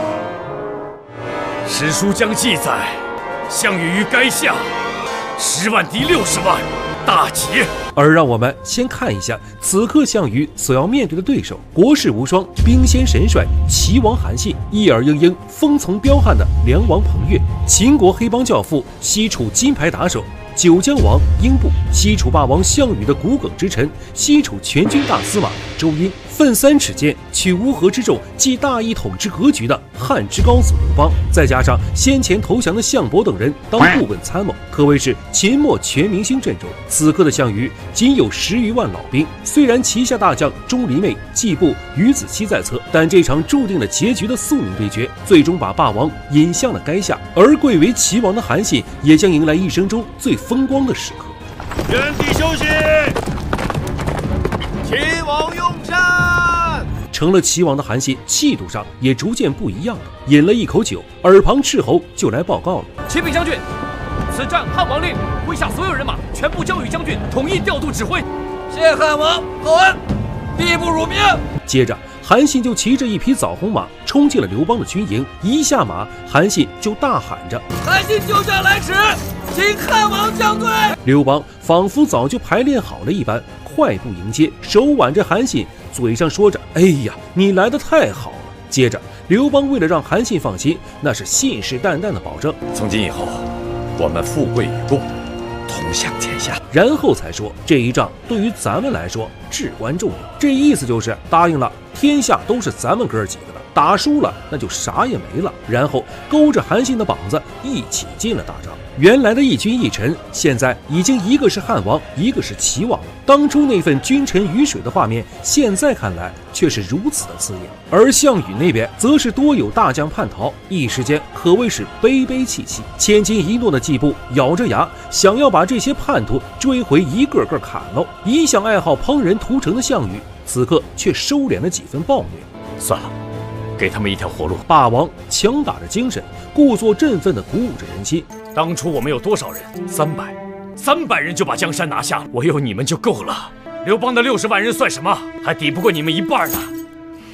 史书将记载，项羽于垓下，十万敌六十万，大捷。 而让我们先看一下此刻项羽所要面对的对手，国士无双、兵仙神帅齐王韩信，一耳英英、风从彪悍的梁王彭越，秦国黑帮教父、西楚金牌打手九江王英布，西楚霸王项羽的骨梗之臣，西楚全军大司马周殷，奋三尺剑，取乌合之众，继大一统之格局的汉之高祖刘邦，再加上先前投降的项伯等人当顾问参谋，可谓是秦末全明星阵容。此刻的项羽仅有十余万老兵，虽然旗下大将钟离昧、季布、于子期在侧，但这场注定了结局的宿命对决，最终把霸王引向了垓下。而贵为齐王的韩信，也将迎来一生中最风光的时刻。 原地休息，齐王用膳。 成了齐王的韩信，气度上也逐渐不一样了。饮了一口酒，耳旁斥候就来报告了： 启禀将军，此战汉王令麾下所有人马全部交与将军统一调度指挥。 谢汉王厚恩，必不辱命。 接着，韩信就骑着一匹枣红马冲进了刘邦的军营，一下马，韩信就大喊着：“ 韩信救驾来迟，请汉王降罪！” 刘邦仿佛早就排练好了一般，快步迎接，手挽着韩信，嘴上说着：“哎呀，你来得太好了。”接着，刘邦为了让韩信放心，那是信誓旦旦的保证：“ 从今以后，我们富贵与共，同享天下。” 然后才说这一仗对于咱们来说至关重要。这意思就是答应了，天下都是咱们哥几个的，打输了那就啥也没了。然后勾着韩信的膀子一起进了大帐。原来的一君一臣，现在已经一个是汉王，一个是齐王。当初那份君臣鱼水的画面，现在看来却是如此的刺眼。而项羽那边则是多有大将叛逃，一时间可谓是悲悲戚戚。千金一诺的季布咬着牙，想要把这些叛徒追回一个个砍喽。一向爱好烹饪屠城的项羽，此刻却收敛了几分暴虐。 算了，给他们一条活路。 霸王强打着精神，故作振奋地鼓舞着人心。 当初我们有多少人？三百，三百人就把江山拿下了，我有你们就够了。刘邦的六十万人算什么？还抵不过你们一半呢。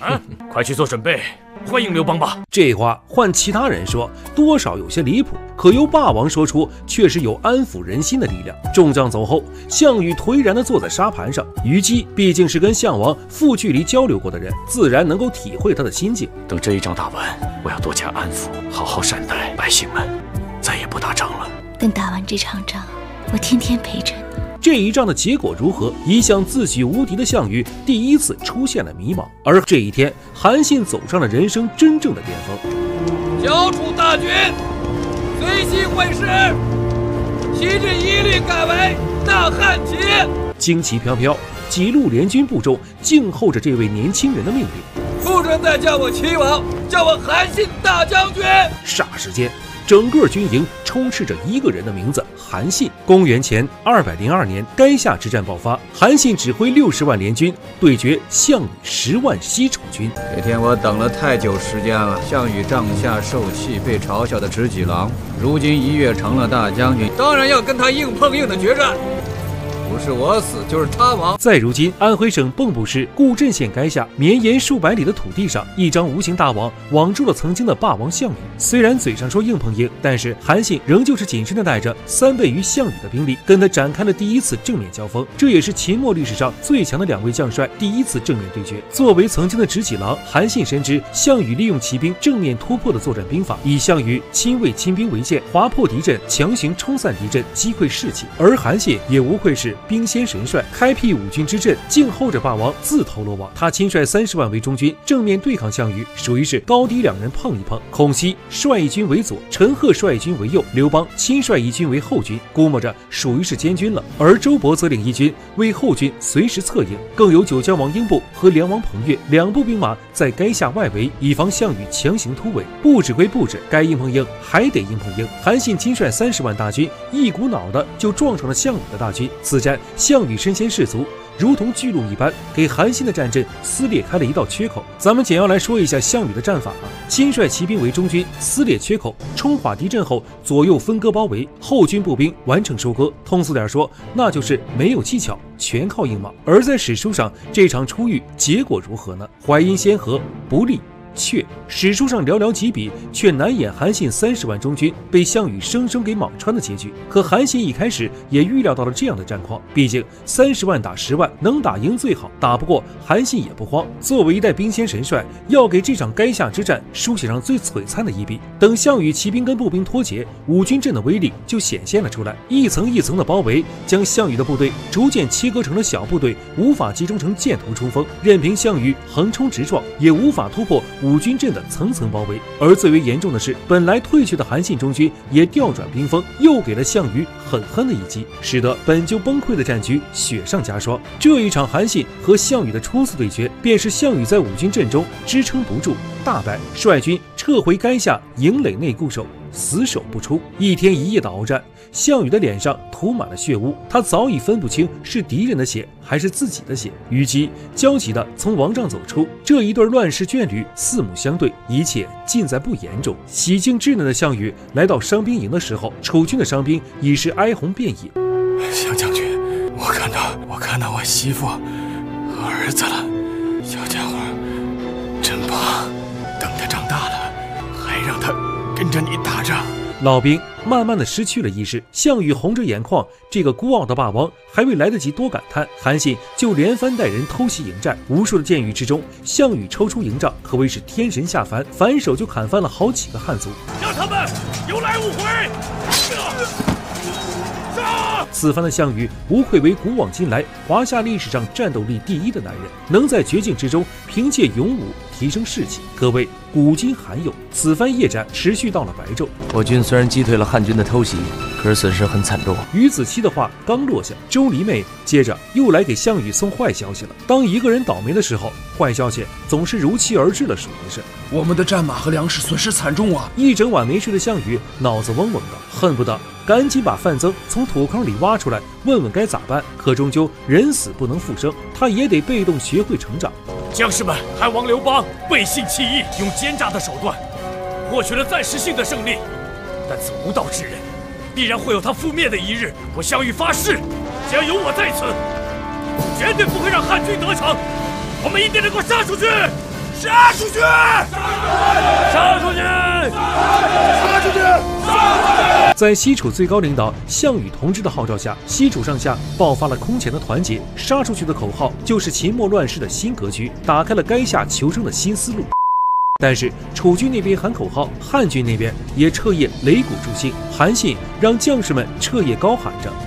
啊，快去做准备，欢迎刘邦吧。 这话换其他人说，多少有些离谱，可由霸王说出，确实有安抚人心的力量。众将走后，项羽颓然地坐在沙盘上。虞姬毕竟是跟项王负距离交流过的人，自然能够体会他的心境。 等这一仗打完，我要多加安抚，好好善待百姓们，再也不打仗了。 等打完这场仗，我天天陪着你。 这一仗的结果如何？一向自诩无敌的项羽第一次出现了迷茫。而这一天，韩信走上了人生真正的巅峰。 交出大军，随即会师，旗帜一律改为大汉旗。 旌旗飘飘，几路联军部众静候着这位年轻人的命令。 不准再叫我齐王，叫我韩信大将军。 霎时间，整个军营充斥着一个人的名字——韩信。公元前二百零二年，垓下之战爆发，韩信指挥六十万联军对决项羽十万西楚军。 这天我等了太久时间了。项羽帐下受气，被嘲笑的执戟郎，如今一跃成了大将军，当然要跟他硬碰硬的决战。不是我死，就是他亡。 在如今安徽省蚌埠市固镇县垓下绵延数百里的土地上，一张无形大网网住了曾经的霸王项羽。虽然嘴上说硬碰硬，但是韩信仍旧是谨慎地带着三倍于项羽的兵力，跟他展开了第一次正面交锋。这也是秦末历史上最强的两位将帅第一次正面对决。作为曾经的执戟郎，韩信深知项羽利用骑兵正面突破的作战兵法，以项羽亲卫亲兵为鉴，划破敌阵，强行冲散敌阵，击溃士气。而韩信也无愧是兵仙神帅，开辟五军之阵，静候着霸王自投罗网。他亲率三十万为中军，正面对抗项羽，属于是高低两人碰一碰。孔熙率一军为左，陈赫率一军为右，刘邦亲率一军为后军，估摸着属于是监军了。而周勃则领一军为后军，随时策应。更有九江王英布和梁王彭越两部兵马在垓下外围，以防项羽强行突围。布置归布置，该硬碰硬还得硬碰硬。韩信亲率三十万大军，一股脑的就撞上了项羽的大军。此战项羽身先士卒，如同巨鹿一般，给韩信的战阵撕裂开了一道缺口。咱们简要来说一下项羽的战法啊，亲率骑兵为中军，撕裂缺口，冲垮敌阵后，左右分割包围，后军步兵完成收割。通俗点说，那就是没有技巧，全靠硬莽。而在史书上，这场出狱结果如何呢？淮阴先河，不利。却史书上寥寥几笔，却难掩韩信三十万中军被项羽生生给莽穿的结局。可韩信一开始也预料到了这样的战况，毕竟三十万打十万，能打赢最好，打不过韩信也不慌。作为一代兵仙神帅，要给这场垓下之战书写上最璀璨的一笔。等项羽骑兵跟步兵脱节，五军阵的威力就显现了出来，一层一层的包围，将项羽的部队逐渐切割成了小部队，无法集中成箭头冲锋，任凭项羽横冲直撞，也无法突破五军阵的层层包围。而最为严重的是，本来退却的韩信中军也调转兵锋，又给了项羽狠狠的一击，使得本就崩溃的战局雪上加霜。这一场韩信和项羽的初次对决，便是项羽在五军阵中支撑不住，大败，率军撤回垓下营垒内固守，死守不出。一天一夜的鏖战，项羽的脸上涂满了血污，他早已分不清是敌人的血还是自己的血。虞姬焦急地从王帐走出，这一对乱世眷侣四目相对，一切尽在不言中。洗净稚嫩的项羽来到伤兵营的时候，楚军的伤兵已是哀鸿遍野。 项将军，我看到我看到我媳妇和儿子了，小家伙真棒，等他长大了，还让他跟着你打仗。 老兵慢慢的失去了意识，项羽红着眼眶，这个孤傲的霸王还未来得及多感叹，韩信就连番带人偷袭营寨。无数的箭雨之中，项羽抽出营帐，可谓是天神下凡，反手就砍翻了好几个汉族。 让他们有来无回！ 此番的项羽无愧为古往今来华夏历史上战斗力第一的男人，能在绝境之中凭借勇武提升士气，可谓古今罕有。此番夜战持续到了白昼， 我军虽然击退了汉军的偷袭，可是损失很惨重。 于子期的话刚落下，周黎妹接着又来给项羽送坏消息了。当一个人倒霉的时候，坏消息总是如期而至了，属于是。 我们的战马和粮食损失惨重啊！ 一整晚没睡的项羽脑子嗡嗡的，恨不得赶紧把范增从土坑里挖出来，问问该咋办。可终究人死不能复生，他也得被动学会成长。 将士们，汉王刘邦背信弃义，用奸诈的手段获取了暂时性的胜利，但此无道之人，必然会有他覆灭的一日。我项羽发誓，只要有我在此，绝对不会让汉军得逞。我们一定能够杀出去！ 杀出去！ 杀出去！ 杀出去！杀！ 在西楚最高领导项羽同志的号召下，西楚上下爆发了空前的团结。杀出去的口号就是秦末乱世的新格局，打开了垓下求生的新思路。但是楚军那边喊口号，汉军那边也彻夜擂鼓助兴，韩信让将士们彻夜高喊着。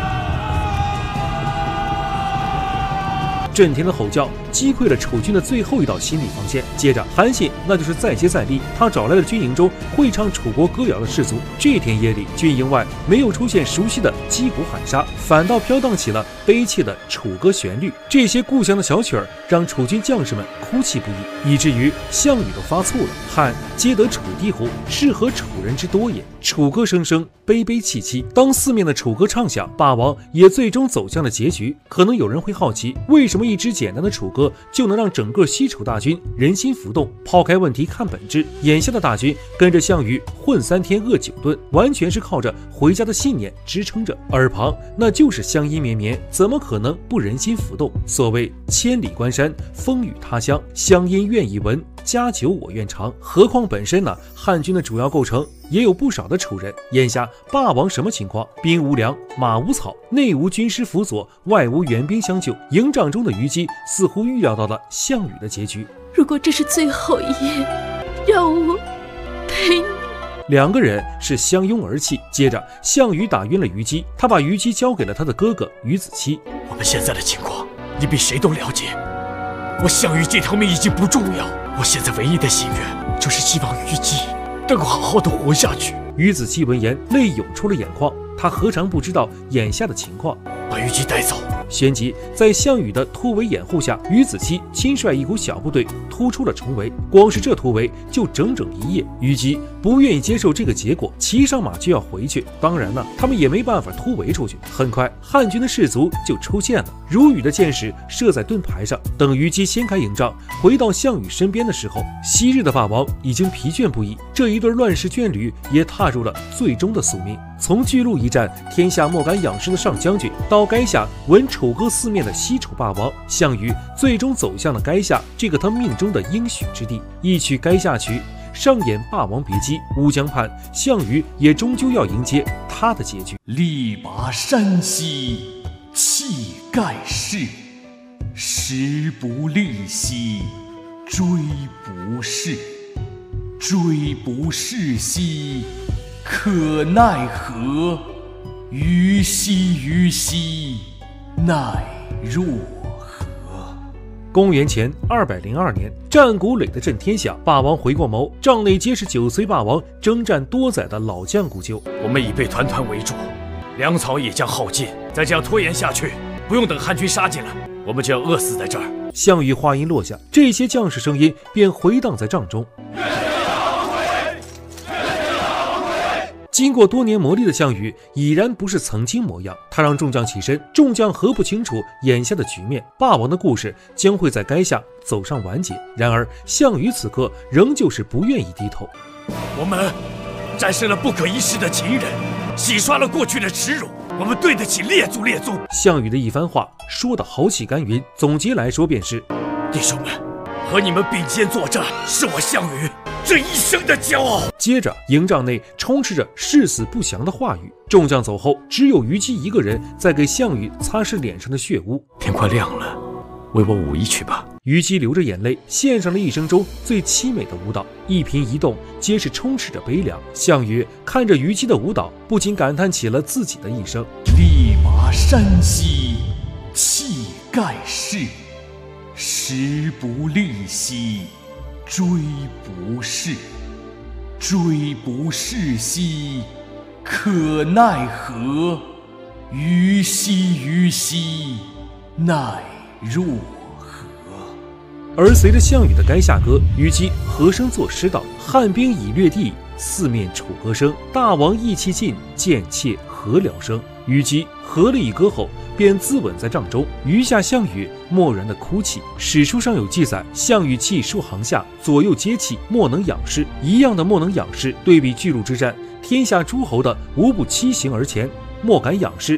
震天的吼叫击溃了楚军的最后一道心理防线。接着，韩信那就是再接再厉，他找来了军营中会唱楚国歌谣的士卒。这天夜里，军营外没有出现熟悉的击鼓喊杀，反倒飘荡起了悲切的楚歌旋律。这些故乡的小曲儿让楚军将士们哭泣不已，以至于项羽都发怵了。汉皆得楚地乎？是何楚人之多也？楚歌声声，悲悲戚戚。当四面的楚歌唱响，霸王也最终走向了结局。可能有人会好奇，为什么一支简单的楚歌就能让整个西楚大军人心浮动？抛开问题看本质，眼下的大军跟着项羽混三天饿九顿，完全是靠着回家的信念支撑着，耳旁那就是乡音绵绵，怎么可能不人心浮动？所谓千里关山，风雨他乡，乡音愿意闻，家酒我愿尝。何况本身呢，汉军的主要构成也有不少的楚人。眼下霸王什么情况？兵无粮，马无草，内无军师辅佐，外无援兵相救。营帐中的虞姬似乎预料到了项羽的结局。 如果这是最后一夜，让我陪你。 两个人是相拥而泣。接着，项羽打晕了虞姬，他把虞姬交给了他的哥哥虞子期。 我们现在的情况，你比谁都了解。我项羽这条命已经不重要，我现在唯一的心愿就是希望虞姬能够好好的活下去。 虞子期闻言，泪涌出了眼眶。他何尝不知道眼下的情况？ 把虞姬带走。 旋即，在项羽的突围掩护下，虞子期亲率一股小部队突出了重围。光是这突围就整整一夜。虞姬不愿意接受这个结果，骑上马就要回去。当然了，他们也没办法突围出去。很快，汉军的士卒就出现了，如雨的箭矢射在盾牌上。等虞姬掀开营帐，回到项羽身边的时候，昔日的霸王已经疲倦不已，这一对乱世眷侣也踏入了最终的宿命。从巨鹿一战天下莫敢仰视的上将军，到垓下闻楚歌四面的西楚霸王，项羽最终走向了垓下这个他命中的应许之地。一曲垓下曲，上演霸王别姬。乌江畔，项羽也终究要迎接他的结局。 力拔山兮气盖世，时不利兮骓不逝，骓不逝兮可奈何？虞兮虞兮，奈若何？ 公元前二百零二年，战鼓擂得震天响，霸王回过眸，帐内皆是九岁霸王征战多载的老将故旧。 我们已被团团围住，粮草也将耗尽，再这样拖延下去，不用等汉军杀进来，我们就要饿死在这儿。 项羽话音落下，这些将士声音便回荡在帐中。经过多年磨砺的项羽已然不是曾经模样，他让众将起身，众将何不清楚眼下的局面？霸王的故事将会在垓下走上完结。然而项羽此刻仍旧是不愿意低头。 我们战胜了不可一世的秦人，洗刷了过去的耻辱，我们对得起列祖列宗。 项羽的一番话说得豪气干云，总结来说便是： 弟兄们，和你们并肩作战，是我项羽这一生的骄傲。 接着，营帐内充斥着誓死不降的话语。众将走后，只有虞姬一个人在给项羽擦拭脸上的血污。 天快亮了，为我舞一曲吧。 虞姬流着眼泪，献上了一生中最凄美的舞蹈，一颦一动皆是充斥着悲凉。项羽看着虞姬的舞蹈，不禁感叹起了自己的一生。 力拔山兮气盖世，时不利兮骓不逝，骓不逝兮可奈何？虞兮虞兮，奈若何？ 而随着项羽的垓下歌，虞姬和声作诗道：汉兵已掠地，四面楚歌声。大王意气尽，贱妾何了声？虞姬和了一歌后，便自刎在帐中，余下项羽默然的哭泣。史书上有记载，项羽泣数行下，左右皆泣，莫能仰视。一样的莫能仰视，对比巨鹿之战，天下诸侯的无不欺行而前，莫敢仰视。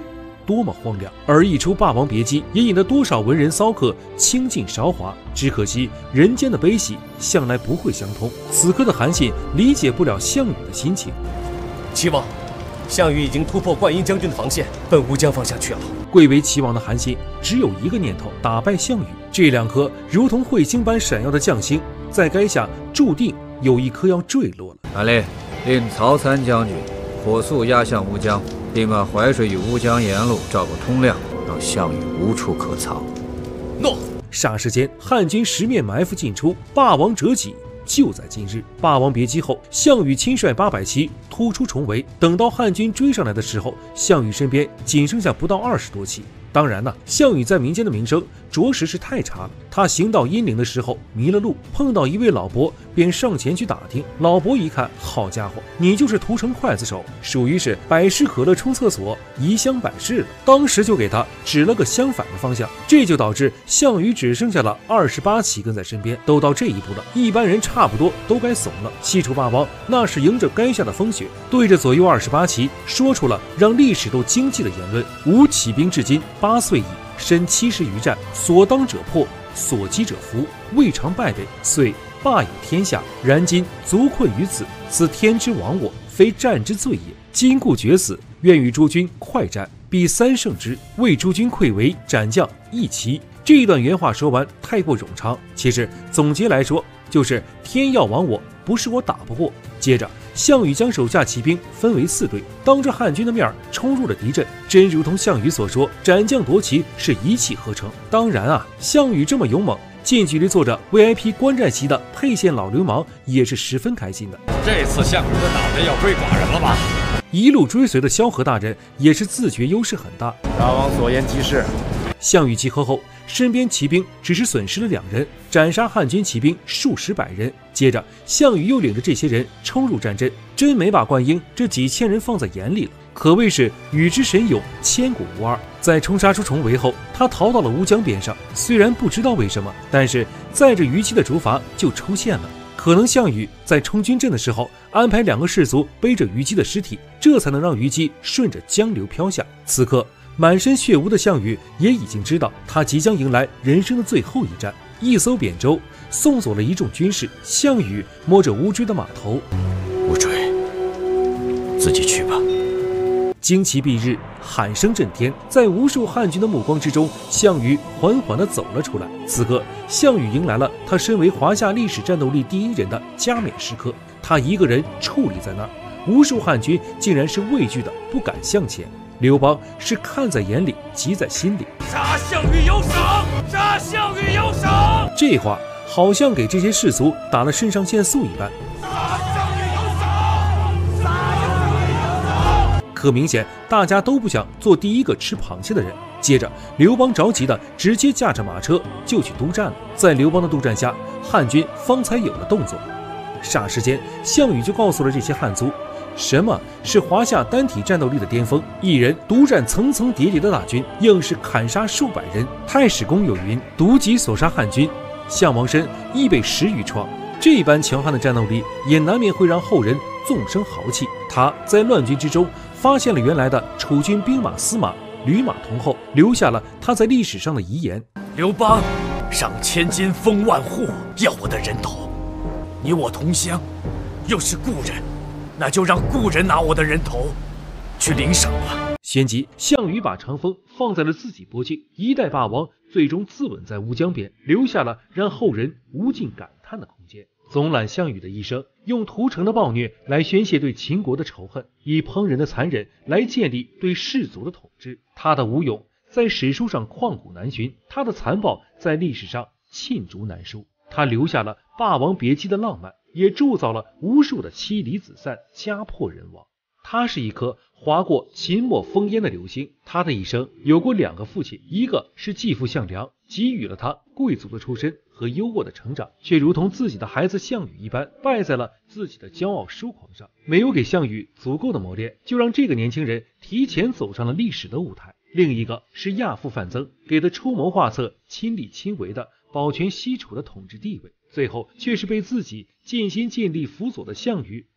多么荒凉。而一出《霸王别姬》，也引得多少文人骚客倾尽韶华。只可惜人间的悲喜向来不会相通。此刻的韩信理解不了项羽的心情。 齐王，项羽已经突破灌婴将军的防线，奔乌江方向去了。 贵为齐王的韩信只有一个念头：打败项羽。这两颗如同彗星般闪耀的将星，在垓下注定有一颗要坠落了。 传令，令曹参将军火速压向乌江，并把淮水与乌江沿路照个通亮，让项羽无处可藏。 诺。 霎时间，汉军十面埋伏进出，霸王折戟。就在今日，霸王别姬后，项羽亲率八百骑突出重围。等到汉军追上来的时候，项羽身边仅剩下不到二十多骑。当然呢，项羽在民间的名声着实是太差了。他行到阴陵的时候迷了路，碰到一位老伯，便上前去打听。老伯一看，好家伙，你就是屠城刽子手，属于是百事可乐冲厕所，移乡百事了。当时就给他指了个相反的方向，这就导致项羽只剩下了二十八骑跟在身边。都到这一步了，一般人差不多都该怂了。西楚霸王那是迎着垓下的风雪，对着左右二十八骑说出了让历史都惊悸的言论：吾起兵至今八岁矣，身七十余战，所当者破，所击者服，未尝败北，遂霸有天下。然今卒困于此，此天之亡我，非战之罪也。今故决死，愿与诸君快战，必三胜之，为诸君溃围，斩将一骑。这一段原话说完，太过冗长。其实总结来说，就是天要亡我，不是我打不过。接着，项羽将手下骑兵分为四队，当着汉军的面冲入了敌阵。真如同项羽所说，斩将夺旗是一气呵成。当然啊，项羽这么勇猛，近距离坐着 V I P 观战席的沛县老流氓也是十分开心的。 这次项羽的脑袋要归寡人了吧？ 一路追随的萧何大人也是自觉优势很大。 大王所言极是。 项羽集合后，身边骑兵只是损失了两人，斩杀汉军骑兵数十百人。接着，项羽又领着这些人冲入战阵，真没把灌婴这几千人放在眼里了，可谓是与之神勇，千古无二。在冲杀出重围后，他逃到了乌江边上，虽然不知道为什么，但是载着虞姬的竹筏就出现了。可能项羽在冲军阵的时候安排两个士卒背着虞姬的尸体，这才能让虞姬顺着江流飘下。此刻满身血污的项羽也已经知道，他即将迎来人生的最后一战。一艘扁舟送走了一众军士，项羽摸着乌骓的马头， 乌骓，自己去吧。 旌旗蔽日，喊声震天，在无数汉军的目光之中，项羽缓缓地走了出来。此刻，项羽迎来了他身为华夏历史战斗力第一人的加冕时刻。他一个人矗立在那儿，无数汉军竟然是畏惧的不敢向前。刘邦是看在眼里，急在心里。 杀项羽有赏，杀项羽有赏。 这话好像给这些士卒打了肾上腺素一般。 杀项羽有赏，杀项羽有赏。 可明显大家都不想做第一个吃螃蟹的人。接着，刘邦着急的直接驾着马车就去督战了。在刘邦的督战下，汉军方才有了动作。霎时间，项羽就告诉了这些汉族，什么是华夏单体战斗力的巅峰。一人独占层层叠叠的大军，硬是砍杀数百人。太史公有云：独戟所杀汉军，项王身亦被十余创。这般强悍的战斗力，也难免会让后人纵生豪气。他在乱军之中发现了原来的楚军兵马司马吕马童后，留下了他在历史上的遗言： 刘邦上千金封万户，要我的人头。你我同乡，又是故人，那就让故人拿我的人头去领赏吧。 旋即，项羽把长风放在了自己脖颈，一代霸王最终自刎在乌江边，留下了让后人无尽感叹的空间。总揽项羽的一生，用屠城的暴虐来宣泄对秦国的仇恨，以烹人的残忍来建立对士族的统治。他的武勇在史书上旷古难寻，他的残暴在历史上罄竹难书。他留下了霸王别姬的浪漫，也铸造了无数的妻离子散、家破人亡。他是一颗划过秦末烽烟的流星。他的一生有过两个父亲，一个是继父项梁，给予了他贵族的出身和优渥的成长，却如同自己的孩子项羽一般，败在了自己的骄傲疏狂上，没有给项羽足够的磨练，就让这个年轻人提前走上了历史的舞台。另一个是亚父范增，给他出谋划策、亲力亲为的保全西楚的统治地位，最后却是被自己尽心尽力辅佐的项羽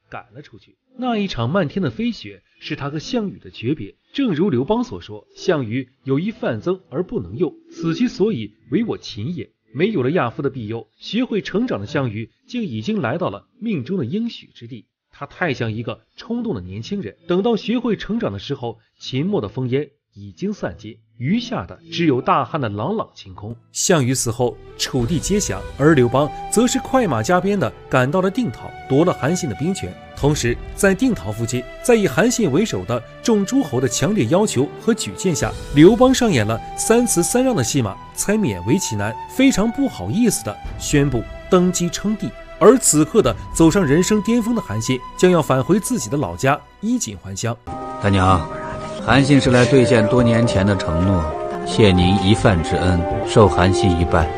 赶了出去。那一场漫天的飞雪是他和项羽的诀别。正如刘邦所说，项羽有一范增而不能用，此其所以为我秦也。没有了亚夫的庇佑，学会成长的项羽竟已经来到了命中的应许之地。他太像一个冲动的年轻人，等到学会成长的时候，秦末的烽烟已经散尽，余下的只有大汉的朗朗晴空。项羽死后，楚地皆降，而刘邦则是快马加鞭的赶到了定陶，夺了韩信的兵权。同时，在定陶附近，在以韩信为首的众诸侯的强烈要求和举荐下，刘邦上演了三辞三让的戏码，才勉为其难，非常不好意思的宣布登基称帝。而此刻的走上人生巅峰的韩信，将要返回自己的老家衣锦还乡。 大娘，韩信是来兑现多年前的承诺，谢您一饭之恩，受韩信一拜。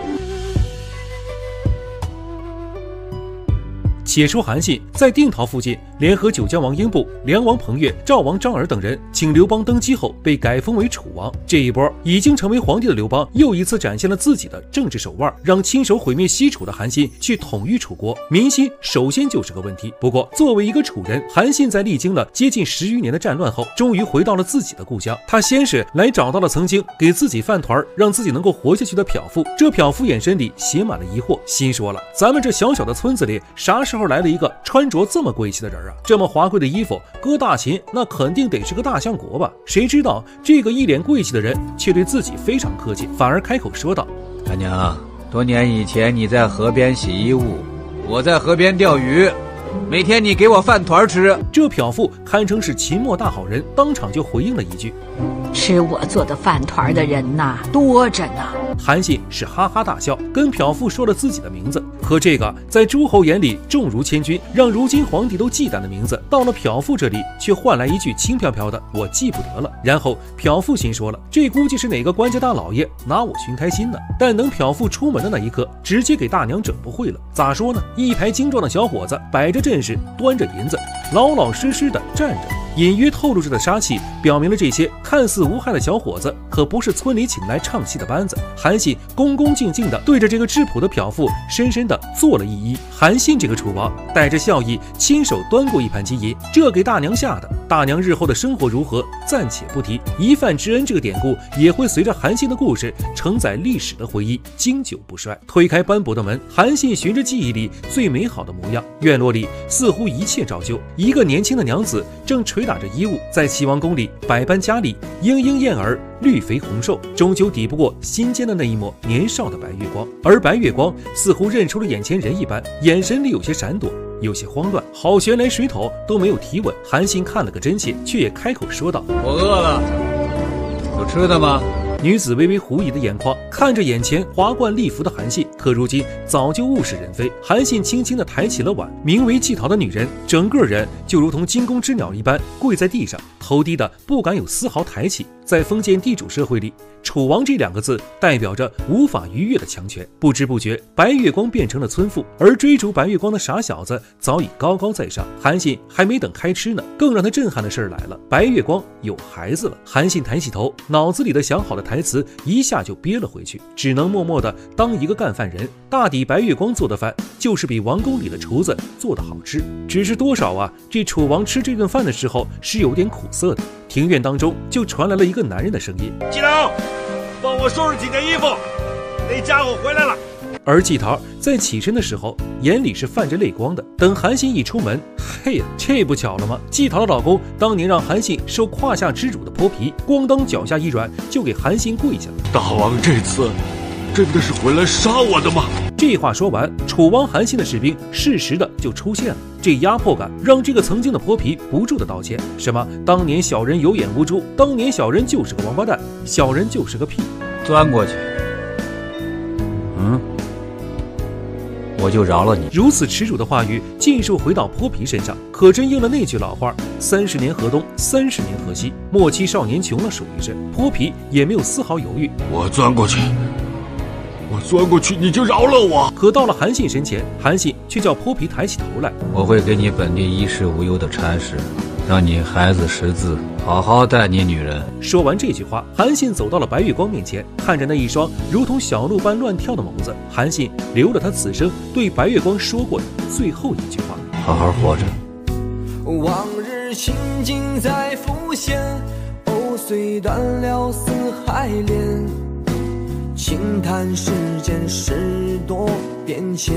且说韩信在定陶附近联合九江王英布、梁王彭越、赵王张耳等人，请刘邦登基后被改封为楚王。这一波已经成为皇帝的刘邦，又一次展现了自己的政治手腕，让亲手毁灭西楚的韩信去统御楚国。民心首先就是个问题。不过，作为一个楚人，韩信在历经了接近十余年的战乱后，终于回到了自己的故乡。他先是来找到了曾经给自己饭团，让自己能够活下去的漂夫。这漂夫眼神里写满了疑惑，心说了：咱们这小小的村子里，啥时候来了一个穿着这么贵气的人啊？这么华贵的衣服，搁大秦那肯定得是个大相国吧？谁知道这个一脸贵气的人却对自己非常客气，反而开口说道： 大娘，多年以前你在河边洗衣物，我在河边钓鱼，每天你给我饭团吃。 这漂夫堪称是秦末大好人，当场就回应了一句： 吃我做的饭团的人呐，多着呢。 韩信是哈哈大笑，跟漂夫说了自己的名字。可这个在诸侯眼里重如千钧，让如今皇帝都忌惮的名字，到了漂夫这里却换来一句轻飘飘的“我记不得了”。然后漂夫心说了，这估计是哪个官家大老爷拿我寻开心呢。但等漂夫出门的那一刻，直接给大娘整不会了。咋说呢？一排精壮的小伙子摆着阵势，端着银子，老老实实的站着，隐约透露着的杀气，表明了这些看似无害的小伙子可不是村里请来唱戏的班子。韩信恭恭敬敬地对着这个质朴的漂夫深深地做了一揖。韩信这个楚王带着笑意亲手端过一盘金银，这给大娘吓的。大娘日后的生活如何暂且不提，一饭之恩这个典故也会随着韩信的故事承载历史的回忆，经久不衰。推开斑驳的门，韩信循着记忆里最美好的模样，院落里似乎一切照旧，一个年轻的娘子正捶打着衣物，在齐王宫里百般佳丽，莺莺燕儿，绿肥红瘦，终究抵不过心间的那一抹年少的白月光。而白月光似乎认出了眼前人一般，眼神里有些闪躲，有些慌乱，好悬连水头都没有提稳。韩信看了个真切，却也开口说道： 我饿了，有吃的吗？ 女子微微狐疑的眼眶看着眼前华冠丽服的韩信，可如今早就物是人非。韩信轻轻地抬起了碗，名为季陶的女人整个人就如同惊弓之鸟一般跪在地上，头低的不敢有丝毫抬起。在封建地主社会里，楚王这两个字代表着无法逾越的强权。不知不觉，白月光变成了村妇，而追逐白月光的傻小子早已高高在上。韩信还没等开吃呢，更让他震撼的事儿来了，白月光有孩子了。韩信抬起头，脑子里的想好的台词一下就憋了回去，只能默默的当一个干饭人。大抵白月光做的饭就是比王宫里的厨子做的好吃，只是多少啊，这楚王吃这顿饭的时候是有点苦涩的。庭院当中就传来了一个男人的声音： 季陶，帮我收拾几件衣服，那家伙回来了。 而季陶在起身的时候，眼里是泛着泪光的。等韩信一出门，嘿呀，这不巧了吗？季陶的老公当年让韩信受胯下之辱的泼皮，咣当脚下一软，就给韩信跪下了。 大王这次真的是回来杀我的吗？ 这话说完，楚王韩信的士兵适时的就出现了。这压迫感让这个曾经的泼皮不住的道歉，什么当年小人有眼无珠，当年小人就是个王八蛋，小人就是个屁。 钻过去，嗯，我就饶了你。 如此耻辱的话语尽数回到泼皮身上，可真应了那句老话：三十年河东，三十年河西。莫欺少年穷了数一身。泼皮也没有丝毫犹豫， 我钻过去，我钻过去，你就饶了我。 可到了韩信身前，韩信却叫泼皮抬起头来： 我会给你本地衣食无忧的差事，让你孩子识字，好好待你女人。 说完这句话，韩信走到了白月光面前，看着那一双如同小鹿般乱跳的眸子，韩信留了他此生对白月光说过的最后一句话： 好好活着， 往日情景再浮现，藕虽断了丝还连，轻叹世间事多变迁。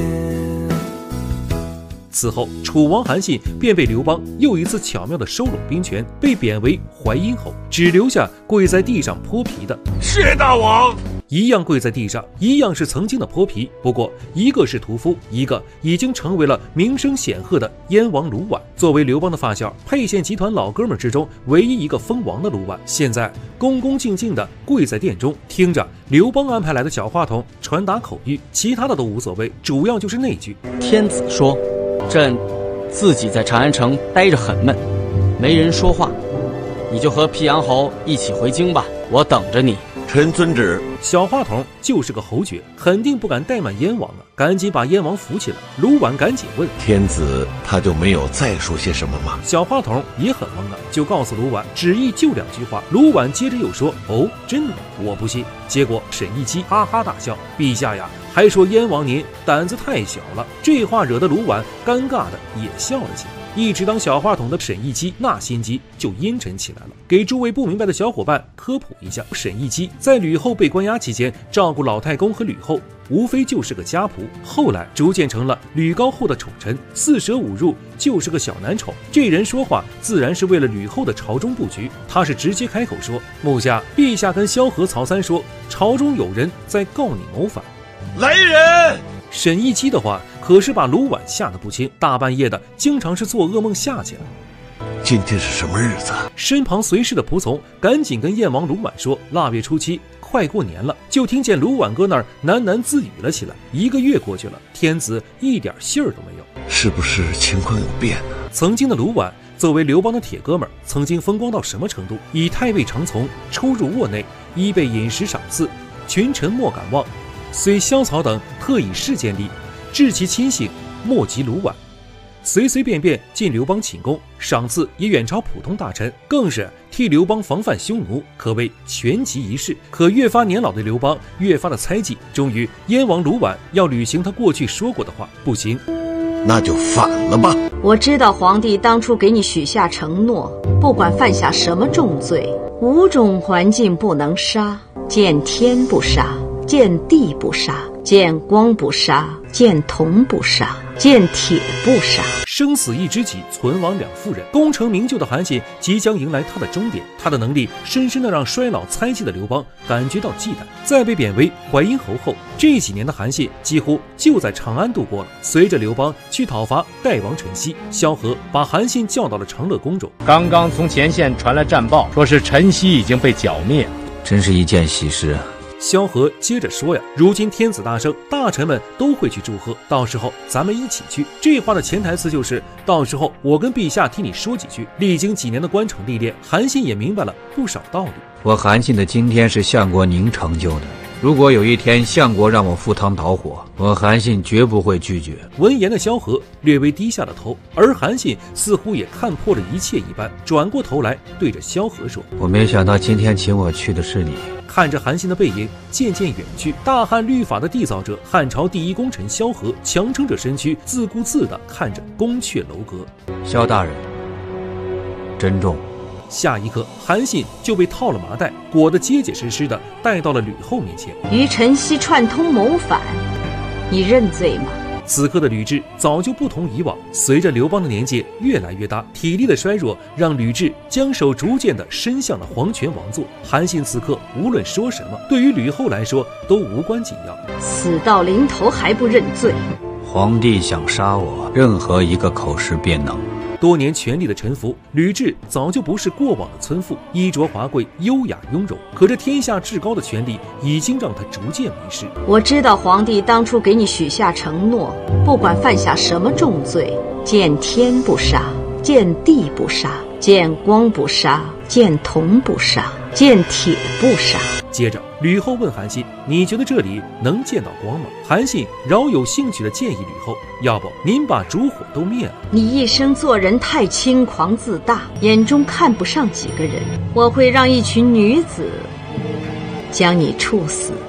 此后，楚王韩信便被刘邦又一次巧妙地收拢兵权，被贬为淮阴侯，只留下跪在地上泼皮的谢大王。 一样跪在地上，一样是曾经的泼皮，不过一个是屠夫，一个已经成为了名声显赫的燕王卢绾。作为刘邦的发小，沛县集团老哥们之中唯一一个封王的卢绾，现在恭恭敬敬地跪在殿中，听着刘邦安排来的小话筒传达口谕，其他的都无所谓，主要就是那句： 天子说，朕自己在长安城待着很闷，没人说话，你就和辟阳侯一起回京吧，我等着你。 臣遵旨。 小话筒就是个侯爵，肯定不敢怠慢燕王啊！赶紧把燕王扶起来。卢绾赶紧问： 天子他就没有再说些什么吗？ 小话筒也很懵啊，就告诉卢绾，旨意就两句话。卢绾接着又说：哦，真的？我不信。结果沈亦基哈哈大笑：陛下呀，还说燕王您胆子太小了。这话惹得卢绾尴尬的也笑了起来。一直当小话筒的沈亦基那心机就阴沉起来了。给诸位不明白的小伙伴科普一下，沈亦基在吕后被关押期间照顾老太公和吕后，无非就是个家仆，后来逐渐成了吕高后的宠臣，四舍五入就是个小男宠。这人说话自然是为了吕后的朝中布局，他是直接开口说：目下陛下跟萧何、曹三说，朝中有人在告你谋反。 来人！ 沈亦基的话可是把卢绾吓得不轻，大半夜的经常是做噩梦吓起来。 今天是什么日子？ 身旁随侍的仆从赶紧跟燕王卢绾说，腊月初七快过年了。就听见卢绾哥那儿喃喃自语了起来。一个月过去了，天子一点信儿都没有， 是不是情况有变呢？ 曾经的卢绾作为刘邦的铁哥们儿，曾经风光到什么程度？以太尉常从出入卧内，依被饮食赏赐，群臣莫敢忘。虽萧曹等特以事见立，治其亲信莫及卢绾，随随便便进刘邦寝宫，赏赐也远超普通大臣，更是替刘邦防范匈奴，可谓全集一事。可越发年老的刘邦越发的猜忌，终于燕王卢绾要履行他过去说过的话，不行， 那就反了吧。 我知道皇帝当初给你许下承诺，不管犯下什么重罪，五种环境不能杀：见天不杀，见地不杀，见光不杀，见铜不杀，见铁不杀。 生死一知己，存亡两妇人。功成名就的韩信即将迎来他的终点，他的能力深深的让衰老猜忌的刘邦感觉到忌惮。在被贬为淮阴侯后，这几年的韩信几乎就在长安度过了。随着刘邦去讨伐代王陈豨，萧何把韩信叫到了长乐宫中。 刚刚从前线传来战报，说是陈豨已经被剿灭， 真是一件喜事啊。 萧何接着说呀，如今天子大圣，大臣们都会去祝贺，到时候咱们一起去。这话的潜台词就是，到时候我跟陛下替你说几句。历经几年的官场历练，韩信也明白了不少道理。 我韩信的今天是相国您成就的，如果有一天相国让我赴汤蹈火，我韩信绝不会拒绝。 闻言的萧何略微低下了头，而韩信似乎也看破了一切一般，转过头来对着萧何说： 我没想到今天请我去的是你。 看着韩信的背影渐渐远去，大汉律法的缔造者，汉朝第一功臣萧何强撑着身躯，自顾自地看着宫阙楼阁。 萧大人，珍重。 下一刻，韩信就被套了麻袋，裹得结结实实的带到了吕后面前。 与陈豨串通谋反，你认罪吗？ 此刻的吕雉早就不同以往，随着刘邦的年纪越来越大，体力的衰弱让吕雉将手逐渐的伸向了黄泉王座。韩信此刻无论说什么，对于吕后来说都无关紧要。 死到临头还不认罪？ 皇帝想杀我，任何一个口实便能。 多年权力的沉浮，吕雉早就不是过往的村妇，衣着华贵，优雅雍容。可这天下至高的权力已经让她逐渐迷失。 我知道皇帝当初给你许下承诺，不管犯下什么重罪，见天不杀，见地不杀，见光不杀，见铜不杀，见铁不杀。 接着，吕后问韩信：“你觉得这里能见到光吗？”韩信饶有兴趣地建议吕后：“要不您把烛火都灭了。 你一生做人太轻狂自大，眼中看不上几个人，我会让一群女子将你处死。”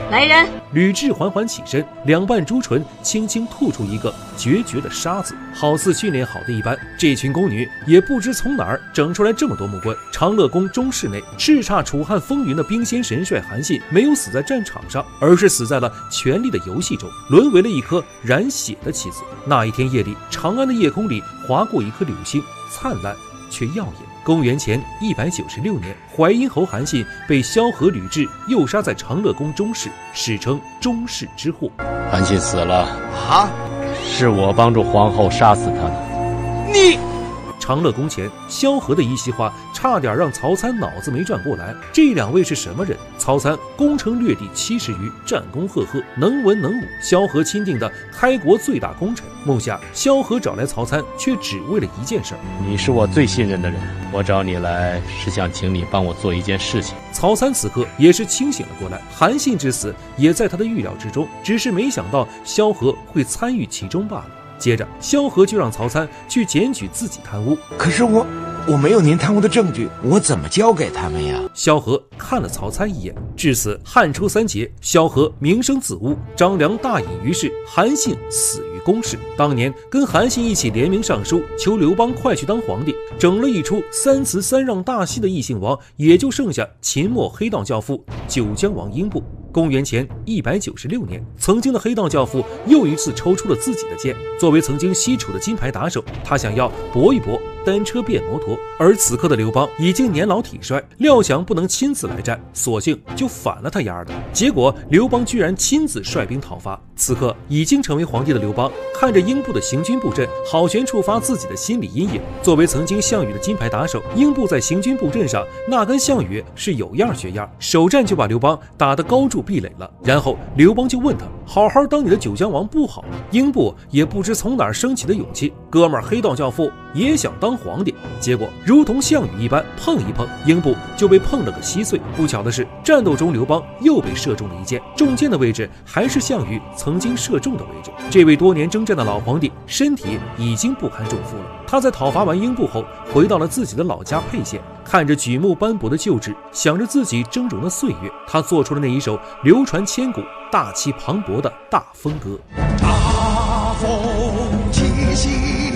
来人！ 吕雉缓缓起身，两瓣朱唇轻轻吐出一个决绝的杀字，好似训练好的一般。这群宫女也不知从哪儿整出来这么多木棍。长乐宫中室内，叱咤楚汉风云的兵仙神帅韩信没有死在战场上，而是死在了权力的游戏中，沦为了一颗染血的棋子。那一天夜里，长安的夜空里划过一颗流星，灿烂却耀眼。公元前一百九十六年，淮阴侯韩信被萧何、吕雉诱杀在长乐宫中室，史称中室之祸。 韩信死了啊！ 是我帮助皇后杀死他的。 你！ 长乐宫前，萧何的一席话差点让曹参脑子没转过来。这两位是什么人？曹参攻城略地七十余，战功赫赫，能文能武。萧何钦定的开国最大功臣。目下，萧何找来曹参，却只为了一件事儿。 你是我最信任的人，我找你来是想请你帮我做一件事情。 曹参此刻也是清醒了过来，韩信之死也在他的预料之中，只是没想到萧何会参与其中罢了。接着，萧何就让曹参去检举自己贪污。 可是我我没有您贪污的证据，我怎么交给他们呀？ 萧何看了曹参一眼。至此，汉初三杰，萧何名声自污，张良大隐于市，韩信死于宫室。当年跟韩信一起联名上书，求刘邦快去当皇帝，整了一出三辞三让大戏的异姓王，也就剩下秦末黑道教父九江王英布。公元前一百九十六年，曾经的黑道教父又一次抽出了自己的剑。作为曾经西楚的金牌打手，他想要搏一搏单车变摩托。而此刻的刘邦已经年老体衰，料想不能亲自来战，索性就反了他丫的。结果刘邦居然亲自率兵讨伐。此刻已经成为皇帝的刘邦，看着英布的行军布阵，好悬触发自己的心理阴影。作为曾经项羽的金牌打手，英布在行军布阵上那跟项羽是有样学样，首战就把刘邦打得高筑壁垒了。然后刘邦就问他，好好当你的九江王不好吗？英布也不知从哪儿升起的勇气，哥们儿黑道教父也想当皇帝。结果如同项羽一般，碰一碰英布就被碰了个稀碎。不巧的是，战斗中刘邦又被射中了一箭，中箭的位置还是项羽曾经射中的位置。这位多年征战的老皇帝身体已经不堪重负了。他在讨伐完英布后，回到了自己的老家沛县，看着举目斑驳的旧址，想着自己峥嵘的岁月，他做出了那一首流传千古、大气磅礴的大风歌。 大风起兮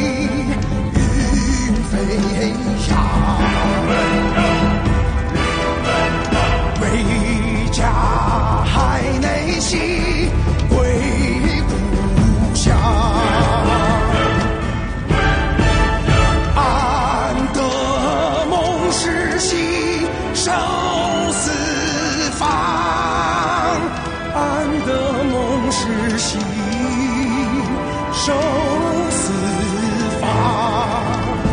云飞翔，为家海内兮归故乡，安得梦世兮生死方，安得梦世兮生死方。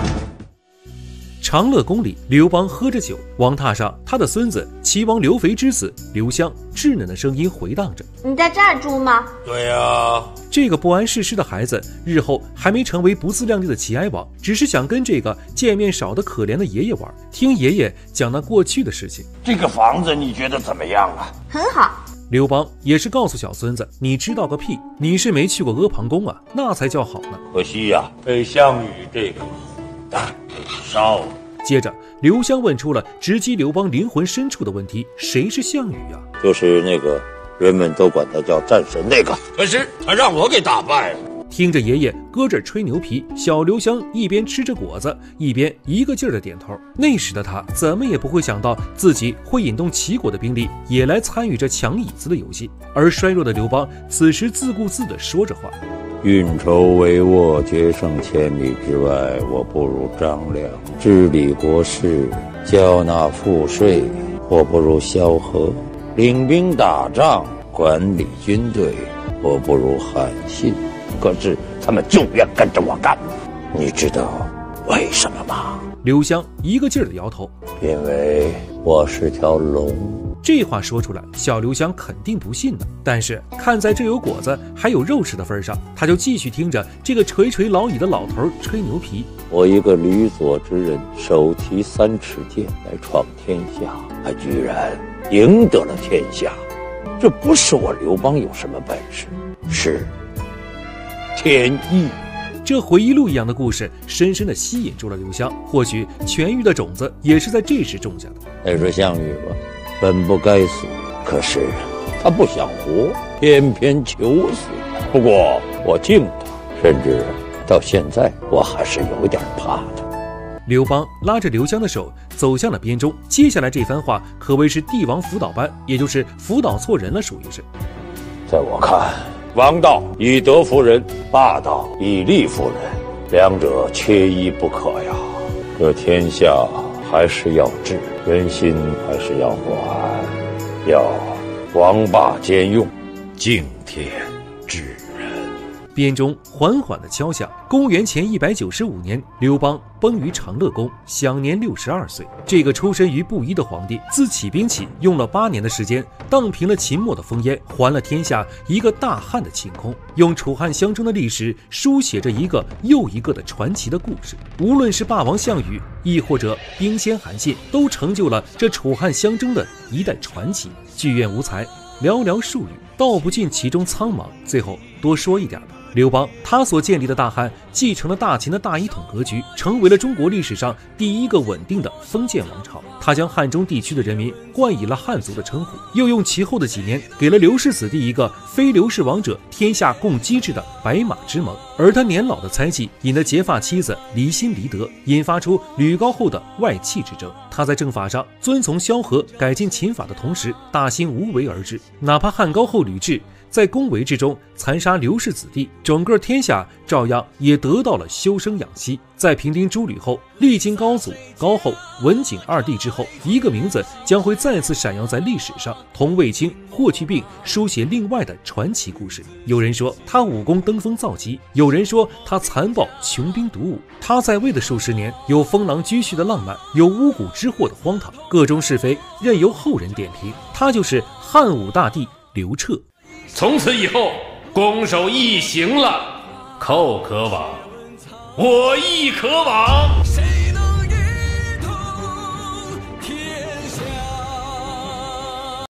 长乐宫里，刘邦喝着酒，王榻上，他的孙子齐王刘肥之子刘襄稚嫩的声音回荡着：“ 你在这儿住吗？”“ 对呀。” 这个不谙世事的孩子，日后还没成为不自量力的齐哀王，只是想跟这个见面少得可怜的爷爷玩，听爷爷讲那过去的事情。 这个房子你觉得怎么样啊？ 很好。 刘邦也是告诉小孙子：“你知道个屁！你是没去过阿房宫啊，那才叫好呢。” 可惜呀、啊，被项羽这个蛋给烧了。 接着，刘襄问出了直击刘邦灵魂深处的问题：谁是项羽啊？ 就是那个人们都管他叫战神那个，可是他让我给打败了。 听着爷爷搁这吹牛皮，小刘襄一边吃着果子，一边一个劲儿的点头。那时的他怎么也不会想到，自己会引动齐国的兵力，也来参与这抢椅子的游戏。而衰弱的刘邦此时自顾自地说着话：“ 运筹帷幄，决胜千里之外，我不如张良；治理国事，交纳赋税，我不如萧何；领兵打仗，管理军队，我不如韩信。可是他们就愿跟着我干，你知道为什么吗？” 刘襄一个劲儿的摇头：“ 因为我是条龙。” 这话说出来，小刘襄肯定不信呢。但是看在这有果子还有肉吃的份上，他就继续听着这个垂垂老矣的老头吹牛皮：“ 我一个吕左之人，手提三尺剑来闯天下，还居然赢得了天下。这不是我刘邦有什么本事，是天意。” 这回忆录一样的故事深深地吸引住了刘襄，或许痊愈的种子也是在这时种下的。 再说项羽吧，本不该死，可是他不想活，偏偏求死。不过我敬他，甚至到现在我还是有点怕他。 刘邦拉着刘襄的手走向了边中，接下来这番话可谓是帝王辅导班，也就是辅导错人了，属于是。 在我看，王道以德服人，霸道以力服人，两者缺一不可呀。这天下还是要治，人心还是要管，要王霸兼用，敬天治人。 编钟缓缓地敲响。公元前一百九十五年，刘邦崩于长乐宫，享年六十二岁。这个出身于布衣的皇帝，自起兵起，用了八年的时间，荡平了秦末的烽烟，还了天下一个大汉的晴空，用楚汉相争的历史书写着一个又一个的传奇的故事。无论是霸王项羽，亦或者兵仙韩信，都成就了这楚汉相争的一代传奇。剧院无才，寥寥数语，道不尽其中苍茫。最后多说一点吧。刘邦他所建立的大汉继承了大秦的大一统格局，成为了中国历史上第一个稳定的封建王朝。他将汉中地区的人民冠以了汉族的称呼，又用其后的几年给了刘氏子弟一个非刘氏王者天下共机制的白马之盟。而他年老的才气引得结发妻子离心离德，引发出吕高后的外戚之争。他在政法上遵从萧何改进秦法的同时，大兴无为而治。哪怕汉高后吕雉在宫闱之中残杀刘氏子弟，整个天下照样也得到了休生养息。在平定诸吕后，历经高祖、高后、文景二帝之后，一个名字将会再次闪耀在历史上，同卫青、霍去病书写另外的传奇故事。有人说他武功登峰造极，有人说他残暴穷兵黩武。他在位的数十年，有封狼居胥的浪漫，有巫蛊之祸的荒唐，各种是非任由后人点评。他就是汉武大帝刘彻。 从此以后，攻守一行了，寇可往，我亦可往。